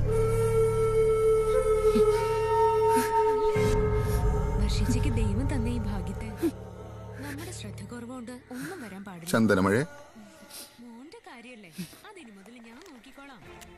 വർഷിച്ചയ്ക്ക് ദൈവം തന്ന ഈ ഭാഗ്യത്തെ നമ്മുടെ ശ്രദ്ധ കുറവുകൊണ്ട് ഒന്നും വരാൻ പാടില്ല. ചന്ദനമഴ മോന്റെ കാര്യല്ലേ, അതിനു മുതൽ ഞാൻ നോക്കിക്കോളാം.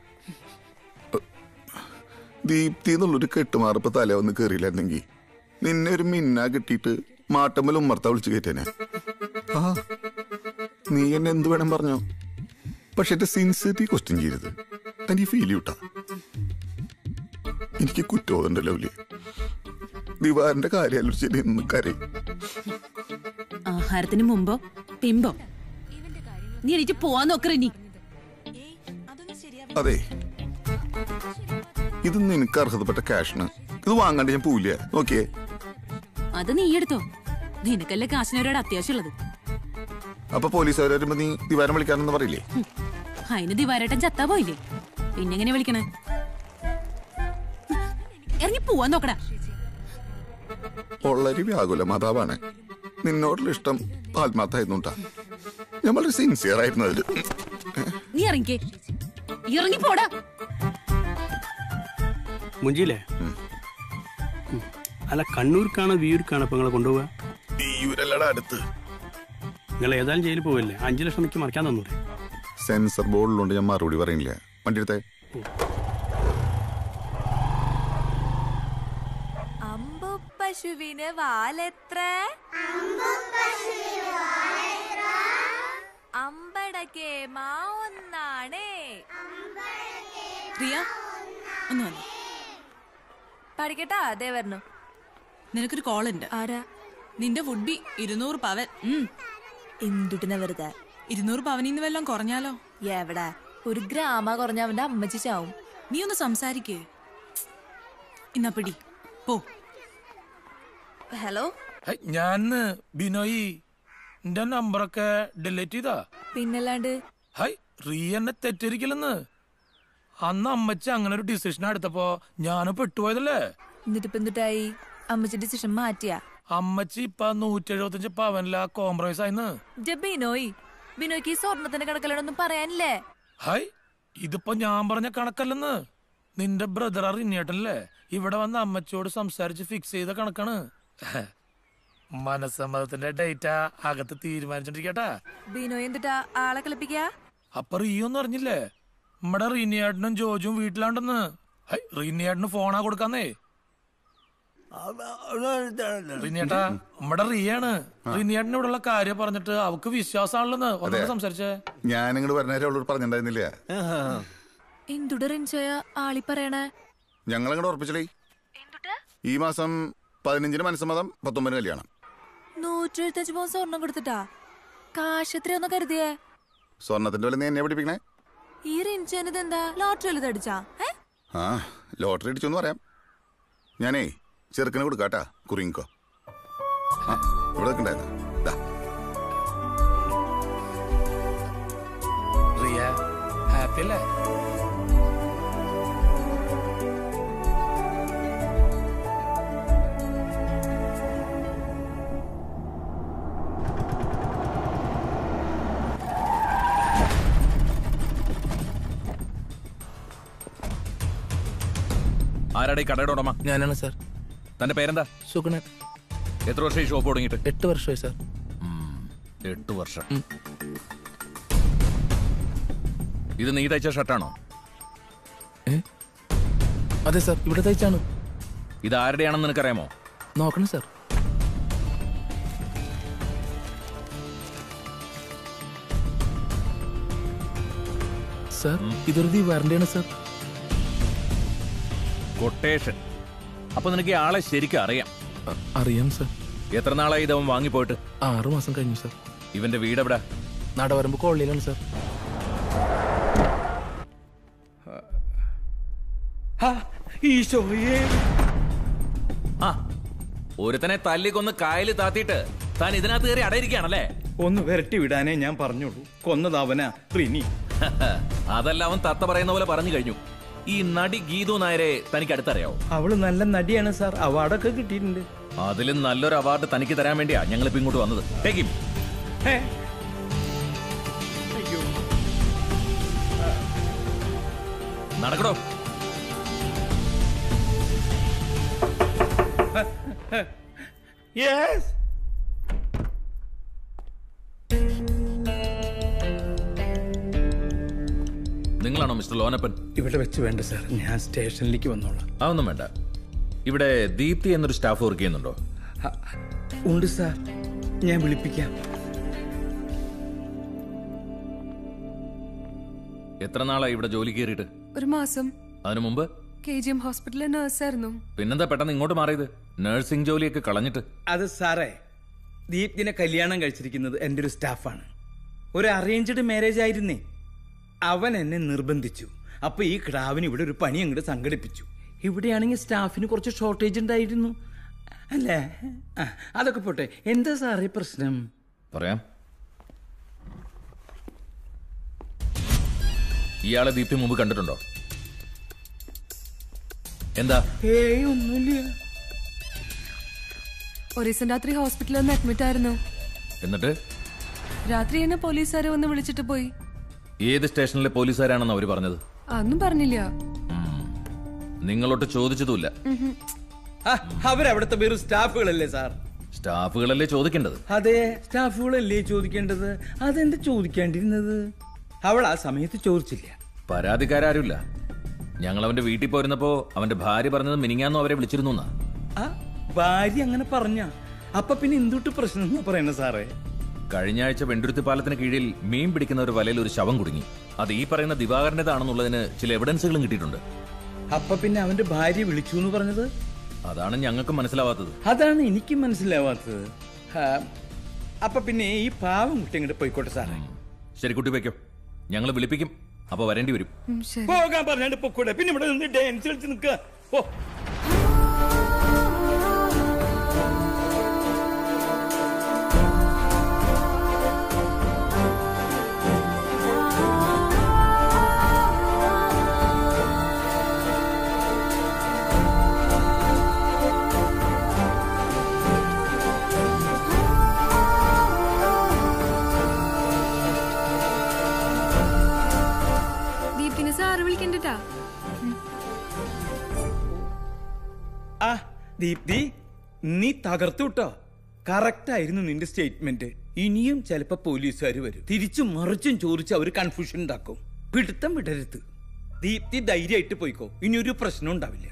ദീപ്തി എന്നുള്ളൊരു കെട്ടുമാറപ്പ് തല ഒന്ന് കയറിയില്ലായിരുന്നെങ്കിൽ നിന്നെ ഒരു മിന്ന കിട്ടിയിട്ട് മാട്ടമ്മൽ ഉമ്മർത്ത വിളിച്ചു കയറ്റേനെ. ആ നീ എന്നെ എന്ത് വേണം പറഞ്ഞോ, പക്ഷെ എന്റെ സിൻസിയറിറ്റി ക്വസ്റ്റ്യൻ ചെയ്യരുത്. എനിക്ക് ഫീൽ ചെയ്യൂട്ടാ. എനിക്ക് കുറ്റബോധമുണ്ടല്ലോ ലൗലി. ദിവാറിന്റെ കാര്യം ശരി എന്ന് കരയും. ആഹാരത്തിന് മുമ്പോ പിമ്പോ നീ എനിക്ക് പോവാൻ നോക്കറ. നീ അതെ, ഇത് നിനക്ക് അർഹതപ്പെട്ട ക്യാഷാണ്. ഇത് വാങ്ങാണ്ട് ഞാൻ പോവില്ല. നോക്കിയേ, അത് നീ എടുത്തോ. നിനക്കല്ലേ കാശിനവരോട് അത്യാവശ്യമുള്ളത്. അപ്പൊ പോലീസുകാർ വരുമ്പോ നീ ദിവാരം വിളിക്കാനെന്ന് പറയില്ലേ? അതിന് ദിവാരേട്ടൻ ചത്താ പോയില്ലേ, പിന്നെങ്ങനെ വിളിക്കണേ? ഇറങ്ങി പോവാൻ നോക്കടാ. ഉള്ളൊരു വ്യാകുല മാതാവാണ്. നിന്നോടുള്ള ഇഷ്ടം ആത്മാർത്ഥമായിരുന്നുണ്ടാ. ഞാൻ വളരെ സിൻസിയർ ആയിരുന്നു അതില്. നീ ഇറങ്ങിക്കേ, ഇറങ്ങി പോടാ. മുഞ്ചില്ലേ? അല്ല, കണ്ണൂർക്കാണോ വിയൂർക്കാണോ ഇപ്പൊ നിങ്ങളെ കൊണ്ടുപോവാ? വിയൂരല്ലടാ അടുത്ത്. നിങ്ങൾ ഏതായാലും ജയിലിൽ പോവല്ലേ? അഞ്ചു ലക്ഷം എനിക്ക് മറിക്കാൻ തന്നൂടെ? സെൻസർ ബോർഡിലുണ്ട്, ഞാൻ മറുപടി പറയുന്നില്ല. വണ്ടി എടുത്തേ. പശുവിന് വാലെത്ര? അമ്പടക്കേ മാ ഒന്നാണേ. റിയ ഒന്ന് വന്നു. പഠിക്കട്ടാ, അതേ വരണു. നിനക്കൊരു കോൾ ഉണ്ട്. ആരാ? നിന്റെ വുഡ്ബി ഇരുന്നൂറ് പവൻ. എന്തുട്ടിനെ വെറുതെ ഇരുന്നൂറ് പവനിന്ന് വല്ലതും കുറഞ്ഞാലോ? എവിടെ ഒരു ഗ്രാമ കുറഞ്ഞ അവന്റെ അമ്മച്ചി ചാവും. നീ ഒന്ന് സംസാരിക്കേ. ഇന്നാ പിടി പോ. ഹലോ, ഞാൻ ബിനോയി. എന്റെ നമ്പറൊക്കെ ഡിലീറ്റ് ചെയ്താ. പിന്നല്ലാണ്ട് ഹൈ, റിയ എന്നെ തെറ്റിരിക്കലെന്ന്. അന്ന് അമ്മച്ചി അങ്ങനെ ഒരു ഡിസിഷൻ എടുത്തപ്പോ ഞാൻ പെട്ടുപോയതല്ലേ. എന്നിട്ടിപ്പ എന്തിട്ടായി? അമ്മച്ചി ഡിസിഷൻ മാറ്റിയാ? അമ്മച്ചി ഇപ്പൊ നൂറ്റി എഴുപത്തഞ്ച് പവനില കോംപ്രമൈസ് ആയിന്ന്. ബിനോയ്, ബിനോയ്ക്ക് ഈ സ്വർണത്തിന്റെ കണക്കിലൊന്നും പറയാനില്ലേ? ഹൈ, ഇതിപ്പോ ഞാൻ പറഞ്ഞ കണക്കല്ലെന്ന്. നിന്റെ ബ്രദർ റിനിയേട്ടനല്ലേ ഇവിടെ വന്ന് അമ്മച്ചിയോട് സംസാരിച്ച് ഫിക്സ് ചെയ്ത കണക്കാണ്. മനസ്സമ്മതത്തിന്റെ ഡേറ്റ അകത്ത് തീരുമാനിച്ചോണ്ടിരിക്കട്ടാ. ബിനോയ് എന്തിട്ടാ ആളെ കളിപ്പിക്ക? അപ്പൊ റീയൊന്നും അറിഞ്ഞില്ലേ? നമ്മടെ റീനിയേട്ടനും ജോജും വീട്ടിലാണ്ടെന്ന്. ഹൈ, റീനിയേട്ടന് ഫോണാ കൊടുക്കാന്നേ. റിനിയേട്ടാ, നമ്മടെ റിയാണ്. റിനിയേട്ടന് ഇവിടെയുള്ള കാര്യം പറഞ്ഞിട്ട് അവക്ക് വിശ്വാസമാണല്ലോ. ഒന്നും സംസാരിച്ചേ. ഞാൻ ഇങ്ങോട്ട് പറഞ്ഞേരം അവളോട് പറഞ്ഞിട്ടുണ്ടായിരുന്നില്ല. എന്തുടെ റിൻചോയ ആളി പറയണേ? ഞങ്ങളങ്ങോട്ട് ഉറപ്പിച്ചേ. ഈ മാസം പതിനഞ്ചിന് മനസ്സമ്മതം, പത്തൊമ്പതിന് കല്യാണം. നൂറ്റി എഴുപത്തഞ്ച് പവൻ സ്വർണം കൊടുത്തിട്ടാ? കാശ് എത്രയൊന്നും കരുതിയേ? സ്വർണത്തിന്റെ വില നീ എന്നെ പഠിപ്പിക്കണേ? ഈ റിൻചോനിത് എന്താ ലോട്ടറി വലുത് അടിച്ചാ? ആ, ലോട്ടറി അടിച്ചോന്ന് പറയാം. ഞാനേ ചെറുക്കനെ കൊടുക്കാട്ടാ, കുറിങ്ങിക്കോ. ആ, ഇവിടെ വെക്കണ്ടായിരുന്നു. റിയ ഹാപ്പി അല്ലേ? ആരാടെ ഈ കടയുടെ ഉടമ? ഞാനാണ് സാർ. തന്റെ പേരെന്താ? സുഗുണൻ. എത്ര വർഷം ഈ ഷോപ്പ് തുടങ്ങിയിട്ട്? എട്ട് വർഷമായി സാർ. എട്ട് വർഷം. ഇത് നീ തയ്ച്ച ഷർട്ടാണോ? അതെ സാർ, ഇവിടെ തയ്ച്ചാണ്. ഇത് ആരുടെയാണെന്ന് നിനക്കറിയാമോ? നോക്കണം സാർ. സാർ ഇതൊരു ദിവാറിന്റെയാണ് സാർ. കൊട്ടേഷൻ. അപ്പൊ നിനക്ക് ഈ ആളെ ശരിക്കും അറിയാം? അറിയാം സാർ. എത്ര നാളായി ഇതവൻ വാങ്ങിപ്പോയിട്ട്? ആറു മാസം കഴിഞ്ഞു സാർ. ഇവന്റെ വീട് എവിടെ? നടവരമ്പ് കോളനിയിലാണ് സാർ. ആ ഒരുത്തനെ തല്ലിക്കൊന്ന് കായല് താത്തിയിട്ട് താൻ ഇതിനകത്ത് കയറി അടയിരിക്കുകയാണല്ലേ? ഒന്ന് വിരട്ടി വിടാനേ ഞാൻ പറഞ്ഞോളൂ. കൊന്നതവനാ റിനി. അതല്ല, അവൻ തത്ത പറയുന്ന പോലെ പറഞ്ഞു കഴിഞ്ഞു. ഈ നടി ഗീതു നായരെ തനിക്ക് അടുത്തറിയാവോ? അവള് നല്ല നടിയാണ് സാർ, അവാർഡൊക്കെ കിട്ടിയിട്ടുണ്ട്. അതിലും നല്ലൊരു അവാർഡ് തനിക്ക് തരാൻ വേണ്ടിയാ ഞങ്ങൾ ഇപ്പൊ ഇങ്ങോട്ട് വന്നത്. Take him. നടക്കടോ. യെസ്. നിങ്ങളാണോ മിസ്റ്റർ ലോനപ്പൻ? ഇവിടെ വെച്ച് വേണ്ട സാർ, ഞാൻ സ്റ്റേഷനിലേക്ക് വന്നോളാം. അതൊന്നും വേണ്ട. ഇവിടെ ദീപ്തി എന്നൊരു സ്റ്റാഫ് വർക്ക് ചെയ്യുന്നുണ്ടോ? ഉണ്ട് സാർ, ഞാൻ വിളിപ്പിക്കാം. എത്ര നാളായി ഇവിടെ ജോലി കയറിയിട്ട്? ഒരു മാസം. അതിനു മുമ്പ് കെ ജി എം ഹോസ്പിറ്റലിലെ നഴ്സായിരുന്നു. പിന്നെന്താ പെട്ടെന്ന് ഇങ്ങോട്ട് മാറിയത്? നഴ്സിംഗ് ജോലിയൊക്കെ കളഞ്ഞിട്ട്. അത് സാറേ, ദീപ്തിനെ കല്യാണം കഴിച്ചിരിക്കുന്നത് എൻ്റെ ഒരു സ്റ്റാഫാണ്. ഒരു അറേഞ്ച്ഡ് മാരേജ് ആയിരുന്നേ. അവൻ എന്നെ നിർബന്ധിച്ചു. അപ്പൊ ഈ ക്രാവിന് ഇവിടെ ഒരു പണി അങ്ങോട്ട് സംഘടിപ്പിച്ചു. ഇവിടെയാണെങ്കിൽ സ്റ്റാഫിന് കുറച്ച് ഷോർട്ടേജ് ഉണ്ടായിരുന്നു അല്ലേ? അതൊക്കെ പോട്ടെ, എന്താ സാറേ പ്രശ്നം? പറയാം. ഇയാളെ ദീപ്തി മുമ്പ് കണ്ടിട്ടുണ്ടോ? എന്താ? ഏയ് ഒന്നുമില്ല. ഒരു ദിവസം രാത്രി ഹോസ്പിറ്റലിൽ ഒന്ന് അഡ്മിറ്റ് ആയിരുന്നു. എന്നിട്ട് രാത്രി എന്നെ പോലീസുകാരെ വന്ന് വിളിച്ചിട്ട് പോയി. ഏത് സ്റ്റേഷനിലെ പോലീസുകാരാണെന്ന് അവര് പറഞ്ഞത്? അതൊന്നും പറഞ്ഞില്ല. നിങ്ങളോട്ട് ചോദിച്ചതുമില്ല. അവരവിടുത്തെ വേറെ സ്റ്റാഫുകളല്ലേ സാർ? സ്റ്റാഫുകളല്ലേ ചോദിക്കേണ്ടത്? അതെ, സ്റ്റാഫുകളല്ലേ ചോദിക്കേണ്ടത്. അതെന്താ ചോദിക്കേണ്ടിരുന്നത്? അവൾ ആ സമയത്ത് ചോദിച്ചില്ല. പരാതിക്കാരുമില്ല. ഞങ്ങൾ അവന്റെ വീട്ടിൽ പോയിരുന്നപ്പോ അവന്റെ ഭാര്യ പറഞ്ഞത് മിനിങ്ങാന്നും അവരെ വിളിച്ചിരുന്നു. ആ ഭാര്യ അങ്ങനെ പറഞ്ഞ അപ്പൊ പിന്നെ എന്തുട്ട് പ്രശ്നം പറയണ സാറേ? കഴിഞ്ഞ ആഴ്ച വെണ്ടുരുത്തി പാലത്തിന് കീഴിൽ മീൻ പിടിക്കുന്ന ഒരു വലയിൽ ഒരു ശവം കുടുങ്ങി. അത് ഈ പറയുന്ന ദിവാകരന്റേതാണെന്നുള്ളതിന് ചില എവിഡൻസുകളും കിട്ടിയിട്ടുണ്ട്. അപ്പൊ പിന്നെ അവന്റെ ഭാര്യ വിളിച്ചു എന്ന് പറഞ്ഞത്? അതാണ് ഞങ്ങൾക്ക് മനസ്സിലാവാത്തത്. അതാണ് എനിക്ക് മനസ്സിലാവാത്തത്. അപ്പൊ പിന്നെ ഈ പാവം കുട്ടി അങ്ങോട്ട് പോയിക്കോട്ടെ സാറേ. ശരി, കുട്ടി വയ്ക്കോ, ഞങ്ങൾ വിളിപ്പിക്കും. അപ്പൊ വരേണ്ടി വരും. പോകാൻ പറഞ്ഞാണ്ട് പൊക്കൂടെ, പിന്നെ ഇവിടെ നിന്ന് ഡാൻസ് കളിച്ച് നിൽക്കുക. ഓ ആ ദീപ്തി, നീ തകർത്തു വിട്ടോ. കറക്റ്റ് ആയിരുന്നു നിന്റെ സ്റ്റേറ്റ്മെന്റ്. ഇനിയും ചിലപ്പോ പോലീസുകാർ വരും, തിരിച്ചും മറിച്ചും ചോദിച്ച് അവർ കൺഫ്യൂഷൻ ഉണ്ടാക്കും. പിടുത്തം വിടരുത്. ദീപ്തി ധൈര്യമായിട്ട് പോയിക്കോ, ഇനി ഒരു പ്രശ്നം ഉണ്ടാവില്ല.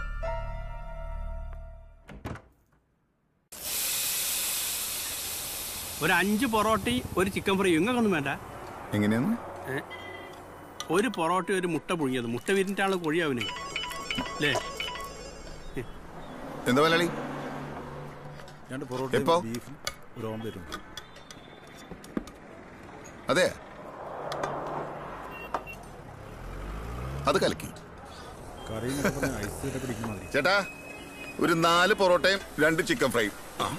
ഒരു അഞ്ച് പൊറോട്ടി ഒരു ചിക്കൻ ഫ്രൈ ഇങ്ങൊന്നും വേണ്ട. എങ്ങനെയാണ്? ഒരു പൊറോട്ടി ഒരു മുട്ട പുഴുങ്ങിയത്. മുട്ട വിരിഞ്ഞ ആള് കൊഴിയാവിന് അല്ലേ? എന്താ മലയാളി? എപ്പോ? അതെ, അത് കലക്കി. ചേട്ടാ, ഒരു നാല് പൊറോട്ടയും രണ്ട് ചിക്കൻ ഫ്രൈ.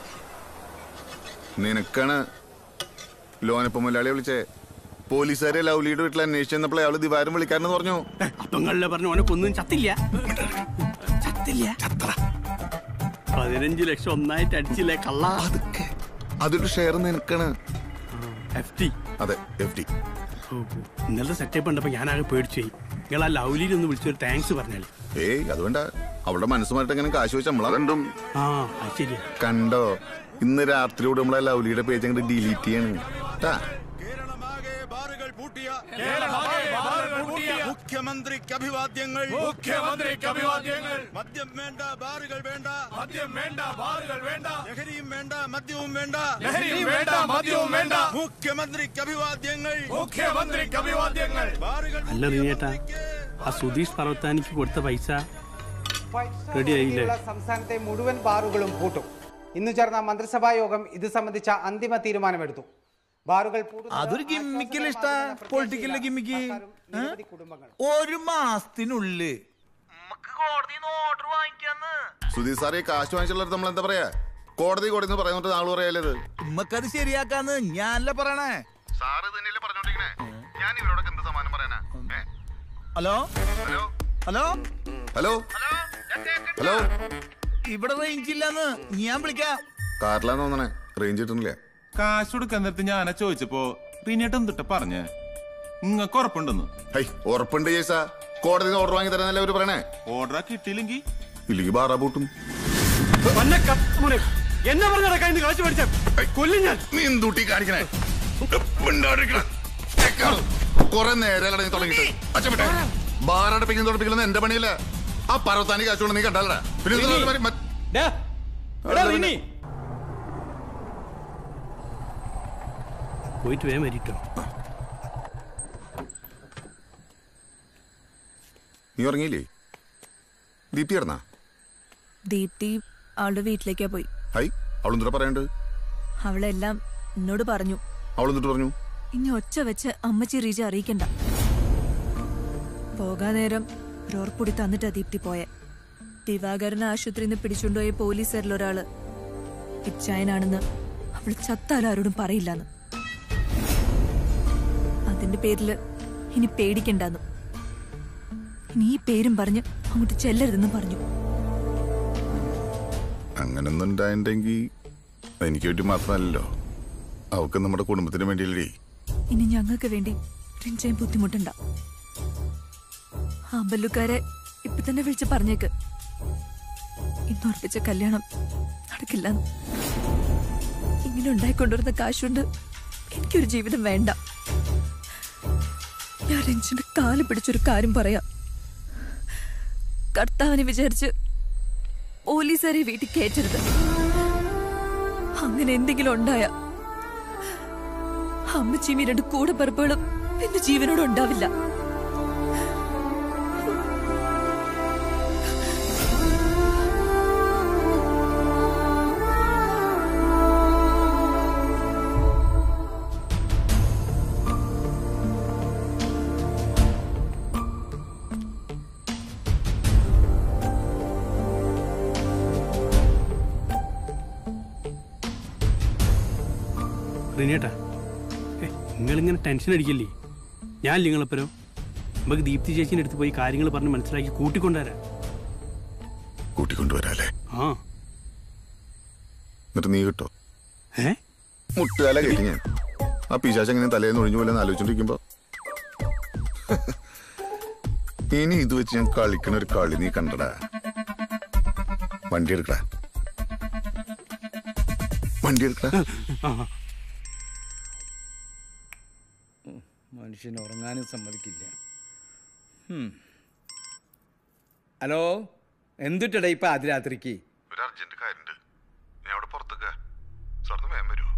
നിനക്കാണ് ലോനപ്പം മലയാളി വിളിച്ചേ. പോലീസുകാരെ ലൗലിയുടെ വീട്ടിൽ അന്വേഷിച്ചപ്പോൾ അയാള് ദിവാരം വിളിക്കാരെന്ന് പറഞ്ഞു. അപ്പങ്ങളിലെ പറഞ്ഞു ഓനക്കൊന്നും ചത്തില്ല ചത്തില്ല ചത്ര പതിനഞ്ച് ലക്ഷം ഒന്നായിട്ട് അടിച്ചില്ലേ കള്ള. അതൊരു ഷെയർ നിനക്കാണ്. F T. അതെ, എഫ് ടി. ഇന്നലത്തെ സെറ്റപ്പ് കണ്ടപ്പോ ഞാനാകെ പേടിച്ചു പോയി. നിങ്ങൾ ആ ലൗലിയിൽ ഒന്ന് വിളിച്ചൊരു താങ്ക്സ് പറഞ്ഞാൽ. ഏയ് അത് വേണ്ട, അവളുടെ മനസ്സുമായിട്ട് എങ്ങനെ കാശ് വെച്ച് നമ്മളതും ആ ശരിയാ. കണ്ടോ, ഇന്ന് രാത്രിയോട് നമ്മളെ ലൗലിയുടെ പേജ് അങ്ങോട്ട് ഡിലീറ്റ് ചെയ്യാണ്. പൂട്ടിയ ബാറുകൾ പൂട്ടിയ മുഖ്യമന്ത്രിക്ക് അഭിവാദ്യങ്ങൾ മുഖ്യമന്ത്രിക്ക് അഭിവാദ്യങ്ങൾ മദ്യം വേണ്ട ബാറുകൾ വേണ്ട മദ്യം വേണ്ട ബാറുകൾ വേണ്ട ലഹരിയും വേണ്ട മദ്യവും വേണ്ട ലഹരിയും വേണ്ട മദ്യവും വേണ്ട മുഖ്യമന്ത്രിക്ക് അഭിവാദ്യങ്ങൾ മുഖ്യമന്ത്രിക്ക് അഭിവാദ്യങ്ങൾ ബാറുകൾ അല്ല റിനേട്ടാ, ആ സുധീഷ് പർവത്താനിക്ക് കൊടുത്ത പൈസ റെഡി ആയില്ലേ? സംസ്ഥാനത്തെ മുഴുവൻ ബാറുകളും പൂട്ടും. ഇന്ന് ചേർന്ന മന്ത്രിസഭാ യോഗം ഇത് സംബന്ധിച്ച അന്തിമ തീരുമാനമെടുത്തു. ബാറുകൾ അതൊരു ഗിമ്മിക്കൽ ഇഷ്ട പൊളിറ്റിക്കലിലെ ഗിമ്മിക്ക് ഒരു മാസത്തിനുള്ളിൽ സുധീർ സാറേ, കാശ് വാങ്ങിച്ചുള്ളത് നമ്മൾ എന്താ പറയാ? കോടതി കോടതി പറയുന്നത് ആള് പറയാലത്. ഉമ്മക്കത് ശരിയാക്കാന്ന് ഞാനല്ല പറയണേ. സാറ് തന്നെയല്ലേ പറഞ്ഞോണ്ടിരിക്കണേ. ഞാൻ ഇവരോടൊക്കെ എന്ത് സമാനം പറയാനാ? Hello hello hello hello hello ഇവിടെ റേഞ്ച് ഇല്ലെന്ന് ഞാൻ വിളിക്കാം. കാറിലാന്ന് തോന്നണേ, റേഞ്ച് കിട്ടുന്നില്ല. കാശ് കൊടുക്കാൻ നേരത്തെ ഞാനാ ചോദിച്ചപ്പോ റിനേട്ടൻ തൊട്ട് പറഞ്ഞേ നിങ്ങൾക്ക് ഉറപ്പുണ്ടെന്ന്. ഹൈ, ഉറപ്പുണ്ട് ചേച്ചാ. കോടതി ഓർഡർ വാങ്ങി തരാനല്ലേ അവര് പറയണേ. ഓർഡർ കിട്ടിയില്ലെങ്കിൽ ഇല്ലെങ്കിൽ ബാറാ പൂട്ടും. എന്നെ പറഞ്ഞ കാശ് മേടിച്ച കൊല്ലും ഞാൻ. നീ എന്തൂട്ടി കാണിക്കണേ? കൊറേ നേരം തുടങ്ങിട്ട് അച്ഛൻ ബാറടപ്പിക്കുന്ന തുടപ്പിക്കുന്ന എന്റെ പണിയല്ല. ആ പർവത്താനി കാശുകൊണ്ട് നീ കണ്ടല്ലടാ. പോയിട്ട് വേഗം വരിട്ടോ. നീ ഉറങ്ങിയില്ലേ? ദീപ്തി കിടന്നാ? ദീപ്തി അവളുടെ വീട്ടിലേക്കാ പോയി. ഹൈ, അവളെന്താ പറയണ്ട്? അവളെല്ലാം എന്നോട് പറഞ്ഞു. അവളെന്തിട്ട് പറഞ്ഞു? ഇനി ഒച്ച വെച്ച് അമ്മച്ചി റീജ അറിയിക്കണ്ട. പോകാൻ നേരം റോർപ്പൊടി തന്നിട്ടാ ദീപ്തി പോയെ. ദിവാകരനെ ആശുപത്രിയിൽ നിന്ന് പിടിച്ചുകൊണ്ടുപോയ പോലീസുകാരിലൊരാള് ഇച്ചായനാണെന്ന് അവള് ചത്താലാരോടും പറയില്ലാന്ന്. അതിന്റെ പേരില് ഇനി പേടിക്കണ്ടെന്നു. ഇനി ഈ പേരും പറഞ്ഞ് അങ്ങോട്ട് ചെല്ലരുതെന്നും പറഞ്ഞു. അങ്ങനൊന്നും ഉണ്ടായിണ്ടെങ്കിൽ എനിക്ക് വേണ്ടി മാത്രമല്ലല്ലോ, അവക്ക് നമ്മുടെ കുടുംബത്തിന് വേണ്ടിയല്ലേ. ഇനി ഞങ്ങൾക്ക് വേണ്ടി റിൻചാൻ ബുദ്ധിമുട്ടുണ്ട. ആ ബല്ലുക്കാരെ ഇപ്പൊ തന്നെ വിളിച്ച് പറഞ്ഞേക്ക് ഇന്നുറപ്പിച്ച കല്യാണം നടക്കില്ല. ഇങ്ങനെ ഉണ്ടായിക്കൊണ്ടുവരുന്ന കാശുകൊണ്ട് എനിക്കൊരു ജീവിതം വേണ്ട. ഞാൻ റിൻചിന്റെ കാല് പിടിച്ചൊരു കാര്യം പറയാം. കർത്താവിനെ വിചാരിച്ച് പോലീസുകാരെ വീട്ടിൽ കയറ്റരുത്. അങ്ങനെ എന്തെങ്കിലും ഉണ്ടായ അമ്മച്ചിയും രണ്ട് കൂടെ പറപ്പുകളും എന്റെ ജീവനോട് ഉണ്ടാവില്ല. റിനേട്ടാ, നിങ്ങളിങ്ങനെ ടെൻഷൻ അടിക്കില്ലേ? ഞാൻ നിങ്ങളെപ്പരോ നമുക്ക് ദീപ്തി ചേച്ചിന്റെ അടുത്ത് പോയി കാര്യങ്ങൾ പറഞ്ഞ് മനസ്സിലാക്കി കൂട്ടിക്കൊണ്ടുവരാ. കൂട്ടിക്കൊണ്ടുവരാല്ലേ? ആ, എന്നിട്ട് നീ കിട്ടോ? ഏ മുട്ടുകാല കേട്ടി ഞാൻ. ആ പിശാച് എങ്ങനെ തലേന്ന് ഒഴിഞ്ഞു പോലെ ആലോചിച്ചോണ്ടിരിക്കുമ്പോ ഇനി ഇത് വെച്ച് ഞാൻ കളിക്കണ ഒരു കളി നീ കണ്ടടാ. വണ്ടി എടുക്കടാ, വണ്ടി എടുക്കടാ. മനുഷ്യൻ ഉറങ്ങാനും സമ്മതിക്കില്ല. ഹലോ, എന്തുട്ടടാ ഇപ്പൊ ആദ്യ രാത്രിക്ക്? ഒരു അർജന്റ് കാര്യമുണ്ട്. ഞാൻ അവിടെ പുറത്തേക്ക് സാറിന് വേഗം വരുമോ?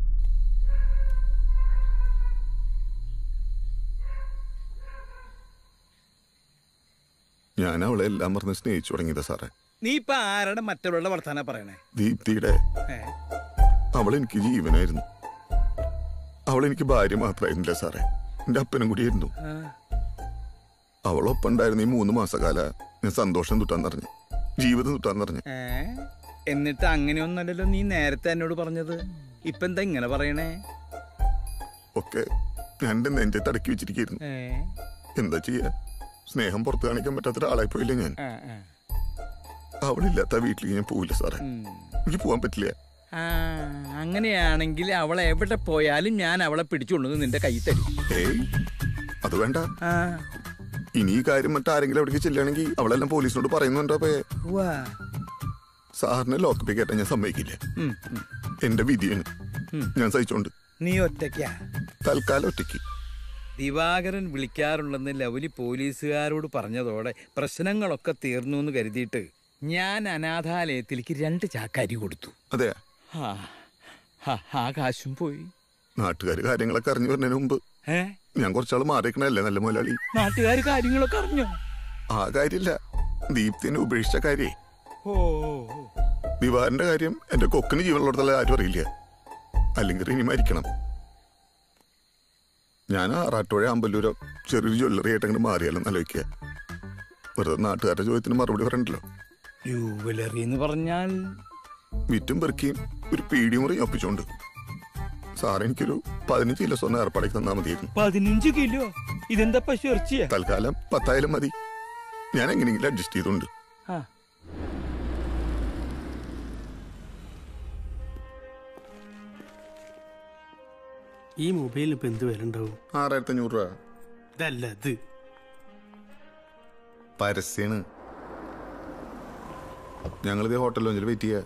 ഞാൻ അവളെ എല്ലാം പറഞ്ഞ് സ്നേഹിച്ചു തുടങ്ങിയതാ സാറേ. നീ ഇപ്പൊ ആരുടെ മറ്റുള്ള വർത്താന പറയണേ? ദീപ്തിയുടെ. അവളെനിക്ക് ജീവനായിരുന്നു. അവളെനിക്ക് ഭാര്യ മാത്രമായിരുന്നില്ല സാറേ, എന്റെ അപ്പനും കൂടിയായിരുന്നു. അവളൊപ്പം ഉണ്ടായിരുന്ന ഈ മൂന്ന് മാസകാല ഞാൻ സന്തോഷം തുട്ടാൻ നിറഞ്ഞു, ജീവിതം തുട്ടാൻ നിറഞ്ഞു. എന്നിട്ട് അങ്ങനെയൊന്നല്ലല്ലോ നീ നേരത്തെ എന്നോട് പറഞ്ഞത്. ഇപ്പൊ എന്താ ഇങ്ങനെ പറയണേ? ഒക്കെ ഞാൻ എന്റെ നെഞ്ചെ തടക്കി വെച്ചിരിക്കുന്നു. എന്താ ചെയ്യാ, സ്നേഹം പുറത്തു കാണിക്കാൻ പറ്റാത്ത ഒരാളായി പോയില്ലേ ഞാൻ. അവളില്ലാത്ത വീട്ടിലേക്ക് ഞാൻ പോവില്ല സാറേ, എനിക്ക് പോവാൻ പറ്റില്ല. അങ്ങനെയാണെങ്കിൽ അവളെ എവിടെ പോയാലും ഞാൻ അവളെ പിടിച്ചുകൊണ്ടു നിന്റെ കൈ തരും. ഏയ് അത് വേണ്ട. ഇനി ഈ കാര്യം മറ്റാരെങ്കിലും അവിടേക്ക് ചെല്ലുകയാണെങ്കിൽ അവളെല്ലാം പോലീസിനോട് പറയുന്നുണ്ടോ? സാറിനെ ലോക്കപ്പിൽ കയറ്റാൻ ഞാൻ സമ്മതിക്കില്ല. എന്റെ വിധിയാണ്, ഞാൻ സഹിച്ചോണ്ട്. നീ ഒറ്റയ്ക്കാ? തൽക്കാലം ഒറ്റയ്ക്ക്. ദിവാകരൻ വിളിക്കാറുണ്ടെന്ന് ലവലി പോലീസുകാരോട് പറഞ്ഞതോടെ പ്രശ്നങ്ങളൊക്കെ തീർന്നു എന്ന് കരുതിയിട്ട് ഞാൻ അനാഥാലയത്തിലേക്ക് രണ്ട് ചാക്കരി കൊടുത്തു. അതെ, ആ കാശും പോയി. നാട്ടുകാര് കാര്യങ്ങളൊക്കെ അറിഞ്ഞു വരുന്നതിന് മുമ്പ് ഞാൻ കുറച്ചാൾ മാറിക്കണല്ലേ നല്ല മുതലാളി. നാട്ടുകാര് കാര്യങ്ങളൊക്കെ അറിഞ്ഞോ? ആ കാര്യമില്ല, ദീപ്തിനെ ഉപേക്ഷിച്ച കാര്യേ. ഓ, ദിവാറിന്റെ കാര്യം എന്റെ കൊക്കിന് ജീവനുള്ളടത്തുള്ള ആരും അറിയില്ല. അല്ലെങ്കിൽ ഇനി മരിക്കണം. ഞാൻ ആറാട്ടുപുഴ അമ്പലൂരോ ചെറിയൊരു ജ്വല്ലറി ആയിട്ട് അങ്ങോട്ട് മാറിയാലും ആലോചിക്കുക. വെറുതെ നാട്ടുകാരുടെ ചോദ്യത്തിന് മറുപടി പറയണ്ടല്ലോ. ജ്വല്ലറി എന്ന് പറഞ്ഞാൽ വിറ്റും പെറുക്കിയും ഒരു പീടി മുറി ഒപ്പിച്ചോണ്ട് സാർ എനിക്കൊരു പതിനഞ്ച് കിലോ സ്വർണ്ണം ഏർപ്പാടേക്ക് തന്നാ മതിയായിരുന്നു. പതിനഞ്ച് കിലോ? ഇതെന്താ പശു ഇറച്ചിയാ? തൽക്കാലം പത്തായാലും മതി. ഞാൻ എങ്ങനെയെങ്കിലും അഡ്ജസ്റ്റ് ചെയ്തോണ്ട്. ഈ മൊബൈലിന് ഇപ്പൊ എന്ത് വില ഉണ്ടാവും? ആറായിരത്തി അഞ്ഞൂറ് രൂപ. ഇതല്ല ഇത് പരസ്യാണ്. ഞങ്ങളിത് ഹോട്ടൽ ലോഞ്ചിൽ വെയിറ്റ് ചെയ്യാ.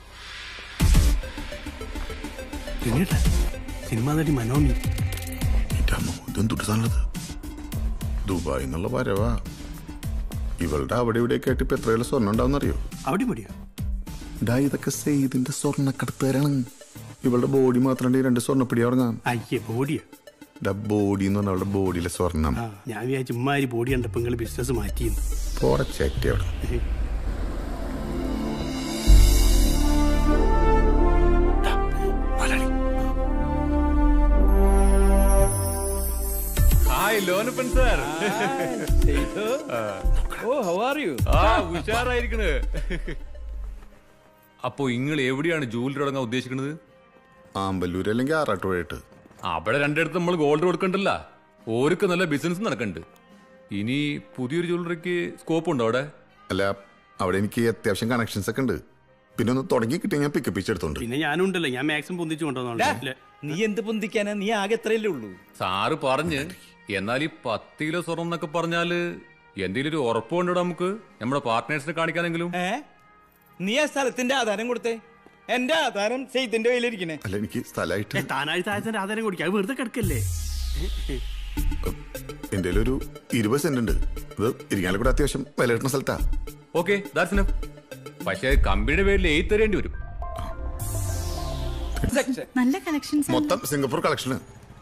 സിനിമാ നടി മനോമി. ഇതെന്തുട്ട് സാധനത്? ദുബായ് എന്നുള്ള വരവാ. ഇവളുടെ അവിടെ ഇവിടെയൊക്കെ ആയിട്ട് ഇപ്പൊ എത്ര കിലോ സ്വർണ്ണം ഉണ്ടാവുന്നറിയോ? അവിടെ മതിയോ? ഡാ ഇതൊക്കെ സെയ്തിന്റെ സ്വർണ്ണക്കടത്തുകാരാണ്. ഇവളുടെ ബോഡി മാത്രം രണ്ട് സ്വർണ്ണപ്പിടി ഉറങ്ങാം. അയ്യേ, ബോഡിയാ? ബോഡി എന്ന് പറഞ്ഞ അവളുടെ ബോഡിയിലെ സ്വർണം. ഞാൻ വിചാരിച്ചു ഉമ്മാരി ബോഡി കണ്ടപ്പോ നിങ്ങള് ബിസിനസ് മാറ്റിയെന്ന്. പോറച്ചേറ്റി അവിടെ. Hi Lonappan sir. ഓ, ഹൗ ആർ യു? ആ, ഉഷാറായിരിക്കണ്. അപ്പോ നിങ്ങൾ എവിടെയാണ് ജൂവലറി തുടങ്ങാൻ ഉദ്ദേശിക്കുന്നത്? ആമ്പല്ലൂര് അല്ലെങ്കിൽ ആറാട്ടുപുഴയിട്ട്. അവിടെ രണ്ടിടത്ത് നമ്മൾ ഗോൾഡ് കൊടുക്കണ്ടല്ല. ഓർക്ക് നല്ല ബിസിനസ് നടക്കണ്ട്. ഇനി പുതിയൊരു ജ്വല്ലറിക്ക് സ്കോപ്പ് ഉണ്ടോ അവിടെ? അല്ല, അവിടെ എനിക്ക് അത്യാവശ്യം കണക്ഷൻസ് ഒക്കെ ഉണ്ട്. പിന്നെ ഒന്ന് തുടങ്ങി കിട്ടിയ ഞാൻ പിക്കപ്പ് ചെയ്തെടുത്തോണ്ട്. പിന്നെ ഞാനും ഉണ്ടല്ലോ, ഞാൻ മാക്സിമം പൊന്തിച്ചു കൊണ്ടുവന്നോളാം. നീ എന്ത് പൊന്തിക്കാനാ? നീ ആകെ എത്രയല്ലേ ഉള്ളൂ? സാറ് പറഞ്ഞ്. എന്നാൽ ഈ പത്ത് കിലോ സ്വർണം എന്നൊക്കെ പറഞ്ഞാല് എന്തെങ്കിലും ഒരു ഉറപ്പ് കൊണ്ടോ നമുക്ക് നമ്മുടെ പാർട്ട്നേഴ്സിനെ കാണിക്കാനെങ്കിലും? നീ ആ സ്ഥലത്തിന്റെ ആധാരം കൊടുത്തേ. എന്റെ ആധാരം സെയ്തിന്റെ കയ്യിലിരിക്കണേ. അല്ല, എനിക്ക് സ്ഥലമായിട്ട് താനായി താഴത്തിന്റെ ആധാരം കൊടുക്കാം. വെറുതെ കിടക്കല്ലേ? എന്റെ ഒരു ഇരുപത് സെന്റ് ഉണ്ട്. ഇത് ഇരിക്കാനും കൂടെ അത്യാവശ്യം വില കിട്ടുന്ന സ്ഥലത്താ. ഓക്കെ, പക്ഷേ കമ്പനിയുടെ പേരിൽ എഴുതി തരേണ്ടി വരും. നല്ല കളക്ഷൻസ്. മൊത്തം സിംഗപ്പൂർ കളക്ഷന്.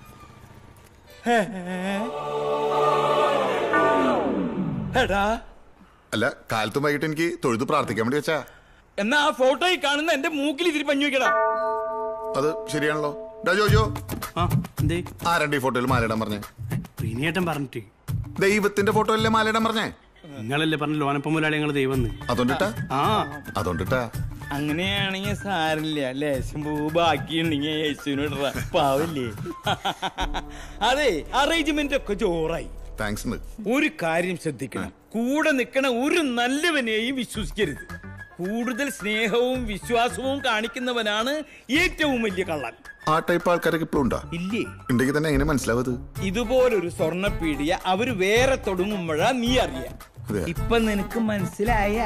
അല്ല, കാലത്തും വൈകിട്ട് എനിക്ക് തൊഴുത് പ്രാർത്ഥിക്കാൻ വേണ്ടി വെച്ചാ. എന്നാ ആ ഫോട്ടോയിൽ കാണുന്ന എന്റെ മൂക്കിൽ ഇതിരി പഞ്ഞു വെക്കടാ. അത് ശരിയാണല്ലോ. ജോജോ, ആരണ്ട് ഈ ഫോട്ടോയിൽ മാലയിടാൻ പറഞ്ഞേ? പ്രീനിയേട്ടൻ പറഞ്ഞിട്ട്. ദൈവത്തിന്റെ ഫോട്ടോ അല്ലേ മാലയിടാൻ പറഞ്ഞേ? നിങ്ങളല്ലേ പറഞ്ഞ ലോനപ്പം മുതലാളി ഞങ്ങൾ ദൈവം. അതുകൊണ്ടിട്ടാ? ആ, അതുകൊണ്ടിട്ടാ. അങ്ങനെയാണെങ്കിൽ സാരില്ല. ലേശം പൂ ബാക്കിയുണ്ടെങ്കിൽ യേശുവിനോട് പാവില്ലേ? അതെ, അറേഞ്ച്മെന്റ് ഒക്കെ ജോറായി. താങ്ക്സ്. ഒരു കാര്യം ശ്രദ്ധിക്കണം, കൂടെ നിൽക്കണ ഒരു നല്ലവനെയും വിശ്വസിക്കരുത്. കൂടുതൽ സ്നേഹവും വിശ്വാസവും കാണിക്കുന്നവനാണ് ഏറ്റവും വലിയ കള്ളൻ. ആ ടൈപ്പ് ആൾക്കാരൊക്കെ ഇപ്പോഴും ഉണ്ടോ? ഇല്ലേ? ഉണ്ടെങ്കിൽ തന്നെ എങ്ങനെ മനസ്സിലാവത്? ഇതുപോലൊരു സ്വർണ്ണപ്പീടിയ അവര് വേറെ തുടങ്ങുമ്പോഴാ നീ അറിയാം. ഇപ്പൊ നിനക്ക് മനസ്സിലായ?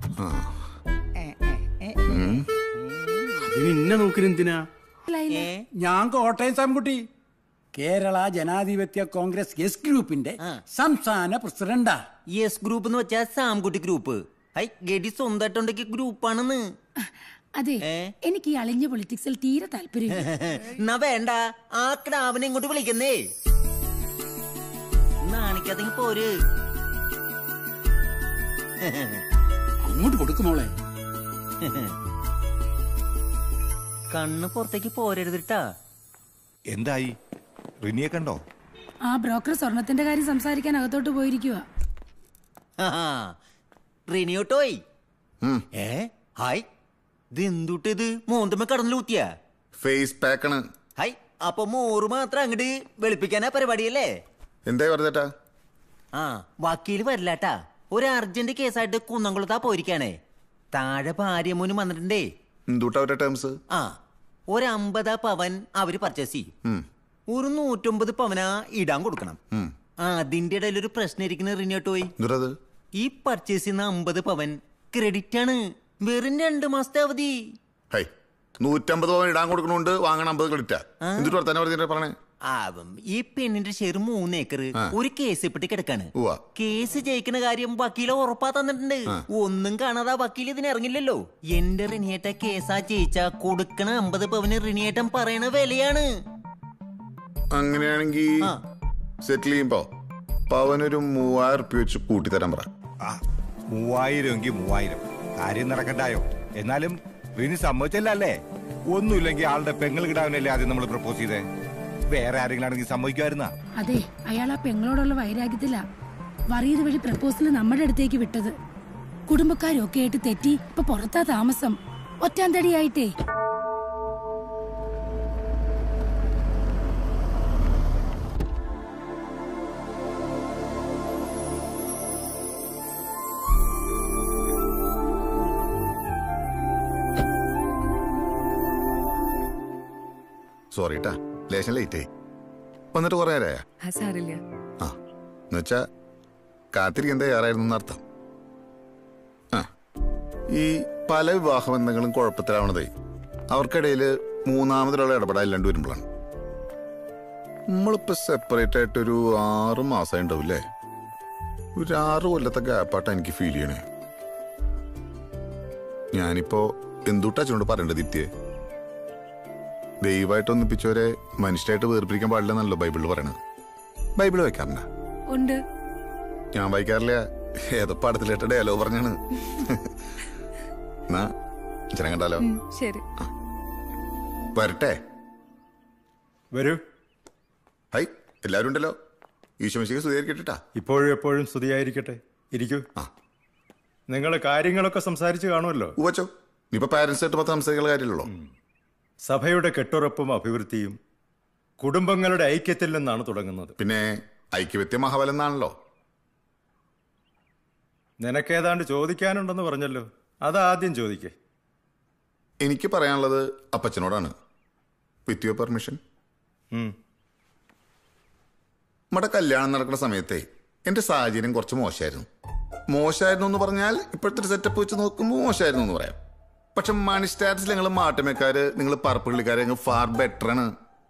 നിന്നെ നോക്കിനെന്തിനാ? ഞാൻ കോട്ടയം സാംകുട്ടി, കേരള ജനാധിപത്യ കോൺഗ്രസ് എസ് ഗ്രൂപ്പിന്റെ സംസ്ഥാന പ്രസിഡന്റാ. എസ് ഗ്രൂപ്പ് എന്ന് വെച്ചാൽ സാംകുട്ടി ഗ്രൂപ്പ്. ഹൈ, ഗഡി സ്വന്തമായിട്ടുണ്ടെങ്കിൽ ഗ്രൂപ്പാണെന്ന്. അതെ, എനിക്ക് ഈ അളിഞ്ഞ പൊളിറ്റിക്സിൽ തീരെ താല്പര്യം. എന്നാ വേണ്ട, ആ ക്രാവിനെ ഇങ്ങോട്ട് വിളിക്കുന്നേ. നാണിക്കാതെങ്കിൽ പോര്. അങ്ങോട്ട് കൊടുക്കുമോളെ. കണ്ണ് പുറത്തേക്ക് പോരരുതിട്ടാ. എന്തായി? റിനിയെ കണ്ടോ? ആ ബ്രോക്കർ സ്വർണത്തിന്റെ കാര്യം സംസാരിക്കാൻ അകത്തോട്ട് പോയിരിക്കുക. റിനിയോട്ടോയ്. ഏ ഹായ്, ഇത് എന്തുട്ടിത്? മോന്തമ്മ കടന്നിലൂത്തിയ ഫേസ് പാക്കാണ്. ഹായ്, അപ്പൊ മോറ് മാത്രം അങ്ങോട്ട് വെളുപ്പിക്കാനാ പരിപാടിയല്ലേ? എന്തായി പറഞ്ഞേട്ടാ? ആ, വക്കീല് വരില്ലാട്ടാ. ഒരു അർജന്റ് കേസായിട്ട് കുന്നംകുളത്താ പോയിരിക്കാണേ. താഴെ ഭാര്യമോനും വന്നിട്ടുണ്ടേ. എന്തുട്ടാ അവരുടെ ടേംസ്? ആ, ഒരു അമ്പതാ പവൻ അവര് പർച്ചേസ് ചെയ്യും. ഒരു നൂറ്റൊമ്പത് പവനാ ഇടാൻ കൊടുക്കണം. അതിന്റെ ഇടയിൽ ഒരു പ്രശ്നം ഇരിക്കുന്ന റിനിയോട്ടോയ്. ഈ പർച്ചേസ് ചെയ്യുന്ന അമ്പത് പവൻ ക്രെഡിറ്റ് ആണ്. വെറും രണ്ടു മാസത്തെ അവധി. നൂറ്റമ്പത് പവൻ ഇടാൻ കൊടുക്കണോണ്ട് വാങ്ങണം അമ്പത് ക്രെഡിറ്റാ. എന്തിട്ട് വർത്താനം പറഞ്ഞിട്ട് പറഞ്ഞേ? ഈ പെണ്ണിന്റെ ഷെയർ മൂന്ന് ഏക്കർ ഒരു കേസ് പെട്ടി കിടക്കാണ്. കേസ് ജയിക്കുന്ന കാര്യം വക്കീല ഉറപ്പാ തന്നിട്ടുണ്ട്. ഒന്നും കാണാതെ വക്കീൽ ഇതിന് ഇറങ്ങില്ലല്ലോ. എന്റെ റിനിയേട്ട കേസാ ജയിച്ചാ കൊടുക്കണ അമ്പത് പവന് റിനിയേട്ടൻ പറയണ വിലയാണ്. അങ്ങനെയാണെങ്കിൽ സെറ്റിൽ ചെയ്യുമ്പോ പവനൊരു മൂവായിരം റുപ്യ വെച്ച് കൂട്ടിത്തരാൻ പറ. മൂവായിരം എങ്കിൽ മൂവായിരം കാര്യം നടക്കണ്ടായോ? എന്നാലും റിനി സമ്മതിച്ചല്ലേ? ഒന്നുമില്ലെങ്കിൽ ആളുടെ പെങ്ങൾ കിടാവിനല്ലേ ആദ്യം നമ്മൾ പ്രപ്പോസ് ചെയ്തേ. വേറെ ആരെങ്കിലും ആണെങ്കിൽ സമ്മതിക്കുമായിരുന്ന? അതെ, അയാൾ ആ പെങ്ങളോടുള്ള വൈരാഗ്യത്തില വറീത് വഴി പ്രപ്പോസൽ നമ്മുടെ അടുത്തേക്ക് വിട്ടത്. കുടുംബക്കാരൊക്കെ ആയിട്ട് തെറ്റി ഇപ്പൊ പുറത്താ താമസം. ഒറ്റാന്തടിയായിട്ടേ. സോറി ട്ടാ, ലേശം ലേറ്റ് വന്നിട്ട് കുറെ നേരമായ. ആ എന്നുവെച്ചാ കാത്തിരിക്കാൻ തയ്യാറായിരുന്നു അർത്ഥം. ആ ഈ പല വിവാഹ ബന്ധങ്ങളും കുഴപ്പത്തിലാവണതേ അവർക്കിടയിൽ മൂന്നാമതൊരാളെ ഇടപെടാൻ വരുമ്പോഴാണ്. നമ്മളിപ്പോ സെപ്പറേറ്റ് ആയിട്ടൊരു ആറ് മാസം ഉണ്ടാവില്ലേ? ഒരു ആറ് കൊല്ലത്തെ ഗ്യാപ്പാട്ടാ എനിക്ക് ഫീൽ ചെയ്യണേ. ഞാനിപ്പോ എന്തുട്ടാ ചൂണ്ട് പറയണ്ടത് ദിത്യേ? ദൈവമായിട്ട് ഒന്നിപ്പിച്ചവരെ മനുഷ്യരായിട്ട് വേർപിരിക്കാൻ പാടില്ലെന്നല്ലോ ബൈബിളിൽ പറയണത്. ബൈബിള് വായിക്കാറുണ്ടോ? ഉണ്ട്. ഞാൻ വായിക്കാറില്ല. ഏതോ പാടത്തിലേട്ട ഡയലോഗ് പറഞ്ഞാണ്. എന്നാ ജനം കണ്ടാലോ? ശരി, വരട്ടെ. വരൂ. ഹൈ, എല്ലാവരും ഉണ്ടല്ലോ. ഈശോമിശിക്ക് സ്തുതിയായിരിക്കട്ടെ. ഇപ്പോഴും എപ്പോഴും സ്തുതിയായിരിക്കട്ടെ. ഇരിക്കൂ. നിങ്ങൾ കാര്യങ്ങളൊക്കെ സംസാരിച്ച് കാണുമല്ലോ. ഉവച്ചോ, ഇപ്പൊ പാരന്റ്സ് ആയിട്ട് പത്ത് സംസാരിക്കുന്ന കാര്യമുള്ളൂ. സഭയുടെ കെട്ടുറപ്പും അഭിവൃദ്ധിയും കുടുംബങ്ങളുടെ ഐക്യത്തിൽ നിന്നാണ് തുടങ്ങുന്നത്. പിന്നെ ഐക്യവ്യത്യ മഹാബലം എന്നാണല്ലോ. നിനക്കേതാണ്ട് ചോദിക്കാനുണ്ടെന്ന് പറഞ്ഞല്ലോ, അതാദ്യം ചോദിക്കേ. എനിക്ക് പറയാനുള്ളത് അപ്പച്ചനോടാണ്. With your permission. നമ്മുടെ കല്യാണം നടക്കുന്ന സമയത്തെ എന്റെ സാഹചര്യം കുറച്ച് മോശമായിരുന്നു. മോശമായിരുന്നു എന്ന് പറഞ്ഞാൽ ഇപ്പോഴത്തെ സെറ്റപ്പ് വെച്ച് നോക്കുമ്പോൾ മോശമായിരുന്നു എന്ന് പറയാം. പക്ഷെ മണി സ്റ്റാറ്റസിൽ നിങ്ങൾ മാട്ടമേക്കാര്, നിങ്ങൾ പറപ്പുള്ളിക്കാര് ഫാർ ബെറ്റർ ആണ്.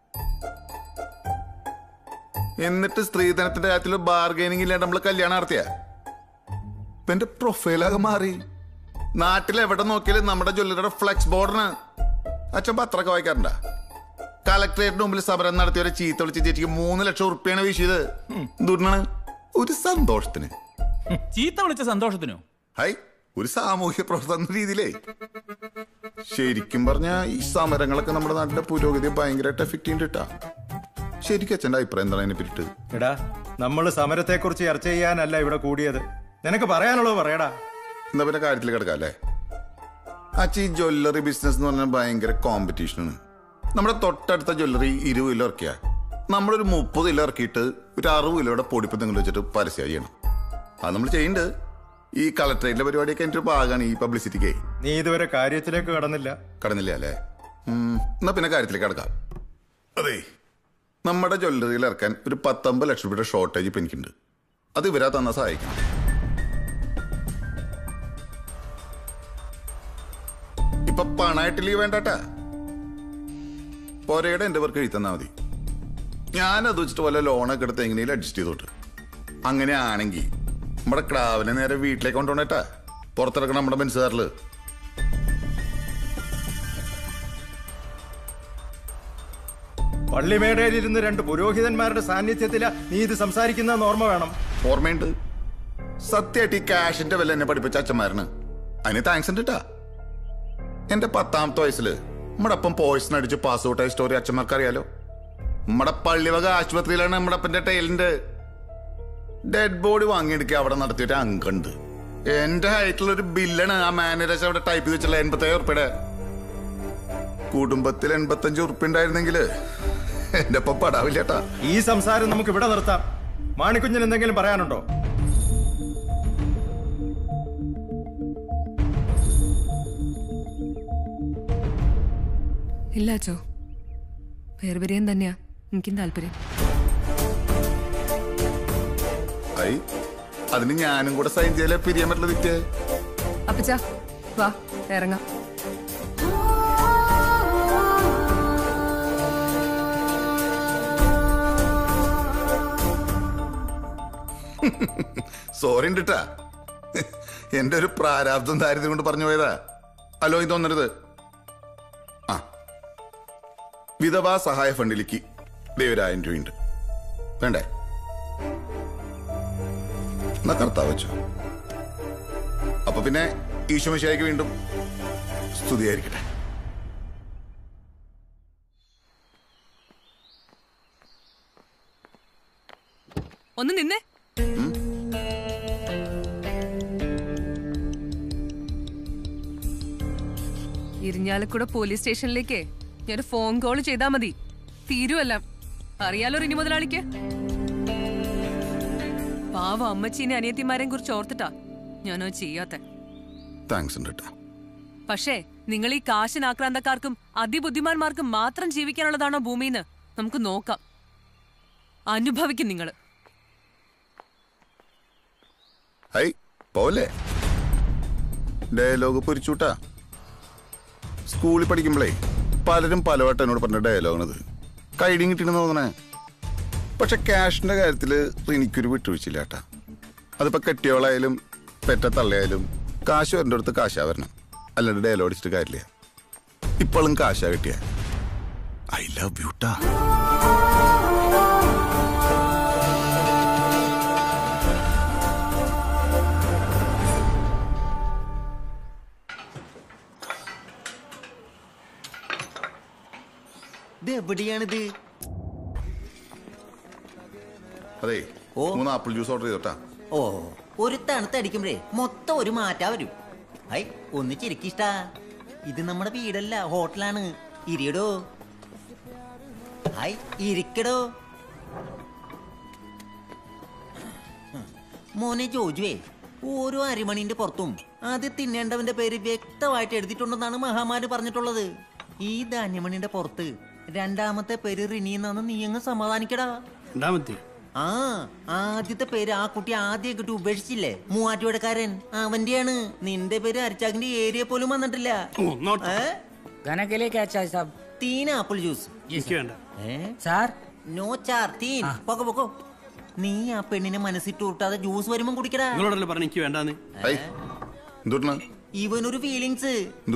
എന്നിട്ട് സ്ത്രീധനത്തിന്റെ കാര്യത്തിൽ ബാർഗൈനിങ് ഇല്ലാണ്ട് നമ്മൾ കല്യാണം നടത്തിയ ഇപ്പൊ എന്റെ പ്രൊഫൈലാകെ മാറി. നാട്ടിൽ എവിടെ നോക്കിയാലും നമ്മുടെ ജ്വല്ലറിയുടെ ഫ്ലെക്സ് ബോർഡിന്. അച്ഛൻ പത്രമൊക്കെ വായിക്കാറുണ്ടാ? കളക്ടറേറ്റിന് മുമ്പിൽ സമരം നടത്തിയവരെ ചീത്ത വിളിച്ച് ചേച്ചിക്ക് മൂന്ന് ലക്ഷം ഉറുപ്പിയാണ് വീശിയത്. എന്തുകൊണ്ടാണ്? ഒരു സന്തോഷത്തിന്. ചീത്ത വിളിച്ച സന്തോഷത്തിനോ? ഹൈ, ഒരു സാമൂഹ്യ പ്രവർത്തന രീതിയിലേ. ശരിക്കും പറഞ്ഞാ ഈ സമരങ്ങളൊക്കെ നമ്മുടെ നാട്ടിലെ പുരോഗതിയെ ഭയങ്കരമായിട്ട് എഫക്ട് ചെയ്തിട്ടാ. ശരിക്കും അച്ഛൻ്റെ അഭിപ്രായം എന്താണ് അതിനെ പറ്റിട്ട്? എടാ, നമ്മൾ സമരത്തെ കുറിച്ച് ചർച്ച ചെയ്യാനല്ല ഇവിടെ കൂടിയത്. നിനക്ക് പറയാനുള്ളത് പറയടാ. എന്നാ പിന്നെ കാര്യത്തിൽ കിടക്കാം അല്ലേ? അച്ഛ, ഈ ജ്വല്ലറി ബിസിനസ് എന്ന് പറഞ്ഞാൽ ഭയങ്കര കോമ്പറ്റീഷനാണ്. നമ്മുടെ തൊട്ടടുത്ത ജ്വല്ലറി ഇരുപത് കിലോ ഇറക്കിയ നമ്മളൊരു മുപ്പത് കിലോ ഇറക്കിയിട്ട് ഒരു അറുപത് കിലോയുടെ പൊടിപ്പ് നിങ്ങൾ വെച്ചിട്ട് പരസ്യം ചെയ്യണം. അത് നമ്മൾ ചെയ്യുന്നുണ്ട്. ഈ കളക്ടറേറ്റിലെ പരിപാടിയൊക്കെ എൻ്റെ ഒരു ഭാഗമാണ് ഈ പബ്ലിസിറ്റിക്ക്. നീ ഇതുവരെ കാര്യത്തിലേക്ക് കടന്നില്ല. കടന്നില്ല അല്ലേ? എന്നാ പിന്നെ കാര്യത്തിലേക്ക് കടക്കാം. അതെ, നമ്മുടെ ജ്വല്ലറിയിൽ ഇറക്കാൻ ഒരു പത്തൊമ്പത് ലക്ഷം രൂപയുടെ ഷോർട്ടേജ് ഇപ്പം എനിക്കുണ്ട്. അത് ഇവരാ തന്ന സഹായിക്കണം. ഇപ്പൊ പണമായിട്ട് ലീവ് വേണ്ടാട്ടാ. പോരയുടെ എന്റെ പേർക്ക് എഴുതി തന്നാ മതി. ഞാനത് വെച്ചിട്ട് വല്ല ലോണൊക്കെ എടുത്ത് എങ്ങനെയും അഡ്ജസ്റ്റ് ചെയ്തോട്ട്. അങ്ങനെയാണെങ്കിൽ നമ്മുടെ ക്രാവിനെ നേരെ വീട്ടിലേക്ക് കൊണ്ടുപോണേട്ടാ. പുറത്തിറക്കണം നമ്മുടെ ബെൻസുകാരില്. പള്ളിമേടയിലിരുന്ന് രണ്ട് പുരോഹിതന്മാരുടെ സാന്നിധ്യത്തില നീ ഇത് സംസാരിക്കുന്ന ഓർമ്മ വേണം. ഓർമ്മയുണ്ട്. സത്യമായിട്ട് ഈ ക്യാഷിന്റെ വില എന്നെ പഠിപ്പിച്ച അച്ഛന്മാരാണ്. അതിന് താങ്ക്സ് ഉണ്ട് കേട്ടാ. എന്റെ പത്താമത്തെ വയസ്സില് നമ്മുടെ അപ്പം പോയിസൺ അടിച്ച് പാസ് ഔട്ടായ സ്റ്റോറി അച്ഛന്മാർക്ക് അറിയാലോ. നമ്മുടെ പള്ളിവക ആശുപത്രിയിലാണ് നമ്മുടെ അപ്പന്റെ ടൈലിന്റെ ഡെഡ് ബോഡി വാങ്ങിയെടുക്കുക. അവിടെ നടത്തിയിട്ട് അങ്കുണ്ട്. എന്റെ ഹൈറ്റിലുള്ള ഒരു ബില്ലാണ് ആ മാനേജർ അവിടെ ടൈപ്പ് ചെയ്ത് വെച്ചുള്ള എൺപത്തേഴ് ഉറുപ്പിയുടെ. കുടുംബത്തിൽ എൺപത്തഞ്ച് ഉറുപ്പ ഉണ്ടായിരുന്നെങ്കിൽ എന്റെ ഒപ്പം പടാവില്ലേട്ടാ. ഈ സംസാരം നമുക്ക് ഇവിടെ നിർത്താം. മാണിക്കുഞ്ഞിന് എന്തെങ്കിലും പറയാനുണ്ടോ? ഇല്ല അച്ചോ, വേർപിരിയാൻ തന്നെയാ എനിക്കും താല്പര്യം. ഐ, അതിന് ഞാനും കൂടെ സൈൻ ചെയ്യലേ പിരിയാൻ പറ്റുള്ള വിറ്റ്. അപ്പച്ചാ വാ ഇറങ്ങാം. സോറി ഉണ്ടിട്ടാ, എന്റെ ഒരു പ്രാരാബ്ദം ദാരിദ്ര്യം കൊണ്ട് പറഞ്ഞു പോയതാ. അല്ലോ ഇത് തോന്നരുത്. ആ, വിധവാ സഹായ ഫണ്ടിലേക്ക് ദൈവരായിരം രൂപയുണ്ട്. വേണ്ടേ? എന്നാ കർത്താവ് വെച്ചോ. അപ്പൊ പിന്നെ ഈശോമിശിഹായ്ക്ക് വീണ്ടും സ്തുതിയായിരിക്കട്ടെ. ഒന്ന് നിന്നേ. ഇരിഞ്ഞാലക്കുട പോലീസ് സ്റ്റേഷനിലേക്ക് ഞാൻ ഫോൺ കോൾ ചെയ്താ മതി, തീരുവല്ല. അറിയാലോ റിനി മുതലാളിക്ക്. പാവ അമ്മച്ചീനെ അനിയത്തിമാരെയും കുറിച്ച് ഓർത്തിട്ടാ ഞാനോ ചെയ്യാത്ത. പക്ഷേ നിങ്ങൾ ഈ കാശിനാക്രാന്തക്കാർക്കും അതിബുദ്ധിമാന്മാർക്കും മാത്രം ജീവിക്കാനുള്ളതാണോ ഭൂമിന്ന് നമുക്ക് നോക്കാം. അനുഭവിക്കും നിങ്ങള്. ഹൈ പോലെ ഡയലോഗ് പൊരിച്ചൂട്ടാ. സ്കൂളിൽ പഠിക്കുമ്പോഴേ പലരും പലവട്ടം എന്നോട് പറഞ്ഞ ഡയലോഗാണത്. കൈഡിയും കിട്ടിയെന്ന് തോന്നണേ. പക്ഷെ ക്യാഷിന്റെ കാര്യത്തിൽ എനിക്കൊരു വിട്ടുവീഴ്ചയില്ല കേട്ടാ. അതിപ്പോ കെട്ടിയോളായാലും പെറ്റ തള്ളയായാലും കാശ് വരേണ്ട അടുത്ത് കാശാ വരണം, അല്ലാണ്ട് ഡയലോഗ് അടിച്ചിട്ട് കാര്യമില്ല. ഇപ്പോഴും കാശാ കിട്ടിയ ഐ ലവ് യൂട്ടാ. എവിടെയാണിത്? അതെ, മൂന്ന് ആപ്പിൾ ജ്യൂസ് ഓർഡർ ചെയ്തോട്ടാ. ഓ, ഒരു തണുത്തടിക്കുമ്പോഴേ മൊത്തം ഒരു മാറ്റാ വരും. ഹൈ, ഒന്നിച്ചിരിക്കിഷ്ടാ. ഇത് നമ്മുടെ വീടല്ല, ഹോട്ടലാണ്. ഇരിയടോ. ഹൈ, ഇരിക്കടോ. മോനെ ജോജുവേ, ഓരോ അരിമണിന്റെ പുറത്തും അത് തിന്നേണ്ടവന്റെ പേര് വ്യക്തമായിട്ട് എഴുതിയിട്ടുണ്ടെന്നാണ് മഹാമാര് പറഞ്ഞിട്ടുള്ളത്. ഈ ധാന്യമണിന്റെ പുറത്ത് രണ്ടാമത്തെ പേര് റിനി എന്നാണ്. നീ അങ്ങ് സമാധാനിക്കടാ. ആ, ആദ്യത്തെ പേര് ആ കുട്ടി ആദ്യം കിട്ടി ഉപേക്ഷിച്ചില്ലേ, മൂവാറ്റുപുഴക്കാരൻ, അവന്റെയാണ്. നിന്റെ പേര് അരിച്ചാക്കിന്റെ ഏരിയ പോലും വന്നിട്ടില്ല. തീൻ ആപ്പിൾ ജ്യൂസ്. നോ ചാർ, തീൻ. പൊക്കോ പൊക്കോ. നീ ആ പെണ്ണിനെ മനസ്സിട്ട് ഉരുട്ടാതെ ജ്യൂസ് വരുമ്പോ കുടിക്കടാ. ഇവനൊരു ഫീലിങ്സ്.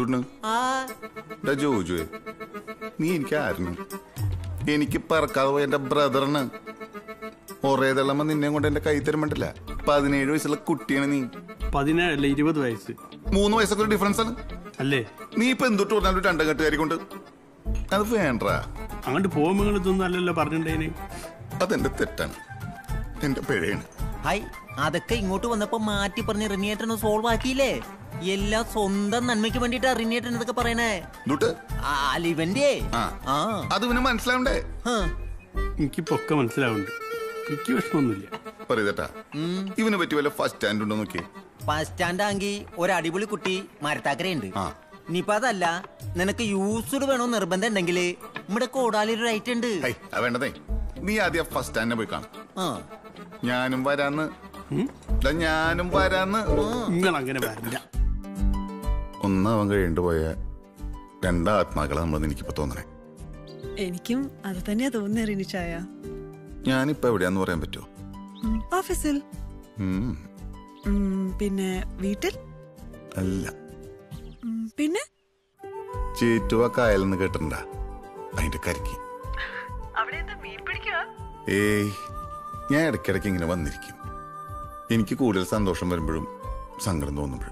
നീ എനിക്ക് ആയിരുന്നു? എനിക്ക് പറക്കാതെ പോയ എന്റെ ബ്രദറിന് ഒരേതള്ളമ്മ നിന്നെ കൊണ്ട് എന്റെ കൈ തരുമ്പോണ്ടില്ല. പതിനേഴ് വയസ്സുള്ള കുട്ടിയാണ് നീ. പതിനേഴല്ല ഇരുപത് വയസ്സ്. മൂന്ന് വയസ്സൊക്കെ ഒരു ഡിഫറൻസ് ആണ് അല്ലേ? നീ ഇപ്പൊ എന്തൊട്ട് പറഞ്ഞാലും രണ്ടും കെട്ടുകാരി കൊണ്ട് അത് വേണ്ട. അങ്ങോട്ട് പോകുമ്പോൾ ഇതൊന്നും അല്ലല്ലോ പറഞ്ഞിട്ടേന്. അതെന്റെ തെറ്റാണ്, എന്റെ പിഴയാണ്. ഹൈ, അതൊക്കെ ഇങ്ങോട്ട് വന്നപ്പോ മാറ്റി പറഞ്ഞ് റിനിയേട്ടനെ സോൾവ് ആക്കിയില്ലേ. എല്ലാം സ്വന്തം നന്മയ്ക്ക് വേണ്ടിട്ടാ റിനിയേട്ടൻ ഇതൊക്കെ പറയണേ. ഇവന്റെ അത് പിന്നെ മനസ്സിലാവണ്ടേ? എനിക്കിപ്പോ ഒക്കെ മനസ്സിലാവുന്നുണ്ട്. എനിക്ക് വിഷമൊന്നുമില്ല. പറയട്ടാ, ഇവനെ പറ്റി വല്ല ഫസ്റ്റ് സ്റ്റാൻഡ് ഉണ്ടോ നോക്കി. ഫസ്റ്റ് സ്റ്റാൻഡ് ആണെങ്കിൽ ഒരു അടിപൊളി കുട്ടി മരത്താക്കരയുണ്ട്. ഇനിയിപ്പോ അതല്ല, നിനക്ക് യൂസ്ഡ് വേണോ നിർബന്ധം ഉണ്ടെങ്കിൽ നമ്മുടെ കോടാലി ഒരു റൈറ്റ് ഉണ്ട്. വേണ്ടതേ, നീ ആദ്യം ഫസ്റ്റ് സ്റ്റാൻഡിനെ പോയി കാണും. ഞാനും വരാന്ന് ഞാനും വരാന്ന് അങ്ങനെ വരില്ല. ഒന്നാവൻ കഴിയേണ്ടു പോയ രണ്ടാത്മാക്കളെ നമ്മളെന്ന് എനിക്കിപ്പോ തോന്നണേ. എനിക്കും അത് തന്നെയാ തോന്നുന്നേ റിനിച്ചായ. ഞാനിപ്പോ എവിടെയാന്ന് പറയാൻ പറ്റുമോ? ഓഫീസിൽ. പിന്നെ വീട്ടിൽ അല്ല. പിന്നെ ചേറ്റുവ കായലെന്ന് കേട്ടിട്ടുണ്ടാ? അതിന്റെ കരിക്ക്. ഏയ്, ഞാൻ ഇടയ്ക്കിടയ്ക്ക് ഇങ്ങനെ വന്നിരിക്കും. എനിക്ക് കൂടുതൽ സന്തോഷം വരുമ്പോഴും സങ്കടം തോന്നുമ്പോഴും.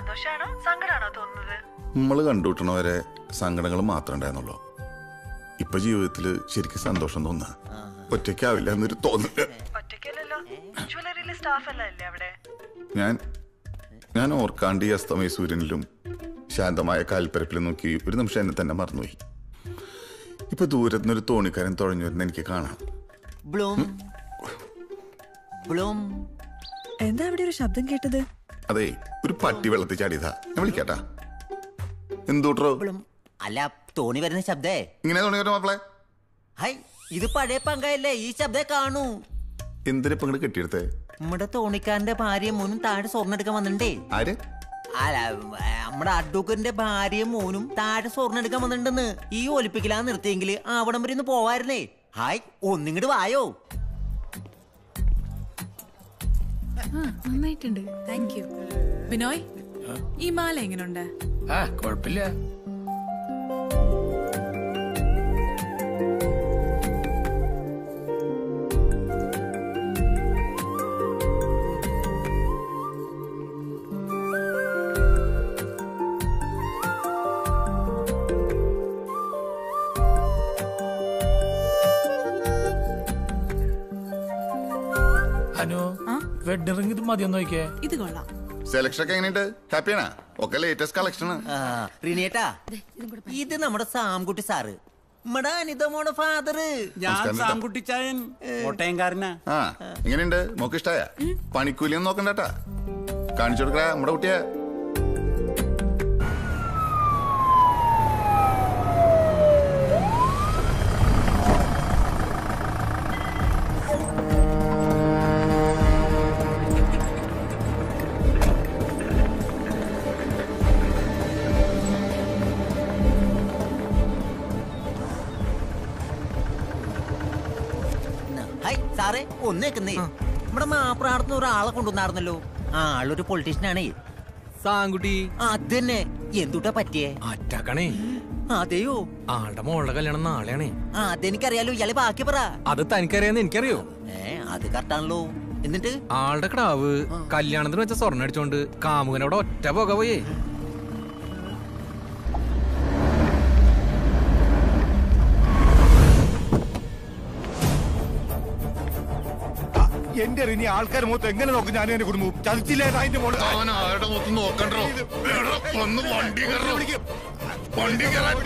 നമ്മള് കണ്ടുകിട്ടണവരെ സങ്കടങ്ങൾ മാത്രമേ ഉണ്ടായിരുന്നുള്ളൂ. ഇപ്പൊ ജീവിതത്തില് ശരിക്കും സന്തോഷം തോന്നുക ഒറ്റയ്ക്കാവില്ല എന്നൊരു തോന്നല്. ഞാൻ ഞാൻ ഓർക്കാണ്ട് ഈ അസ്തമയ സൂര്യനിലും ശാന്തമായ കാൽപ്പരപ്പിലും നോക്കി ഒരു നിമിഷം എന്നെ തന്നെ മറന്നുപോയി. ഇപ്പൊ ദൂരത്തുനിന്നൊരു തോണിക്കാരൻ തുഴഞ്ഞു വരുന്ന എനിക്ക് കാണാം. എന്താ അവിടെ ഒരു ശബ്ദം കേട്ടത്? അതെ, ഒരു പട്ടി വെള്ളത്തിൽ ചാടിയതാ. ഞാൻ വിളിക്കാട്ടാ. എന്തൂട്ടോ? അല്ല, തോണി വരുന്ന ശബ്ദേ. ഇങ്ങനെ തോണി വരും മാപ്പിളെ. ഹൈ, ഇത് പഴയ പങ്കല്ലേ, ഈ ശബ്ദേ കാണൂ. എന്തിനാ ഇപ്പൊ ഇങ്ങോട്ട് കെട്ടിയെടുത്തേ? നമ്മുടെ തോണിക്കാരന്റെ ഭാര്യയും മോനും താഴെ സ്വർണ്ണം എടുക്കാൻ വന്നിട്ടുണ്ടേ. ആര്? അല്ല, നമ്മുടെ അഡ്വക്കറ്റിന്റെ ഭാര്യയും മോനും താഴെ സ്വർണ്ണം എടുക്കാൻ വന്നിട്ടുണ്ടെന്ന്. ഈ ഒലിപ്പിക്കലാ നിർത്തിയെങ്കിൽ അവിടം വരെ ഒന്ന് പോവായിരുന്നേ. ഹായ്, ഒന്നിങ്ങോട്ട് വായോ. നന്നായിട്ടുണ്ട്. Thank you. ബിനോയ്, ഈ മാല എങ്ങനെയുണ്ട്? ആ കുഴപ്പമില്ല. അനു, വെഡിങ് റിംഗ് ഇത് മതിയൊന്നു നോക്കിയേ. ഇത് കൊള്ളാം. സെലക്ഷൻ ഒക്കെ എങ്ങനെയുണ്ട്? ഹാപ്പിയാണോ? ഒക്കെ ലേറ്റസ്റ്റ് കളക്ഷൻ. റിനേട്ടാ, ഇത് നമ്മുടെ സാംകുട്ടി സാറ്, നമ്മുടെ അനിതമോടെ ഫാദറ്. ഞാൻ സാംകുട്ടിച്ചായൻ, കോട്ടയംകാരനാ. ആ, എങ്ങനെയുണ്ട്? മോക്ക് ഇഷ്ടായ? പണിക്കൂലിയൊന്നും നോക്കണ്ടട്ടാ, കാണിച്ചു കൊടുക്കടാ നമ്മുടെ കുട്ടിയെ. സാറേ ഒന്നേക്കുന്നേ, നമ്മുടെ മാപ്രാടത്തുന്ന ഒരാളെ കൊണ്ടുവന്നായിരുന്നല്ലോ. ആളൊരു പൊളിറ്റീഷ്യനാണേ. സാങ്കുട്ടി. അതന്നെ. എന്തുട്ടാ പറ്റിയേ? അറ്റാക്കണേ. അതെയോ? ആളുടെ മോളുടെ കല്യാണം നാളെയാണേ. അതെനിക്കറിയാലോ, ഇയാളെ ബാക്കി പറ. അത് തനിക്കറിയാന്ന് എനിക്കറിയോ? ഏ അത് കറക്റ്റാണല്ലോ. എന്നിട്ട് ആളുടെ കിടാവ് കല്യാണത്തിന് വെച്ച സ്വർണ്ണം അടിച്ചോണ്ട് കാമുകനോട് ഒറ്റ പുക പോയേ. എന്റെ ഇനി ആൾക്കാർ മൊത്തം എങ്ങനെ നോക്കും? ഞാനും എന്റെ കുടുംബവും ചതിച്ചില്ലേ അതിന്റെ മോള്. ആരുടെ മൊത്തം നോക്കണ്ടോ? ഒന്ന് വണ്ടി വണ്ടി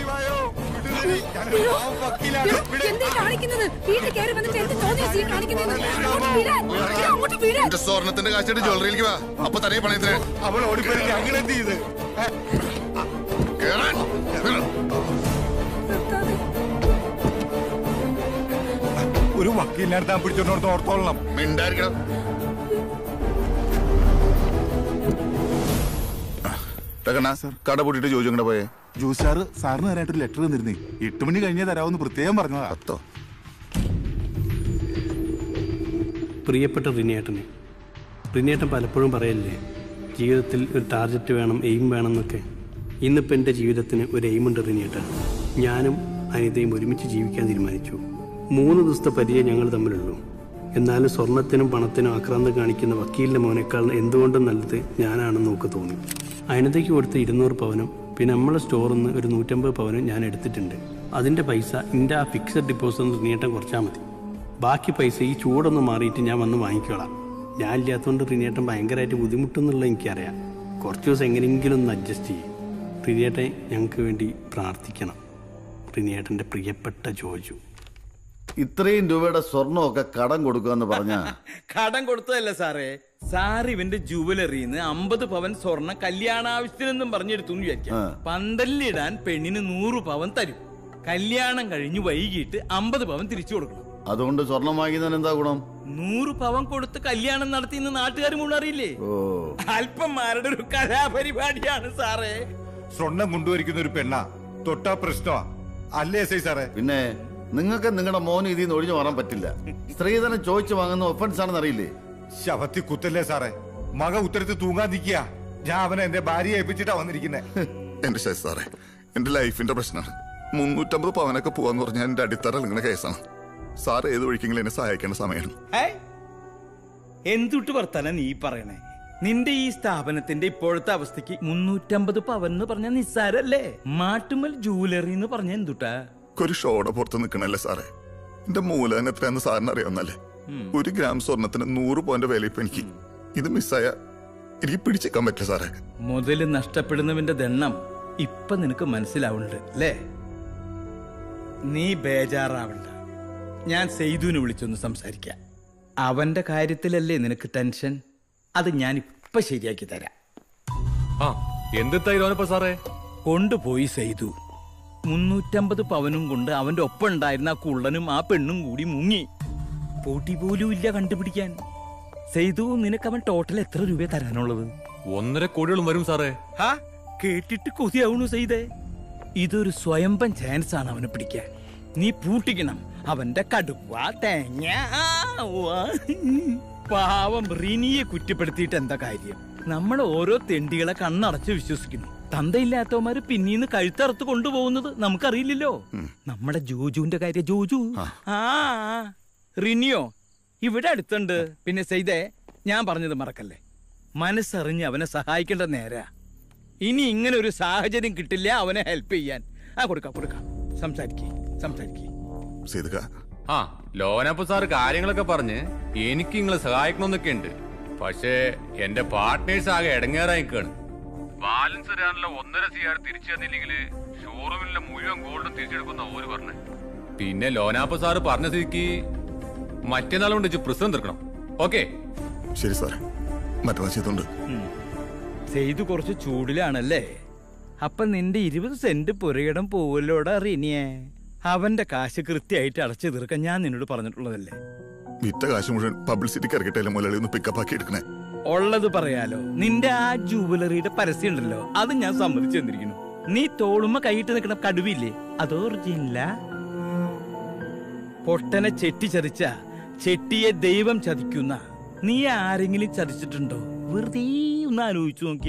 എന്റെ സ്വർണത്തിന്റെ കാശായിട്ട് ജ്വല്ലറിയിലേക്ക് വാ. അപ്പൊ തലയെ പണയത്തിന് അവൾ ഓടിപ്പോയി. അങ്ങനെ എന്ത് ചെയ്ത് കേറാൻ ഒരു വക്കീലിനടുത്ത് താൻ പിടിച്ചോണ്ട് ഓർത്തോളണം. മിണ്ടായിരിക്കണം. കട പൂട്ടിട്ട് ജോജു അങ്ങോട്ട് പോയേ. ജോസ് സാറ് സാറിന് തരായിട്ടൊരു ലെറ്റർ തന്നിരുന്നേ. എട്ട് മണി കഴിഞ്ഞേ തരാമെന്ന് പ്രത്യേകം പറഞ്ഞതാ. പത്തോ? പ്രിയപ്പെട്ട റിനിയേട്ടനെ, റിനിയേട്ടൻ പലപ്പോഴും പറയല്ലേ ജീവിതത്തിൽ ഒരു ടാർഗറ്റ് വേണം, എയിം വേണം എന്നൊക്കെ. ഇന്നിപ്പോൾ എൻ്റെ ജീവിതത്തിന് ഒരു എയിമുണ്ട് റിനിയേട്ടൻ. ഞാനും അനിതയും ഒരുമിച്ച് ജീവിക്കാൻ തീരുമാനിച്ചു. മൂന്ന് ദിവസത്തെ പരിചയം ഞങ്ങൾ തമ്മിലുള്ളൂ. എന്നാലും സ്വർണത്തിനും പണത്തിനും ആക്രാന്തം കാണിക്കുന്ന വക്കീലിൻ്റെ മോനേക്കാൾ എന്തുകൊണ്ടും നല്ലത് ഞാനാണെന്ന് നമുക്ക് തോന്നി. അനിതയ്ക്ക് കൊടുത്ത ഇരുന്നൂറ് പവനും പിന്നെ നമ്മളെ സ്റ്റോറിൽ നിന്ന് ഒരു നൂറ്റമ്പത് പവനും ഞാൻ എടുത്തിട്ടുണ്ട്. അതിൻ്റെ പൈസ എൻ്റെ ആ ഫിക്സഡ് ഡിപ്പോസിറ്റ് റിനിയേട്ടൻ കുറച്ചാൽ മതി. ബാക്കി പൈസ ഈ ചൂടൊന്ന് മാറിയിട്ട് ഞാൻ വന്ന് വാങ്ങിക്കോളാം. ഞാൻ ഇല്ലാത്തതുകൊണ്ട് റിനിയേട്ടൻ ഭയങ്കരമായിട്ട് ബുദ്ധിമുട്ടെന്നുള്ളത് എനിക്കറിയാം. കുറച്ച് ദിവസം എങ്ങനെയെങ്കിലും ഒന്ന് അഡ്ജസ്റ്റ് ചെയ്യും. റിനിയേട്ടൻ ഞങ്ങൾക്ക് വേണ്ടി പ്രാർത്ഥിക്കണം. റിനിയേട്ടൻ്റെ പ്രിയപ്പെട്ട ജോജു. ഇത്രയും രൂപയുടെ സ്വർണ്ണമൊക്കെ കടം കൊടുക്കാന്ന് പറഞ്ഞ കടം കൊടുത്തതല്ല സാറേ, സാർ ഇവന്റെ ജുവലറിന്ന് അമ്പത് പവൻ സ്വർണ്ണം കല്യാണാവശ്യത്തിനെന്നും പറഞ്ഞെടുത്തു വിചാരിക്കാം. പന്തലിടാൻ പെണ്ണിന് നൂറ് പവൻ തരും. കല്യാണം കഴിഞ്ഞ് വൈകിട്ട് അമ്പത് പവൻ തിരിച്ചു കൊടുക്കണം. അതുകൊണ്ട് സ്വർണം വാങ്ങിയതിന് എന്താ ഗുണം? നൂറ് പവൻ കൊടുത്ത് കല്യാണം നടത്തി ഇന്ന് നാട്ടുകാർ മുഴുവൻ അറിയില്ലേ? അല്പന്മാരുടെ ഒരു കലാപരിപാടിയാണ് സാറേ. സ്വർണം കൊണ്ടുവരിക്കുന്ന ഒരു പെണ്ണ തൊട്ടാ പ്രശ്നമാ അല്ലേ എസ് ഐ സാറേ? പിന്നെ നിങ്ങൾക്ക് നിങ്ങളുടെ മോന് ഇതിൽ നിന്ന് ഒഴിഞ്ഞു മാറാൻ പറ്റില്ല. സ്ത്രീധനം ചോദിച്ചു വാങ്ങുന്ന ഒഫൻസ് ആണെന്ന് അറിയില്ലേ? ശവത്തി കുത്തല്ലേ സാറേ, മക ഉത്തരത്തിൽ തൂങ്ങാൻ നിൽക്കുക. ഞാൻ അവനെ എന്റെ ഭാര്യയെ ഏൽപ്പിച്ചിട്ടാ വന്നിരിക്കുന്നത്. എന്റെ ശരി സാറേ, എന്റെ ലൈഫിന്റെ പ്രശ്നമാണ്. മുന്നൂറ്റമ്പത് പവനൊക്കെ പോവാന്ന് പറഞ്ഞാൽ എന്റെ അടിത്തറ ഇങ്ങനെ കേസാണ്. സാർ ഏത് വഴിക്കെങ്കിലും എന്നെ സഹായിക്കേണ്ട സമയമാണ്. എന്തുട്ട് വർത്താന നീ പറയണേ? നിന്റെ ഈ സ്ഥാപനത്തിന്റെ ഇപ്പോഴത്തെ അവസ്ഥക്ക് മുന്നൂറ്റമ്പത് പവൻ എന്ന് പറഞ്ഞ നിസ്സാരല്ലേ? മാട്ടുമൽ ജൂവലറി എന്ന് പറഞ്ഞ എന്തുട്ടാ? ഒരു ഷോടെ പുറത്ത് നിൽക്കണല്ലേ സാറേ. എന്റെ മൂലധനം എത്രയാന്ന് സാറിന് അറിയാവുന്നല്ലേ? ഒരു ഗ്രാം സ്വർണത്തിന് നൂറ് പോയിന്റ് വില ഇപ്പൊ എനിക്ക്. ഇത് മിസ്സായ എനിക്ക് പിടിച്ചേക്കാൻ പറ്റില്ല സാറേ. മുതല് നഷ്ടപ്പെടുന്നവന്റെ ദണ്ണം ഇപ്പൊ നിനക്ക് മനസ്സിലാവുന്നുണ്ട് അല്ലേ? നീ ബേജാറാവണ്ട. ഞാൻ സെയ്തുവിനെ വിളിച്ചൊന്ന് സംസാരിക്കാം. അവന്റെ കാര്യത്തിലല്ലേ നിനക്ക് ടെൻഷൻ? അത് ഞാൻ ഇപ്പൊ ശരിയാക്കി തരാം. എന്ത് സാറേ? കൊണ്ടുപോയി സെയ്തു. മുന്നൂറ്റമ്പത് പവനും കൊണ്ട് അവന്റെ ഒപ്പം ഉണ്ടായിരുന്ന ആ കുള്ളനും ആ പെണ്ണും കൂടി മുങ്ങി. പൊടി പോലും ഇല്ല കണ്ടുപിടിക്കാൻ. സെയ്തു, നിനക്ക് അവൻ ടോട്ടൽ എത്ര രൂപ തരാനുള്ളത്? ഒന്നര കോടിയോളം വരും സാറേ. ഹാ, കേട്ടിട്ട് കൊതിയാവണു സെയ്തേ. ഇതൊരു സ്വയംഭം ചാൻസ് ആണ് അവനെ പിടിക്കാൻ. നീ പൂട്ടിക്കണം അവന്റെ കടുവ തേങ്ങ. പാവം റിനിയെ കുറ്റപ്പെടുത്തിയിട്ട് എന്താ കാര്യം? നമ്മൾ ഓരോ തെണ്ടികളെ കണ്ണടച്ച് വിശ്വസിക്കുന്നു. തന്തയില്ലാത്തവന്മാര് പിന്നീന്ന് കഴുത്തറുത്ത് കൊണ്ടുപോകുന്നത് നമുക്കറിയില്ലല്ലോ. നമ്മുടെ ജോജുവിന്റെ കാര്യം. ജോജു ആ റിനിയോ ഇവിടെ അടുത്തുണ്ട്. പിന്നെ സെയ്തേ, ഞാൻ പറഞ്ഞത് മറക്കല്ലേ. മനസ്സറിഞ്ഞ് അവനെ സഹായിക്കേണ്ട നേരാ. ഇനി ഇങ്ങനെ ഒരു സാഹചര്യം കിട്ടില്ല അവനെ ഹെൽപ്പ് ചെയ്യാൻ. ആ കൊടുക്കാം കൊടുക്കാം. സംസാരിക്കേ സംസാരിക്കേ ആ ലോനപ്പ സാറ് കാര്യങ്ങളൊക്കെ പറഞ്ഞ് എനിക്ക് നിങ്ങളെ സഹായിക്കണമെന്നൊക്കെ ഉണ്ട്. പക്ഷേ എന്റെ പാർട്ട്നേഴ്സ് ആകെ ഇടങ്ങേറായിക്കാണ്. ബാലൻസ് തരാനുള്ള ഒന്നര സിആർ തിരിച്ചു തന്നില്ലെങ്കിൽ ഷോറൂമിലെ മുഴുവൻ ഗോൾഡും തിരിച്ചെടുക്കുന്ന ഓര് പറഞ്ഞു. പിന്നെ ലോനാപ്പ സാറ് പറഞ്ഞ സ്ഥിതിക്ക് മറ്റന്നാൾ കൊണ്ട് പ്രശ്നം തീർക്കണം. ഓക്കെ ശരി സാറേ, മറ്റന്നാൾ ചെയ്തോണ്ട്. ചെയ്തു കുറച്ച് ചൂടിലാണല്ലേ? അപ്പൊ നിന്റെ ഇരുപത് സെന്റ് പുരയിടം പോവല്ലോടാ റിനിയെ. അവന്റെ കാശ് കൃത്യമായിട്ട് അടച്ചു തീർക്കാൻ ഞാൻ നിന്നോട് പറഞ്ഞിട്ടുള്ളതല്ലേ. വിറ്റ കാശ് മുഴുവൻ പബ്ലിസിറ്റിക്ക് ഇറക്കിട്ടല്ലേ മുതലാളി ഒന്ന് പിക്കപ്പ് ആക്കി എടുക്കണേ. ഉള്ളത് പറയാലോ. നിന്റെ ആ ജുവലറിയുടെ പരസ്യം ഉണ്ടല്ലോ, അത് ഞാൻ സമ്മതിച്ചു തന്നിരിക്കുന്നു. നീ തോളുമ്മ കൈയിട്ട് നിൽക്കണ കടുവില്ലേ, അതോ ഒറിജിനല്ല? പൊട്ടനെ ചെട്ടി ചതിച്ച ചെട്ടിയെ ദൈവം ചതിക്കുന്ന നീ ആരെങ്കിലും ചതിച്ചിട്ടുണ്ടോ? വെറുതെ ഒന്ന് ആലോചിച്ചു നോക്കി.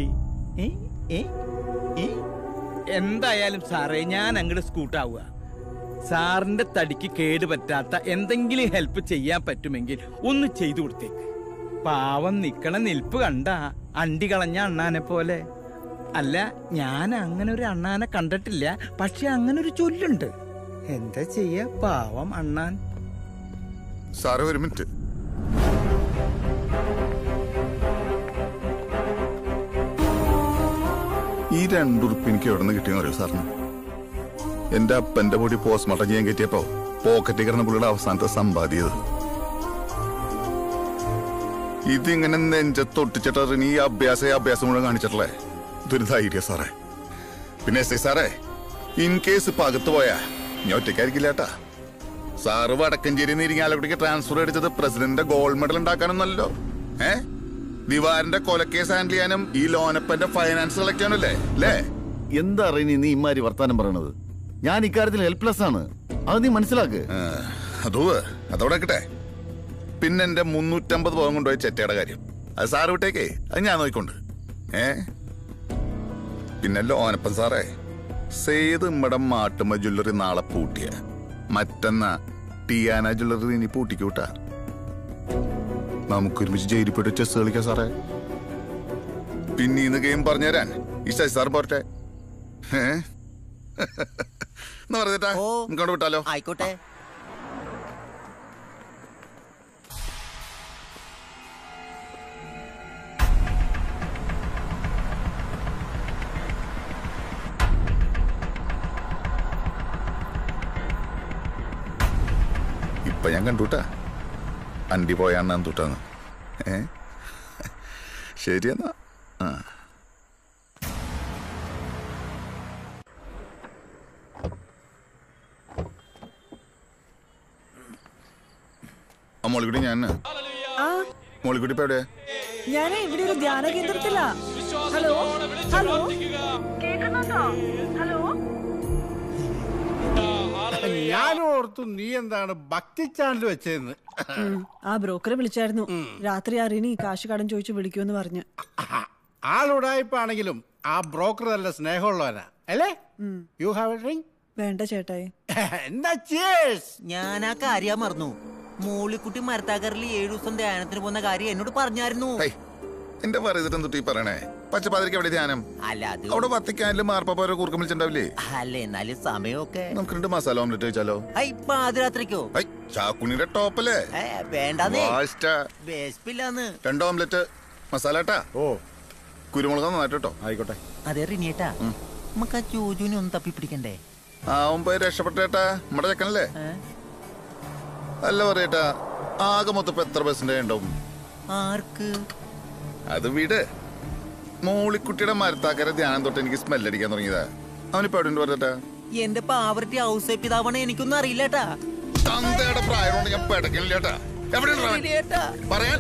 എന്തായാലും സാറേ, ഞാൻ അങ്ങോട്ട് സ്കൂട്ടാവുക. സാറിന്റെ തടിക്ക് കേട് പറ്റാത്ത എന്തെങ്കിലും ഹെൽപ്പ് ചെയ്യാൻ പറ്റുമെങ്കിൽ ഒന്ന് ചെയ്തു കൊടുത്തേക്ക്. പാവം നിക്കണ നിൽപ്പ് കണ്ട അണ്ടി കളഞ്ഞ അണ്ണാനെ പോലെ. അല്ല, ഞാൻ അങ്ങനെ ഒരു അണ്ണാനെ കണ്ടിട്ടില്ല. പക്ഷെ അങ്ങനെ ഒരു ചൊല്ലുണ്ട്. എന്താ ചെയ്യ, പാവം അണ്ണാൻ. സാറേ ഒരു മിനിറ്റ്. ഈ രണ്ടുറുപ്പ് എനിക്ക് എവിടെ നിന്ന് കിട്ടിയെന്ന് അറിയോ സാറിന്? എന്റെ അപ്പന്റെ പൊടി പോസ്റ്റ്മോർട്ടം ചെയ്യാൻ കയറ്റിയപ്പോ പോക്കറ്റിൽ കിടന്ന പുള്ളിയുടെ അവസാനത്തെ സമ്പാദ്യത്. ഇതിങ്ങനെ നെഞ്ചത്തൊട്ടിച്ചിട്ട് ഈ അഭ്യാസം അഭ്യാസം മുഴുവൻ കാണിച്ചിട്ടല്ലേ? ഇതൊരു ധൈര്യ സാറേ. പിന്നെ എസ് ഐ സാറേ, ഇൻ കേസ് ഇപ്പൊ അകത്ത് പോയാ ഞാൻ ഒറ്റയ്ക്കായിരിക്കില്ല കേട്ടാ. സാറ് വടക്കഞ്ചേരി ഇരിങ്ങാലക്കുടിക്ക് ട്രാൻസ്ഫർ അടിച്ചത് പ്രസിഡന്റിന്റെ ഗോൾഡ് മെഡൽ ഉണ്ടാക്കാനൊന്നല്ലോ. ഏ ദിവാറിന്റെ കൊലക്കേസ് ഹാൻഡിൽ ചെയ്യാനും ഈ ലോനപ്പന്റെ ഫൈനാൻസ് കളക്ട് ചെയ്യാനല്ലേ അല്ലേ? എന്താ അറിയ നീ ഇമാരി വർത്താനം പറയണത്? ഞാൻ ഇക്കാര്യത്തിൽ ഹെൽപ്ലെസ് ആണ്, അത് നീ മനസ്സിലാക്ക്. അതോ അതോടെ കിട്ടെ. പിന്നെ എന്റെ മുന്നൂറ്റമ്പത് പവൻ കൊണ്ടുപോയ ചെറ്റയുടെ കാര്യം അത് സാറ് വിട്ടേക്കേ, അത് ഞാൻ നോക്കിക്കൊണ്ട്. ഏ പിന്നെ ലോനപ്പൻ സാറേ, സേത് ഇമ്മടെ മാട്ടുമ്മ ജ്വല്ലറി നാളെ പൂട്ടിയ മറ്റന്നാ ടിയാന ജ്വല്ലറി ഇനി പൂട്ടിക്കൂട്ടാ. നമുക്കൊരുമിച്ച് ജയിലിൽ പോയിട്ട് ചെസ് കളിക്കാം സാറേ. പിന്നെ ഇന്ന് ഗെയിം പറഞ്ഞുതരാൻ ഈ ശശി സാർ പോരട്ടെ. ഏഹ് പറഞ്ഞിട്ടാ നമുക്ക് വിട്ടാലോ? ആയിക്കോട്ടെ. ഇപ്പൊ ഞാൻ കണ്ടുട്ടാ അണ്ടി പോയാന്ന് തൂട്ടാന്ന്. ഏ ശരിയെന്നാ. ആ മോളിക്കുട്ടി, ഞാൻ മോളിക്കുട്ടി ഇപ്പൊ എവിടെയാ? ഞാൻ ഇവിടെ ഒരു ധ്യാന കേന്ദ്രത്തിലാ. ഹലോ ഹലോ കേൾക്കുന്നുണ്ടോ? ഹലോ. ഞാൻ ഓർത്തു നീ എന്താണ് ഭക്തി ചാനൽ വെച്ചതെന്ന്. ആ ബ്രോക്കറെ വിളിച്ചായിരുന്നു. രാത്രി അറിയണി കാശ് കടം ചോദിച്ചു വിളിക്കുമെന്ന് പറഞ്ഞ്. ആളുടായ്പാണെങ്കിലും ആ ബ്രോക്കർ നല്ല സ്നേഹമുള്ളവനാ അല്ലേ? You have a drink? വേണ്ട ചേട്ടായി. ഞാൻ ആ കാര്യം മറന്നു. മോളിക്കുട്ടി മരത്താക്കറിൽ ഏഴു ദിവസം ധ്യാനത്തിന് പോകുന്ന കാര്യം എന്നോട് പറഞ്ഞായിരുന്നു. എന്റെ പറയുന്നിട്ട് എന്തുട്ടി പറയണേ? പച്ചപ്പാതിരിക്ക് എവിടെ ധ്യാനം? അല്ല അത് അവിടെ വത്തിക്കാനിലും മാർപ്പാപ്പ കൂർക്കം വിളിച്ചിട്ടുണ്ടാവില്ലേ? അല്ല, എന്നാലും സമയമൊക്കെ നമുക്ക് രണ്ട് മസാല ഓംലെറ്റ് കഴിച്ചാലോ? പാതിരാത്രിക്കോ? ചാക്കുണിയുടെ ടോപ്പല്ലേ? വേണ്ടാന്ന്. രണ്ട് ഓംലെറ്റ് മസാല കേട്ടാ. ഓ കുരുമുളക് നന്നായിട്ടോ. ആയിക്കോട്ടെ. അതെ റിനിയേട്ടാ, നമുക്ക് ആ ജോജുവിനെ ഒന്ന് തപ്പി പിടിക്കണ്ടേ? ആവും പോയി രക്ഷപ്പെട്ടേട്ടാ. നമ്മുടെ ചെക്കനല്ലേ? അല്ല പറയട്ടാ, ആകെ മൊത്തം എത്ര പെർസെന്റേജ് ഉണ്ടാവും? ആർക്ക്? അത് വീട് മോളിക്കുട്ടിയുടെ മരത്താക്കര ധ്യാനം തൊട്ട് എനിക്ക് സ്മെല്ലടിക്കാൻ തുടങ്ങിയതാ. അവനിപ്പോ എവിടെ പറഞ്ഞിട്ടാ? എന്റെ പാവറത്തി ഹൗസ് പിതാവാണ്, എനിക്കൊന്നും അറിയില്ലേട്ടാ. തന്തയുടെ പ്രായമുണ്ട് ഞാൻ പെടക്കണില്ലേട്ടാ. എവിടെയാണ് പറയാൻ?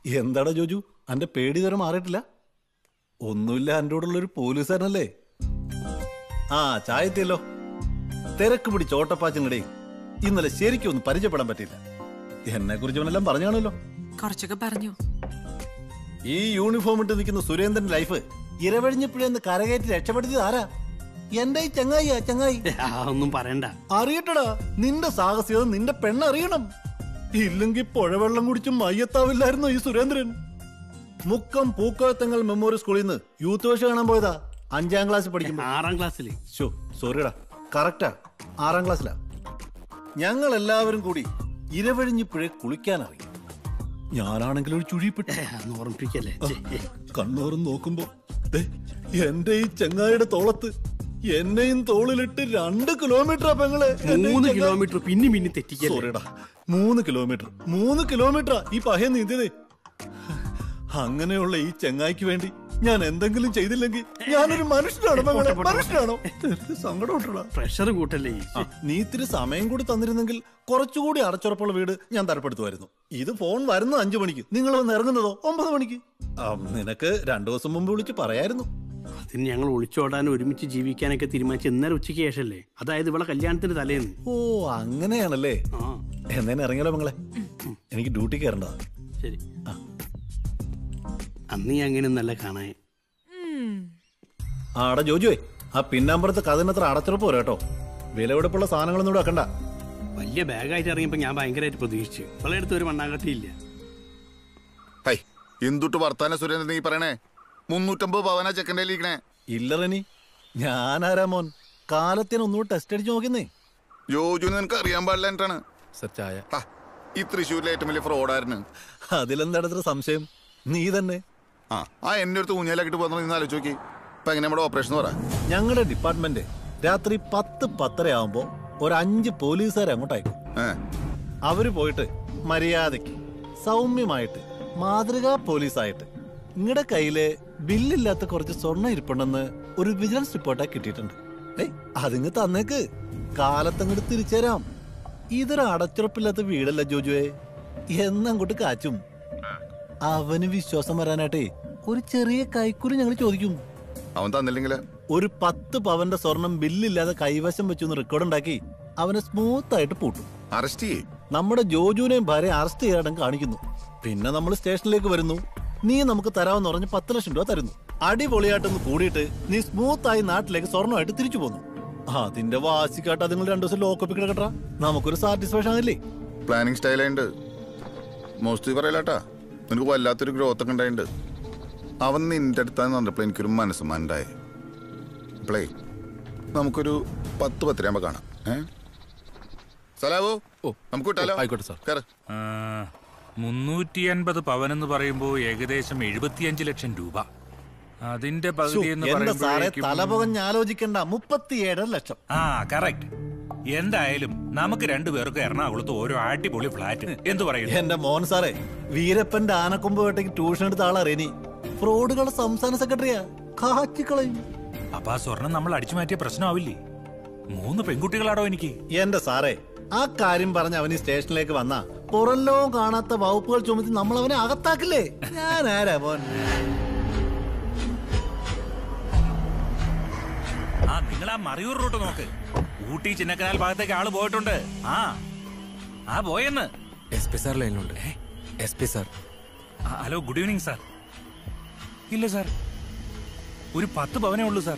എന്താടാ ജോജു, അന്റെ പേടി തരം മാറിയിട്ടില്ല? ഒന്നുമില്ല, എൻ്റെ കൂടെയുള്ളൊരു പോലീസുകാരനല്ലേ. ആ ചായ എത്തിയല്ലോ. തിരക്ക് പിടിച്ച ഓട്ടപ്പാച്ചിനിടെ ഇന്നലെ ശരിക്കും ഒന്ന് പരിചയപ്പെടാൻ പറ്റില്ല. എന്നെ കുറിച്ച് അവനെല്ലാം പറഞ്ഞു കാണുമല്ലോ. കുറച്ചൊക്കെ പറഞ്ഞു. ഈ യൂണിഫോം ഇട്ട് നിൽക്കുന്ന സുരേന്ദ്രൻ ലൈഫ് ഇരവഴിഞ്ഞപ്പോഴെന്ന് കരകയറ്റി രക്ഷപ്പെടുത്തിയത് ആരാ? എന്റെ ഈ ചങ്ങായിയാ ചങ്ങായി. ഒന്നും പറയണ്ട. അറിയട്ടടാ, നിന്റെ സാഹസികത നിന്റെ പെണ്ണറിയണം. ഇല്ലെങ്കിൽ പുഴവെള്ളം കുടിച്ചും മയ്യത്താവില്ലായിരുന്നോ ഈ സുരേന്ദ്രൻ? മുക്കം പൂക്കോത്തങ്ങൾ മെമ്മോറിയൽ സ്കൂളിൽ നിന്ന് യൂത്ത് വേഷ കാണാൻ പോയതാ. അഞ്ചാം ക്ലാസ്സിൽ പഠിക്കുമ്പോ. ആറാം ക്ലാസ്സിൽ. ഷോ സോറിയടാ, കറക്റ്റാ, ആറാം ക്ലാസ്സിലാ. ഞങ്ങൾ എല്ലാവരും കൂടി ഇരവഴിഞ്ഞിപ്പുഴെ കുളിക്കാനറിയും. ഞാനാണെങ്കിൽ ഒരു ചുഴിപ്പെട്ടു. ഓർമ്മിപ്പിക്കല്ലേ. കണ്ണോറും നോക്കുമ്പോ എന്റെ ഈ ചങ്ങായിയുടെ തോളത്ത് എന്നെയും തോളിലിട്ട് രണ്ട് കിലോമീറ്റർ പെങ്ങളെ. മൂന്ന് കിലോമീറ്റർ പിന്നെ പിന്നെ തെറ്റിക്കല്ലേ. സോറിയടാ, മൂന്ന് കിലോമീറ്റർ മൂന്ന് കിലോമീറ്ററാ ഈ പഹയ നീന്തിയതേ. അങ്ങനെയുള്ള ഈ ചങ്ങായിക്ക് വേണ്ടി ഞാൻ എന്തെങ്കിലും ചെയ്തില്ലെങ്കിൽ ഞാനൊരു മനുഷ്യനാണോ മകളെ? മനുഷ്യനാണോ? സങ്കടം. പ്രഷർ കൂട്ടല്ലേ. നീ ഇത്തിരി സമയം കൂടി തന്നിരുന്നെങ്കിൽ കുറച്ചുകൂടി അടച്ചുറപ്പുള്ള വീട് ഞാൻ തരപ്പെടുത്തുമായിരുന്നു. ഇത് ഫോൺ വരുന്നത് അഞ്ചു മണിക്ക്, നിങ്ങൾ വന്ന് ഇറങ്ങുന്നതോ ഒമ്പത് മണിക്ക്. നിനക്ക് രണ്ടു ദിവസം മുമ്പ് വിളിച്ച് പറയായിരുന്നു. അതിന് ഞങ്ങൾ ഒളിച്ചോടാൻ ഒരുമിച്ച് ജീവിക്കാനൊക്കെ തീരുമാനിച്ച ഇന്നലെ ഉച്ചയ്ക്ക് ശേഷല്ലേ, അതായത് ഇവളെ കല്യാണത്തിന് തലേന്ന്. ഓ അങ്ങനെയാണല്ലേ. എന്നേനെ ഇറങ്ങിയാലോ മകളെ, എനിക്ക് ഡ്യൂട്ടി കയറേണ്ടതാ. ശരി. അന്ന് ഞാൻ അങ്ങനെ നല്ല കാണാൻ. ആടാ ജോജുവേ, ആ പിന്നാമ്പുറത്ത് കഥനത്ര അടച്ചുറപ്പ് പോരാ കേട്ടോ. വിലപിടിപ്പുള്ള സാധനങ്ങളൊന്നും ഇവിടെ വെക്കണ്ട. വലിയ ബാഗായിട്ട് ഇറങ്ങിയപ്പോ ഞാൻ ഭയങ്കരമായിട്ട് പ്രതീക്ഷിച്ചു. ഇവളെ അടുത്ത് ഒരു മണ്ണാങ്കട്ടിയില്ല. ഹൈ, എന്തുട്ട് വർത്താന സുരേന്ദ്രൻ നീ പറയണേ? മുന്നൂറ്റമ്പത് പവനാ ചെക്കൻ്റെ ഇരിക്കണേ. ഇല്ല റനി, ഞാനാരാ മോൻ? കാലത്തിന് ഒന്നുകൂടി ടെസ്റ്റ് അടിച്ച് നോക്കുന്നേ. ജോജു നിനക്ക് അറിയാൻ പാടില്ല എന്താണ് സച്ചായ. ഈ തൃശ്ശൂരിലെ ഏറ്റവും വലിയ ഫ്രോഡായിരുന്നു. അതിലെന്താണ് സംശയം? നീ തന്നെ. ആ ആ എന്നെ അടുത്ത് ഊഞ്ഞാലാക്കിട്ട് പോകുന്ന ഇന്ന് ആലോചിച്ച് നോക്കി. ഇപ്പൊ എങ്ങനെ നമ്മുടെ ഓപ്പറേഷൻ പറ? ഞങ്ങളുടെ ഡിപ്പാർട്ട്മെന്റ് രാത്രി പത്ത് പത്തര ആവുമ്പോ ഒരു അഞ്ച് പോലീസുകാരെ അങ്ങോട്ട് അയക്കും. അവര് പോയിട്ട് മര്യാദക്ക് സൗമ്യമായിട്ട് മാതൃകാ പോലീസായിട്ട് നിങ്ങളുടെ കയ്യില് ബില്ലില്ലാത്ത കുറച്ച് സ്വർണ്ണം ഇരിപ്പുണ്ടെന്ന് ഒരു വിജിലൻസ് റിപ്പോർട്ടായി കിട്ടിയിട്ടുണ്ട്. ഏയ് അതിങ്ങ് തന്നേക്ക്, കാലത്തങ്ങോട്ട് തിരിച്ചുതരാം. ഇതൊരു അടച്ചുറപ്പില്ലാത്ത വീടല്ല ജോജുവേ, എന്നങ്ങോട്ട് കാച്ചും. അവന് വിശ്വാസം വരാനായിട്ടേ ഒരു ചെറിയ കൈക്കൂലി ഞങ്ങൾ ചോദിക്കും. അവൻ തന്നില്ലെങ്കിൽ ഒരു പത്ത് പവന്റെ സ്വർണം ബില്ലില്ലാതെ കൈവശം വെച്ചൊന്ന് റെക്കോർഡ് ഉണ്ടാക്കി അവനെ സ്മൂത്ത് ആയിട്ട് പൂട്ടും. അറസ്റ്റ് ചെയ്യും. നമ്മുടെ ജോജുവിനെയും ഭാര്യ അറസ്റ്റ് ചെയ്യാൻ കാണിക്കുന്നു. പിന്നെ നമ്മൾ സ്റ്റേഷനിലേക്ക് വരുന്നു. നീ നമുക്ക് തരാമെന്ന് പറഞ്ഞ് പത്ത് ലക്ഷം രൂപ തരുന്നു. അടിപൊളിയായിട്ടൊന്ന് കൂടിയിട്ട് നീ സ്മൂത്ത് ആയി നാട്ടിലേക്ക് സ്വർണ്ണമായിട്ട് തിരിച്ചു പോന്നു. അതിന്റെ വാശിക്കാട്ട് നിങ്ങൾ രണ്ടു ദിവസം ലോക്കപ്പിൽ കിടക്കട്ടാ, നമുക്കൊരു സാറ്റിസ്ഫാക്ഷൻ ആണല്ലേ. പ്ലാനിങ് സ്റ്റൈലായിട്ട് മോസ്റ്റ് പറയലാട്ടാ, നിനക്ക് വല്ലാത്തൊരു ഗ്രോത്ത് ഒക്കെ ഉണ്ടായിട്ടുണ്ട്. അവൻ നിന്റെ അടുത്താന്ന് പറഞ്ഞപ്പോൾ എനിക്കൊരു മനസ്സ് മണ്ടായി. പ്ലേ നമുക്കൊരു പത്ത് പത്തരയാകുമ്പോ കാണാം. ഏ സലാവോ? ഓ നമുക്ക് വിട്ടാലോ? ആയിക്കോട്ടെ സാർ. മുന്നൂറ്റി അൻപത് പവൻ എന്ന് പറയുമ്പോ ഏകദേശം എഴുപത്തിയഞ്ച് ലക്ഷം രൂപ. അതിന്റെ പകുതി എന്ന് ആലോചിക്കണ്ട, മുപ്പത്തിയേഴര ലക്ഷം. ആ കറക്റ്റ്. എന്തായാലും നമുക്ക് രണ്ടുപേർക്ക് എറണാകുളത്ത് ഓരോ അടിപൊളി ഫ്ലാറ്റ് എന്ത് പറയും? എന്റെ മോൻ സാറേ, വീരപ്പന്റെ ആനക്കൊമ്പ് വേട്ടയ്ക്ക് ട്യൂഷൻ എടുത്ത ആളാ റെനി. ഫ്രോഡുകളുടെ സംസ്ഥാന സെക്രട്ടറിയാ, കാച്ചിക്കളയും. അപ്പൊ ആ സ്വർണം നമ്മൾ അടിച്ചു മാറ്റിയ പ്രശ്നമാവില്ലേ? മൂന്ന് പെൺകുട്ടികളാടോ എനിക്ക്. എന്റെ സാറേ, ആ കാര്യം പറഞ്ഞ് അവന് സ്റ്റേഷനിലേക്ക് വന്നാ പുറല്ലോ കാണാത്ത വകുപ്പുകൾ ചുമത്തി നമ്മൾ അവനെ അകത്താക്കില്ലേ? ഞാൻ ആരാ മോൻ? ആ നിങ്ങൾ ആ മറയൂർ റൂട്ട് നോക്ക്. ഊട്ടി ചിന്നക്കനാൽ ഭാഗത്തേക്ക് ആള് പോയിട്ടുണ്ട്. ആ ആ പോയെന്ന്. എസ് പി സാർ ലൈനിലുണ്ട്. S P sir. Hello, good evening sir. ഇല്ല സാർ, ഒരു പത്ത് പവനേ ഉള്ളൂ സാർ.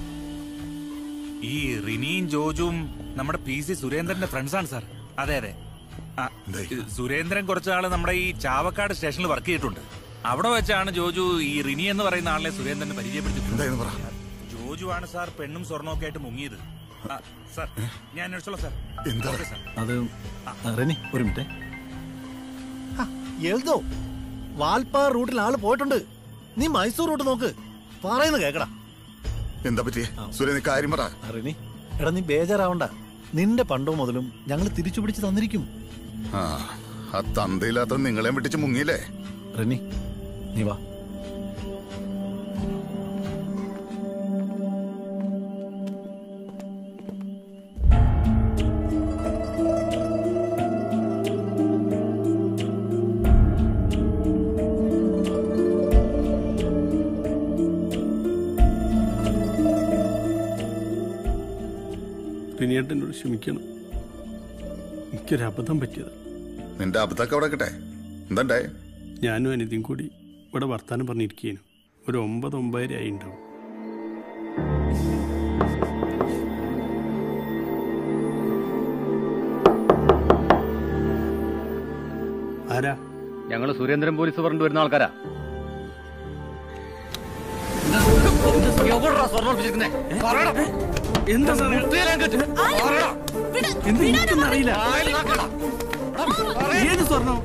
ഈ റിനിയും ജോജുവും നമ്മുടെ പി സി സുരേന്ദ്രന്റെ ഫ്രണ്ട്സാണ് സാർ. അതെ അതെ. സുരേന്ദ്രൻ കുറച്ചാള് നമ്മുടെ ഈ ചാവക്കാട് സ്റ്റേഷനിൽ വർക്ക് ചെയ്തിട്ടുണ്ട്. അവിടെ വെച്ചാണ് ജോജു ഈ റിനി എന്ന് പറയുന്ന ആളെ സുരേന്ദ്രനെ പരിചയപ്പെടുത്തിയിട്ടുണ്ട്. ജോജു ആണ് സാർ പെണ്ണും സ്വർണ്ണമൊക്കെ ആയിട്ട് മുങ്ങിയത്. സാർ ഞാൻ അന്വേഷിച്ചോളാം സാർ. അത് റെനി ഒരു മിനിറ്റ്. എഴുതോ വാൽപ്പാറ റൂട്ടിൽ ആള് പോയിട്ടുണ്ട്. നീ മൈസൂർ റൂട്ട് നോക്ക്, പറയുന്ന കേക്കടാ. എന്താ പറ്റിയേ സുരേന്ദ്ര? കാര്യം പറ. റെനി എടാ, നീ ബേജാറാവണ്ട. നിന്റെ പണ്ടോ മുതലും ഞങ്ങൾ തിരിച്ചു പിടിച്ച് തന്നിരിക്കും. ആ തന്തയില്ലാത്ത നിങ്ങളെ വിട്ടിച്ച് മുങ്ങിയില്ലേ? റെനി നീ വാ. റിനിയേട്ടനോട് ക്ഷമിക്കണം. എനിക്കൊരു അബദ്ധം പറ്റിയത്. നിന്റെ അബദ്ധമൊക്കെ അവിടെ കിട്ടെ. എന്താ ഞാനും അനിതയും കൂടി ഇവിടെ വർത്താനം പറഞ്ഞിരിക്കുകയാണ്. ഒരു ഒമ്പത് ഒമ്പതര ആയി ഉണ്ടാവും. ആരാ? ഞങ്ങൾ സുരേന്ദ്രൻ പോലീസ് പറഞ്ഞു വരുന്ന ആൾക്കാരാ. എന്താ അറിയില്ല. ഏത് സ്വർണം?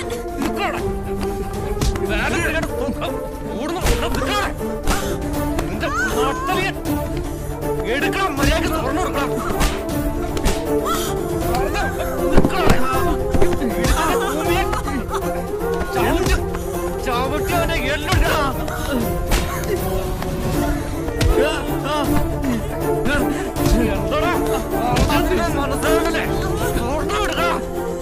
എടുക്കണം, മര്യാദ സ്വർണ്ണം എടുക്കണം. ചവിട്ടവനെ എല്ലുണ്ടാ. മനസ്സിലാകല്ലേ? സ്വർണ്ണം എടുക്കണം.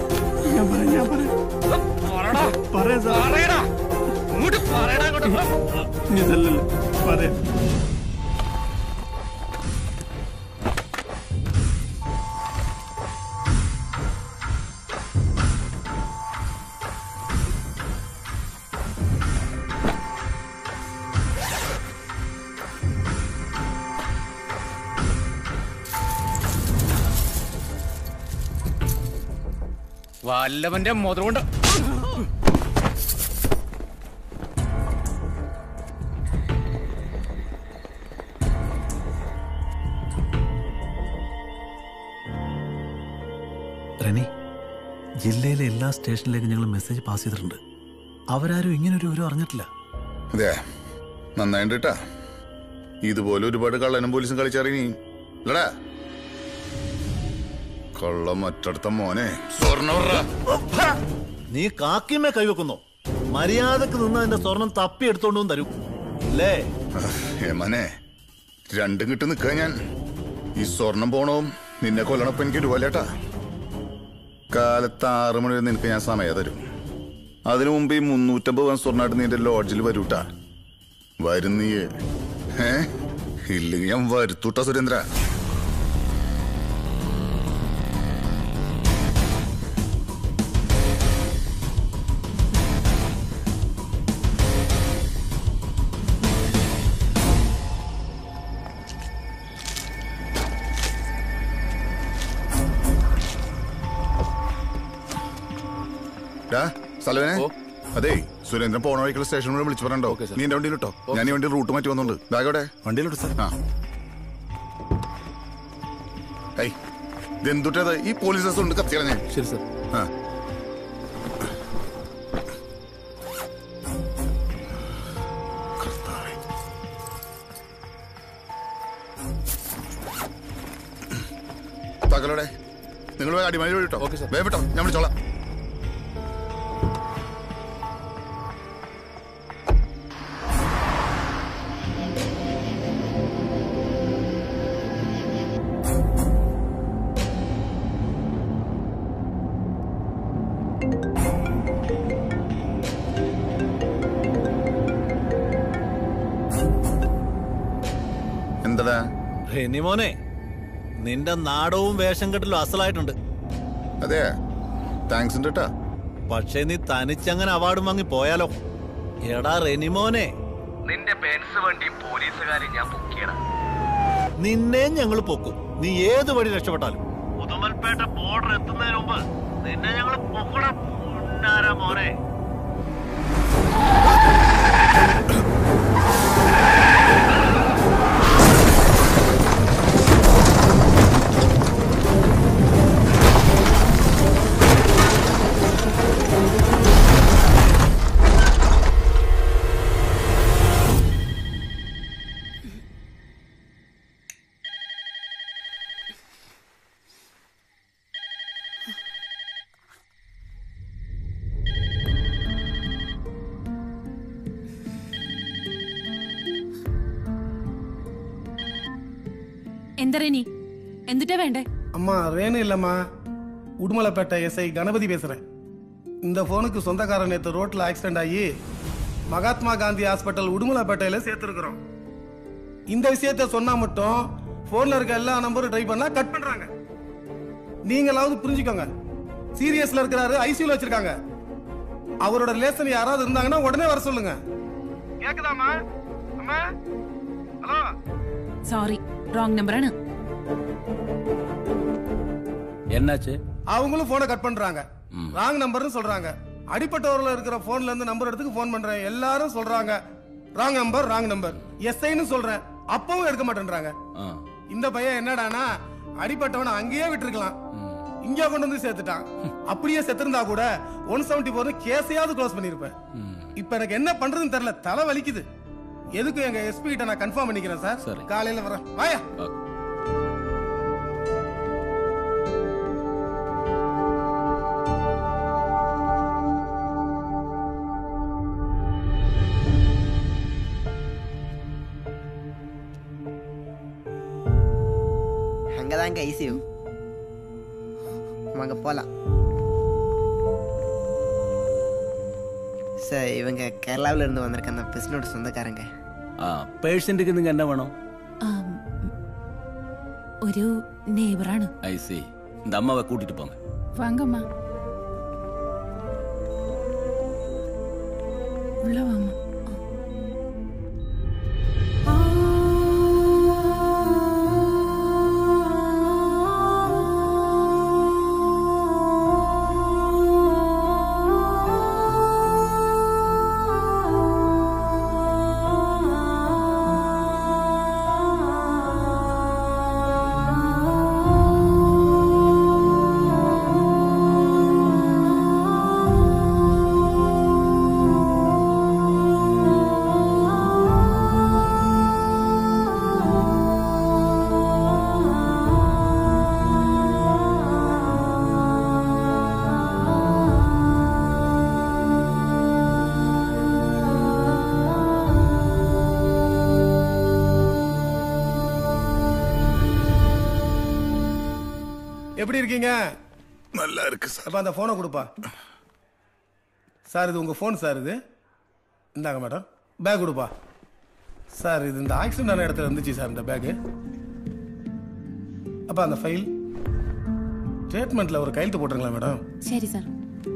പറയടാ, ഇങ്ങോട്ട് പറയടാ, ഇതല്ലല്ലോ പറയാം. വല്ലവന്റെ മുതലുകൊണ്ട് റെനി, ജില്ലയിലെ എല്ലാ സ്റ്റേഷനിലേക്കും ഞങ്ങൾ മെസ്സേജ് പാസ് ചെയ്തിട്ടുണ്ട്. അവരാരും ഇങ്ങനെ ഒരു വിവരം അറിഞ്ഞിട്ടില്ല. അതെ, നന്നായിട്ടാ. ഇതുപോലെ ഒരുപാട് കള്ളനും പോലീസും കളിച്ചറിഞ്ഞി അല്ലടാ. കള്ളം മറ്റടുത്ത മോനെ. നീ കാക്കിമേ കൈവെക്കുന്നോ? മര്യാദക്ക് നിന്ന് അതിന്റെ സ്വർണം തപ്പി എടുത്തോണ്ടും തരും അല്ലേ? ഏമനെ, രണ്ടും കിട്ടി നിൽക്കുക ഞാൻ. ഈ സ്വർണം പോണവും നിന്നെ കൊല്ലണപ്പം എനിക്ക് ഒരുപോലെട്ടാ. കാലത്ത് ആറു മണി വരെ നിനക്ക് ഞാൻ സമയം തരും. അതിനു മുമ്പ് ഈ മുന്നൂറ്റമ്പത് പവൻ സ്വർണ്ണമായിട്ട് നീ എന്റെ ലോഡ്ജിൽ വരൂട്ടാ. വരുന്നീയേ ഏ ഇല്ലെങ്കിൽ ഞാൻ വരുത്തൂട്ടാ സുരേന്ദ്ര. സലവനെ, അതെ സുരേന്ദ്രൻ പോണ വഴിക്കുള്ള സ്റ്റേഷനിൽ വിളിച്ചു പറയണ്ടോ? നീ എന്റെ വണ്ടിയിൽ ഇട്ടോ. ഞാൻ ഈ വണ്ടി റൂട്ട് മാറ്റി വന്നോണ്ട്. ബാഗോടെ വണ്ടിയിലോട്ട് സാർ. ആ ഐ ഇതെന്തുട്ടത്? ഈ പോലീസ് ബസ് ഉണ്ട് കത്തിയാണ് ഞാൻ. ശരി സാർ. ആ തകലോടെ നിങ്ങൾ അടിമാലി വഴി കേട്ടോ. വേഗം വിട്ടോ, ഞാൻ വിളിച്ചോളാം. എന്താ മോനെ, നിന്റെ നാടവും വേഷം കെട്ടലും അസലായിട്ടുണ്ട്. അതെ, താങ്ക്സ് ഉണ്ട് കേട്ടാ. പക്ഷെ നീ തനിച്ചങ്ങനെ അവാർഡ് വാങ്ങി പോയാലോ? എടാ റെനിമോനെ, നിന്റെ ബെൻസ് വണ്ടി പോലീസുകാരെ ഞാൻ പൊക്കിയടാ. നിന്നെയും ഞങ്ങൾ പൊക്കും. നീ ഏത് വഴി രക്ഷപ്പെട്ടാലും. ഉദുമൽപേട്ട ബോർഡർ എത്തുന്നതിന് മുമ്പ് നിന്നെ ഞങ്ങൾ പൊക്കണം മോനെ. എന്താ റെനി, എന്തിട്ടാ வேண்டே? அம்மா ரேணு இல்லம்மா, உடுமலைப்பேட்டை எஸ்ஐ கணபதி பேசுறேன். இந்த போனுக்கு சொந்தக்காரன் நேற்று ரோட்ல ஆக்சிடென்ட் ஆகி மகாத்மா காந்தி ஹாஸ்பிட்டல் உடுமலைப்பேட்டையில சேர்த்துருக்கிறோம். இந்த விஷயத்த சொன்னா மட்டும் போன்ல இருக்க எல்லா நம்பரும் ட்ரை பண்ணா கட் பண்றாங்க. நீங்களாவது புரிஞ்சுக்கோங்க. சீரியஸ்ல இருக்கிறாரு, ஐசியூல வச்சிருக்காங்க. அவரோட ரிலேஷன் யாராவது இருந்தாங்கன்னா உடனே வர சொல்லுங்க. கேக்குதாமா? அம்மா ஹலோ. Sorry, wrong நம்பரானு. என்னாச்சு? அவங்களும் போனை கட் பண்றாங்க. ராங் நம்பர்னு சொல்றாங்க. அடிப்பட்டவர்ல இருக்கிற போன்ல இருந்து நம்பர் எடுத்து போன் பண்றேன். எல்லாரும் சொல்றாங்க ராங் நம்பர் ராங் நம்பர். எஸ்ஐன்னு சொல்றேன், அப்பவும் எடுக்க மாட்டேன்றாங்க. இந்த பையன் என்னடானா அடிப்பட்டவனை அங்கேயே விட்டுருக்கலாம், இங்க கொண்டு வந்து சேர்த்துட்டான். அப்படியே செத்துருந்தா கூட ஒன் செவன்டி போர் கேஸையாவது க்ளோஸ் பண்ணிருப்பேன். இப்ப எனக்கு என்ன பண்றதுன்னு தெரியல, தலை வலிக்குது. எதுக்கும் எங்க எஸ்பி கிட்ட நான் கன்ஃபார்ம் பண்ணிக்கிறேன் சார். காலையில வரேன். வாயா. அங்கதாங்க ஐசியூ, வாங்க போலாம். சார் இவங்க கேரளாவில் இருந்து வந்திருக்க அந்த பிரச்சனையோட சொந்தக்காரங்க. പേഷ്യന്റിക്ക് നിങ്ങൾ എന്നാ വേണം? ഒരു നെയ്ബറാണ്. I C. இந்த அம்மாவை கூட்டிட்டு போங்க. வாங்கம்மா, உள்ள வாமா. எப்படி இருக்கீங்க? நல்லா இருக்கு சார். அப்ப அந்த போனை கொடுப்பா. சார் இது உங்க போன் சார். இது இந்தாங்க மேடம். பேக் கொடுப்பா. சார் இது இந்த ஆக்சிடென்ட் ஆன இடத்துல இருந்துச்சு சார் இந்த பேக்கு. அப்ப அந்த ஃபைல் ஸ்டேட்மெண்ட்ல ஒரு கையெழுத்து போட்டுருங்களா மேடம்? சரி சார்.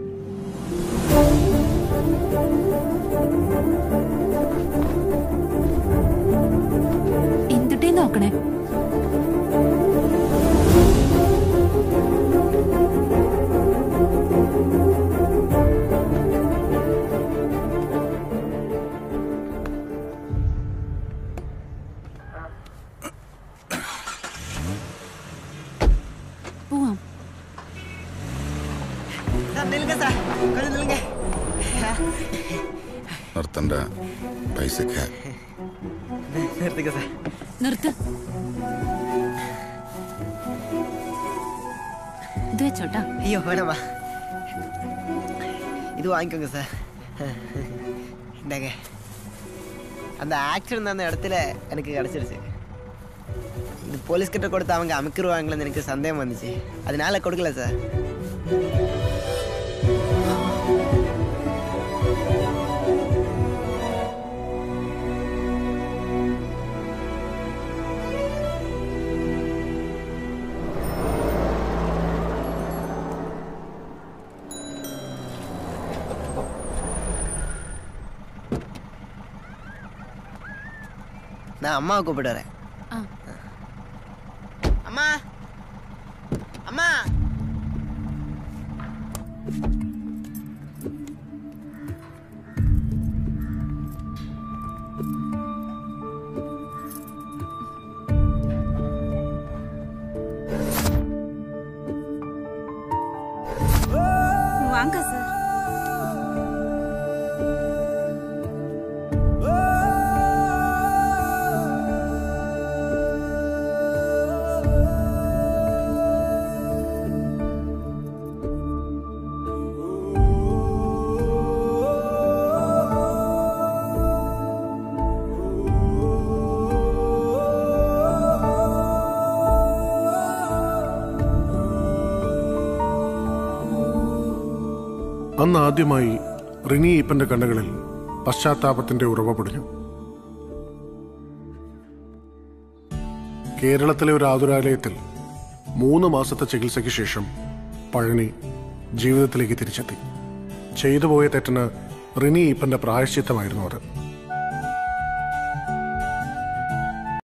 എന്തുട്ടേ നോക്കണേ? പോവാം. നിർത്തണ്ട, പൈസക്ക് നിർത്ത്. ഇത് വെച്ചോട്ടാ. ஐயோ வேணாமா, இது வாங்கிக்கோங்க சார். இந்தாங்க. அந்த ஆக்சிடென்ட் அந்த இடத்துல எனக்கு கிடச்சிருச்சு. இது போலீஸ்கிட்ட கொடுத்து அவங்க அமைக்கிடுவாங்களேன்னு எனக்கு சந்தேகம் வந்துச்சு, அதனால கொடுக்கல சார். நான் அம்மாவை கூப்பிட்டு வரேன். அம்மா அம்மா வாங்க சார். അന്ന് ആദ്യമായി റിനി ഈപ്പന്റെ കണ്ണുകളിൽ പശ്ചാത്താപത്തിന്റെ ഉറവ പൊടിഞ്ഞു. കേരളത്തിലെ ഒരു ആതുരാലയത്തിൽ മൂന്ന് മാസത്തെ ചികിത്സയ്ക്ക് ശേഷം പഴനി ജീവിതത്തിലേക്ക് തിരിച്ചെത്തി. ചെയ്തു പോയ തെറ്റിന് റിനി ഈപ്പന്റെ പ്രായശ്ചിത്തമായിരുന്നു അത്.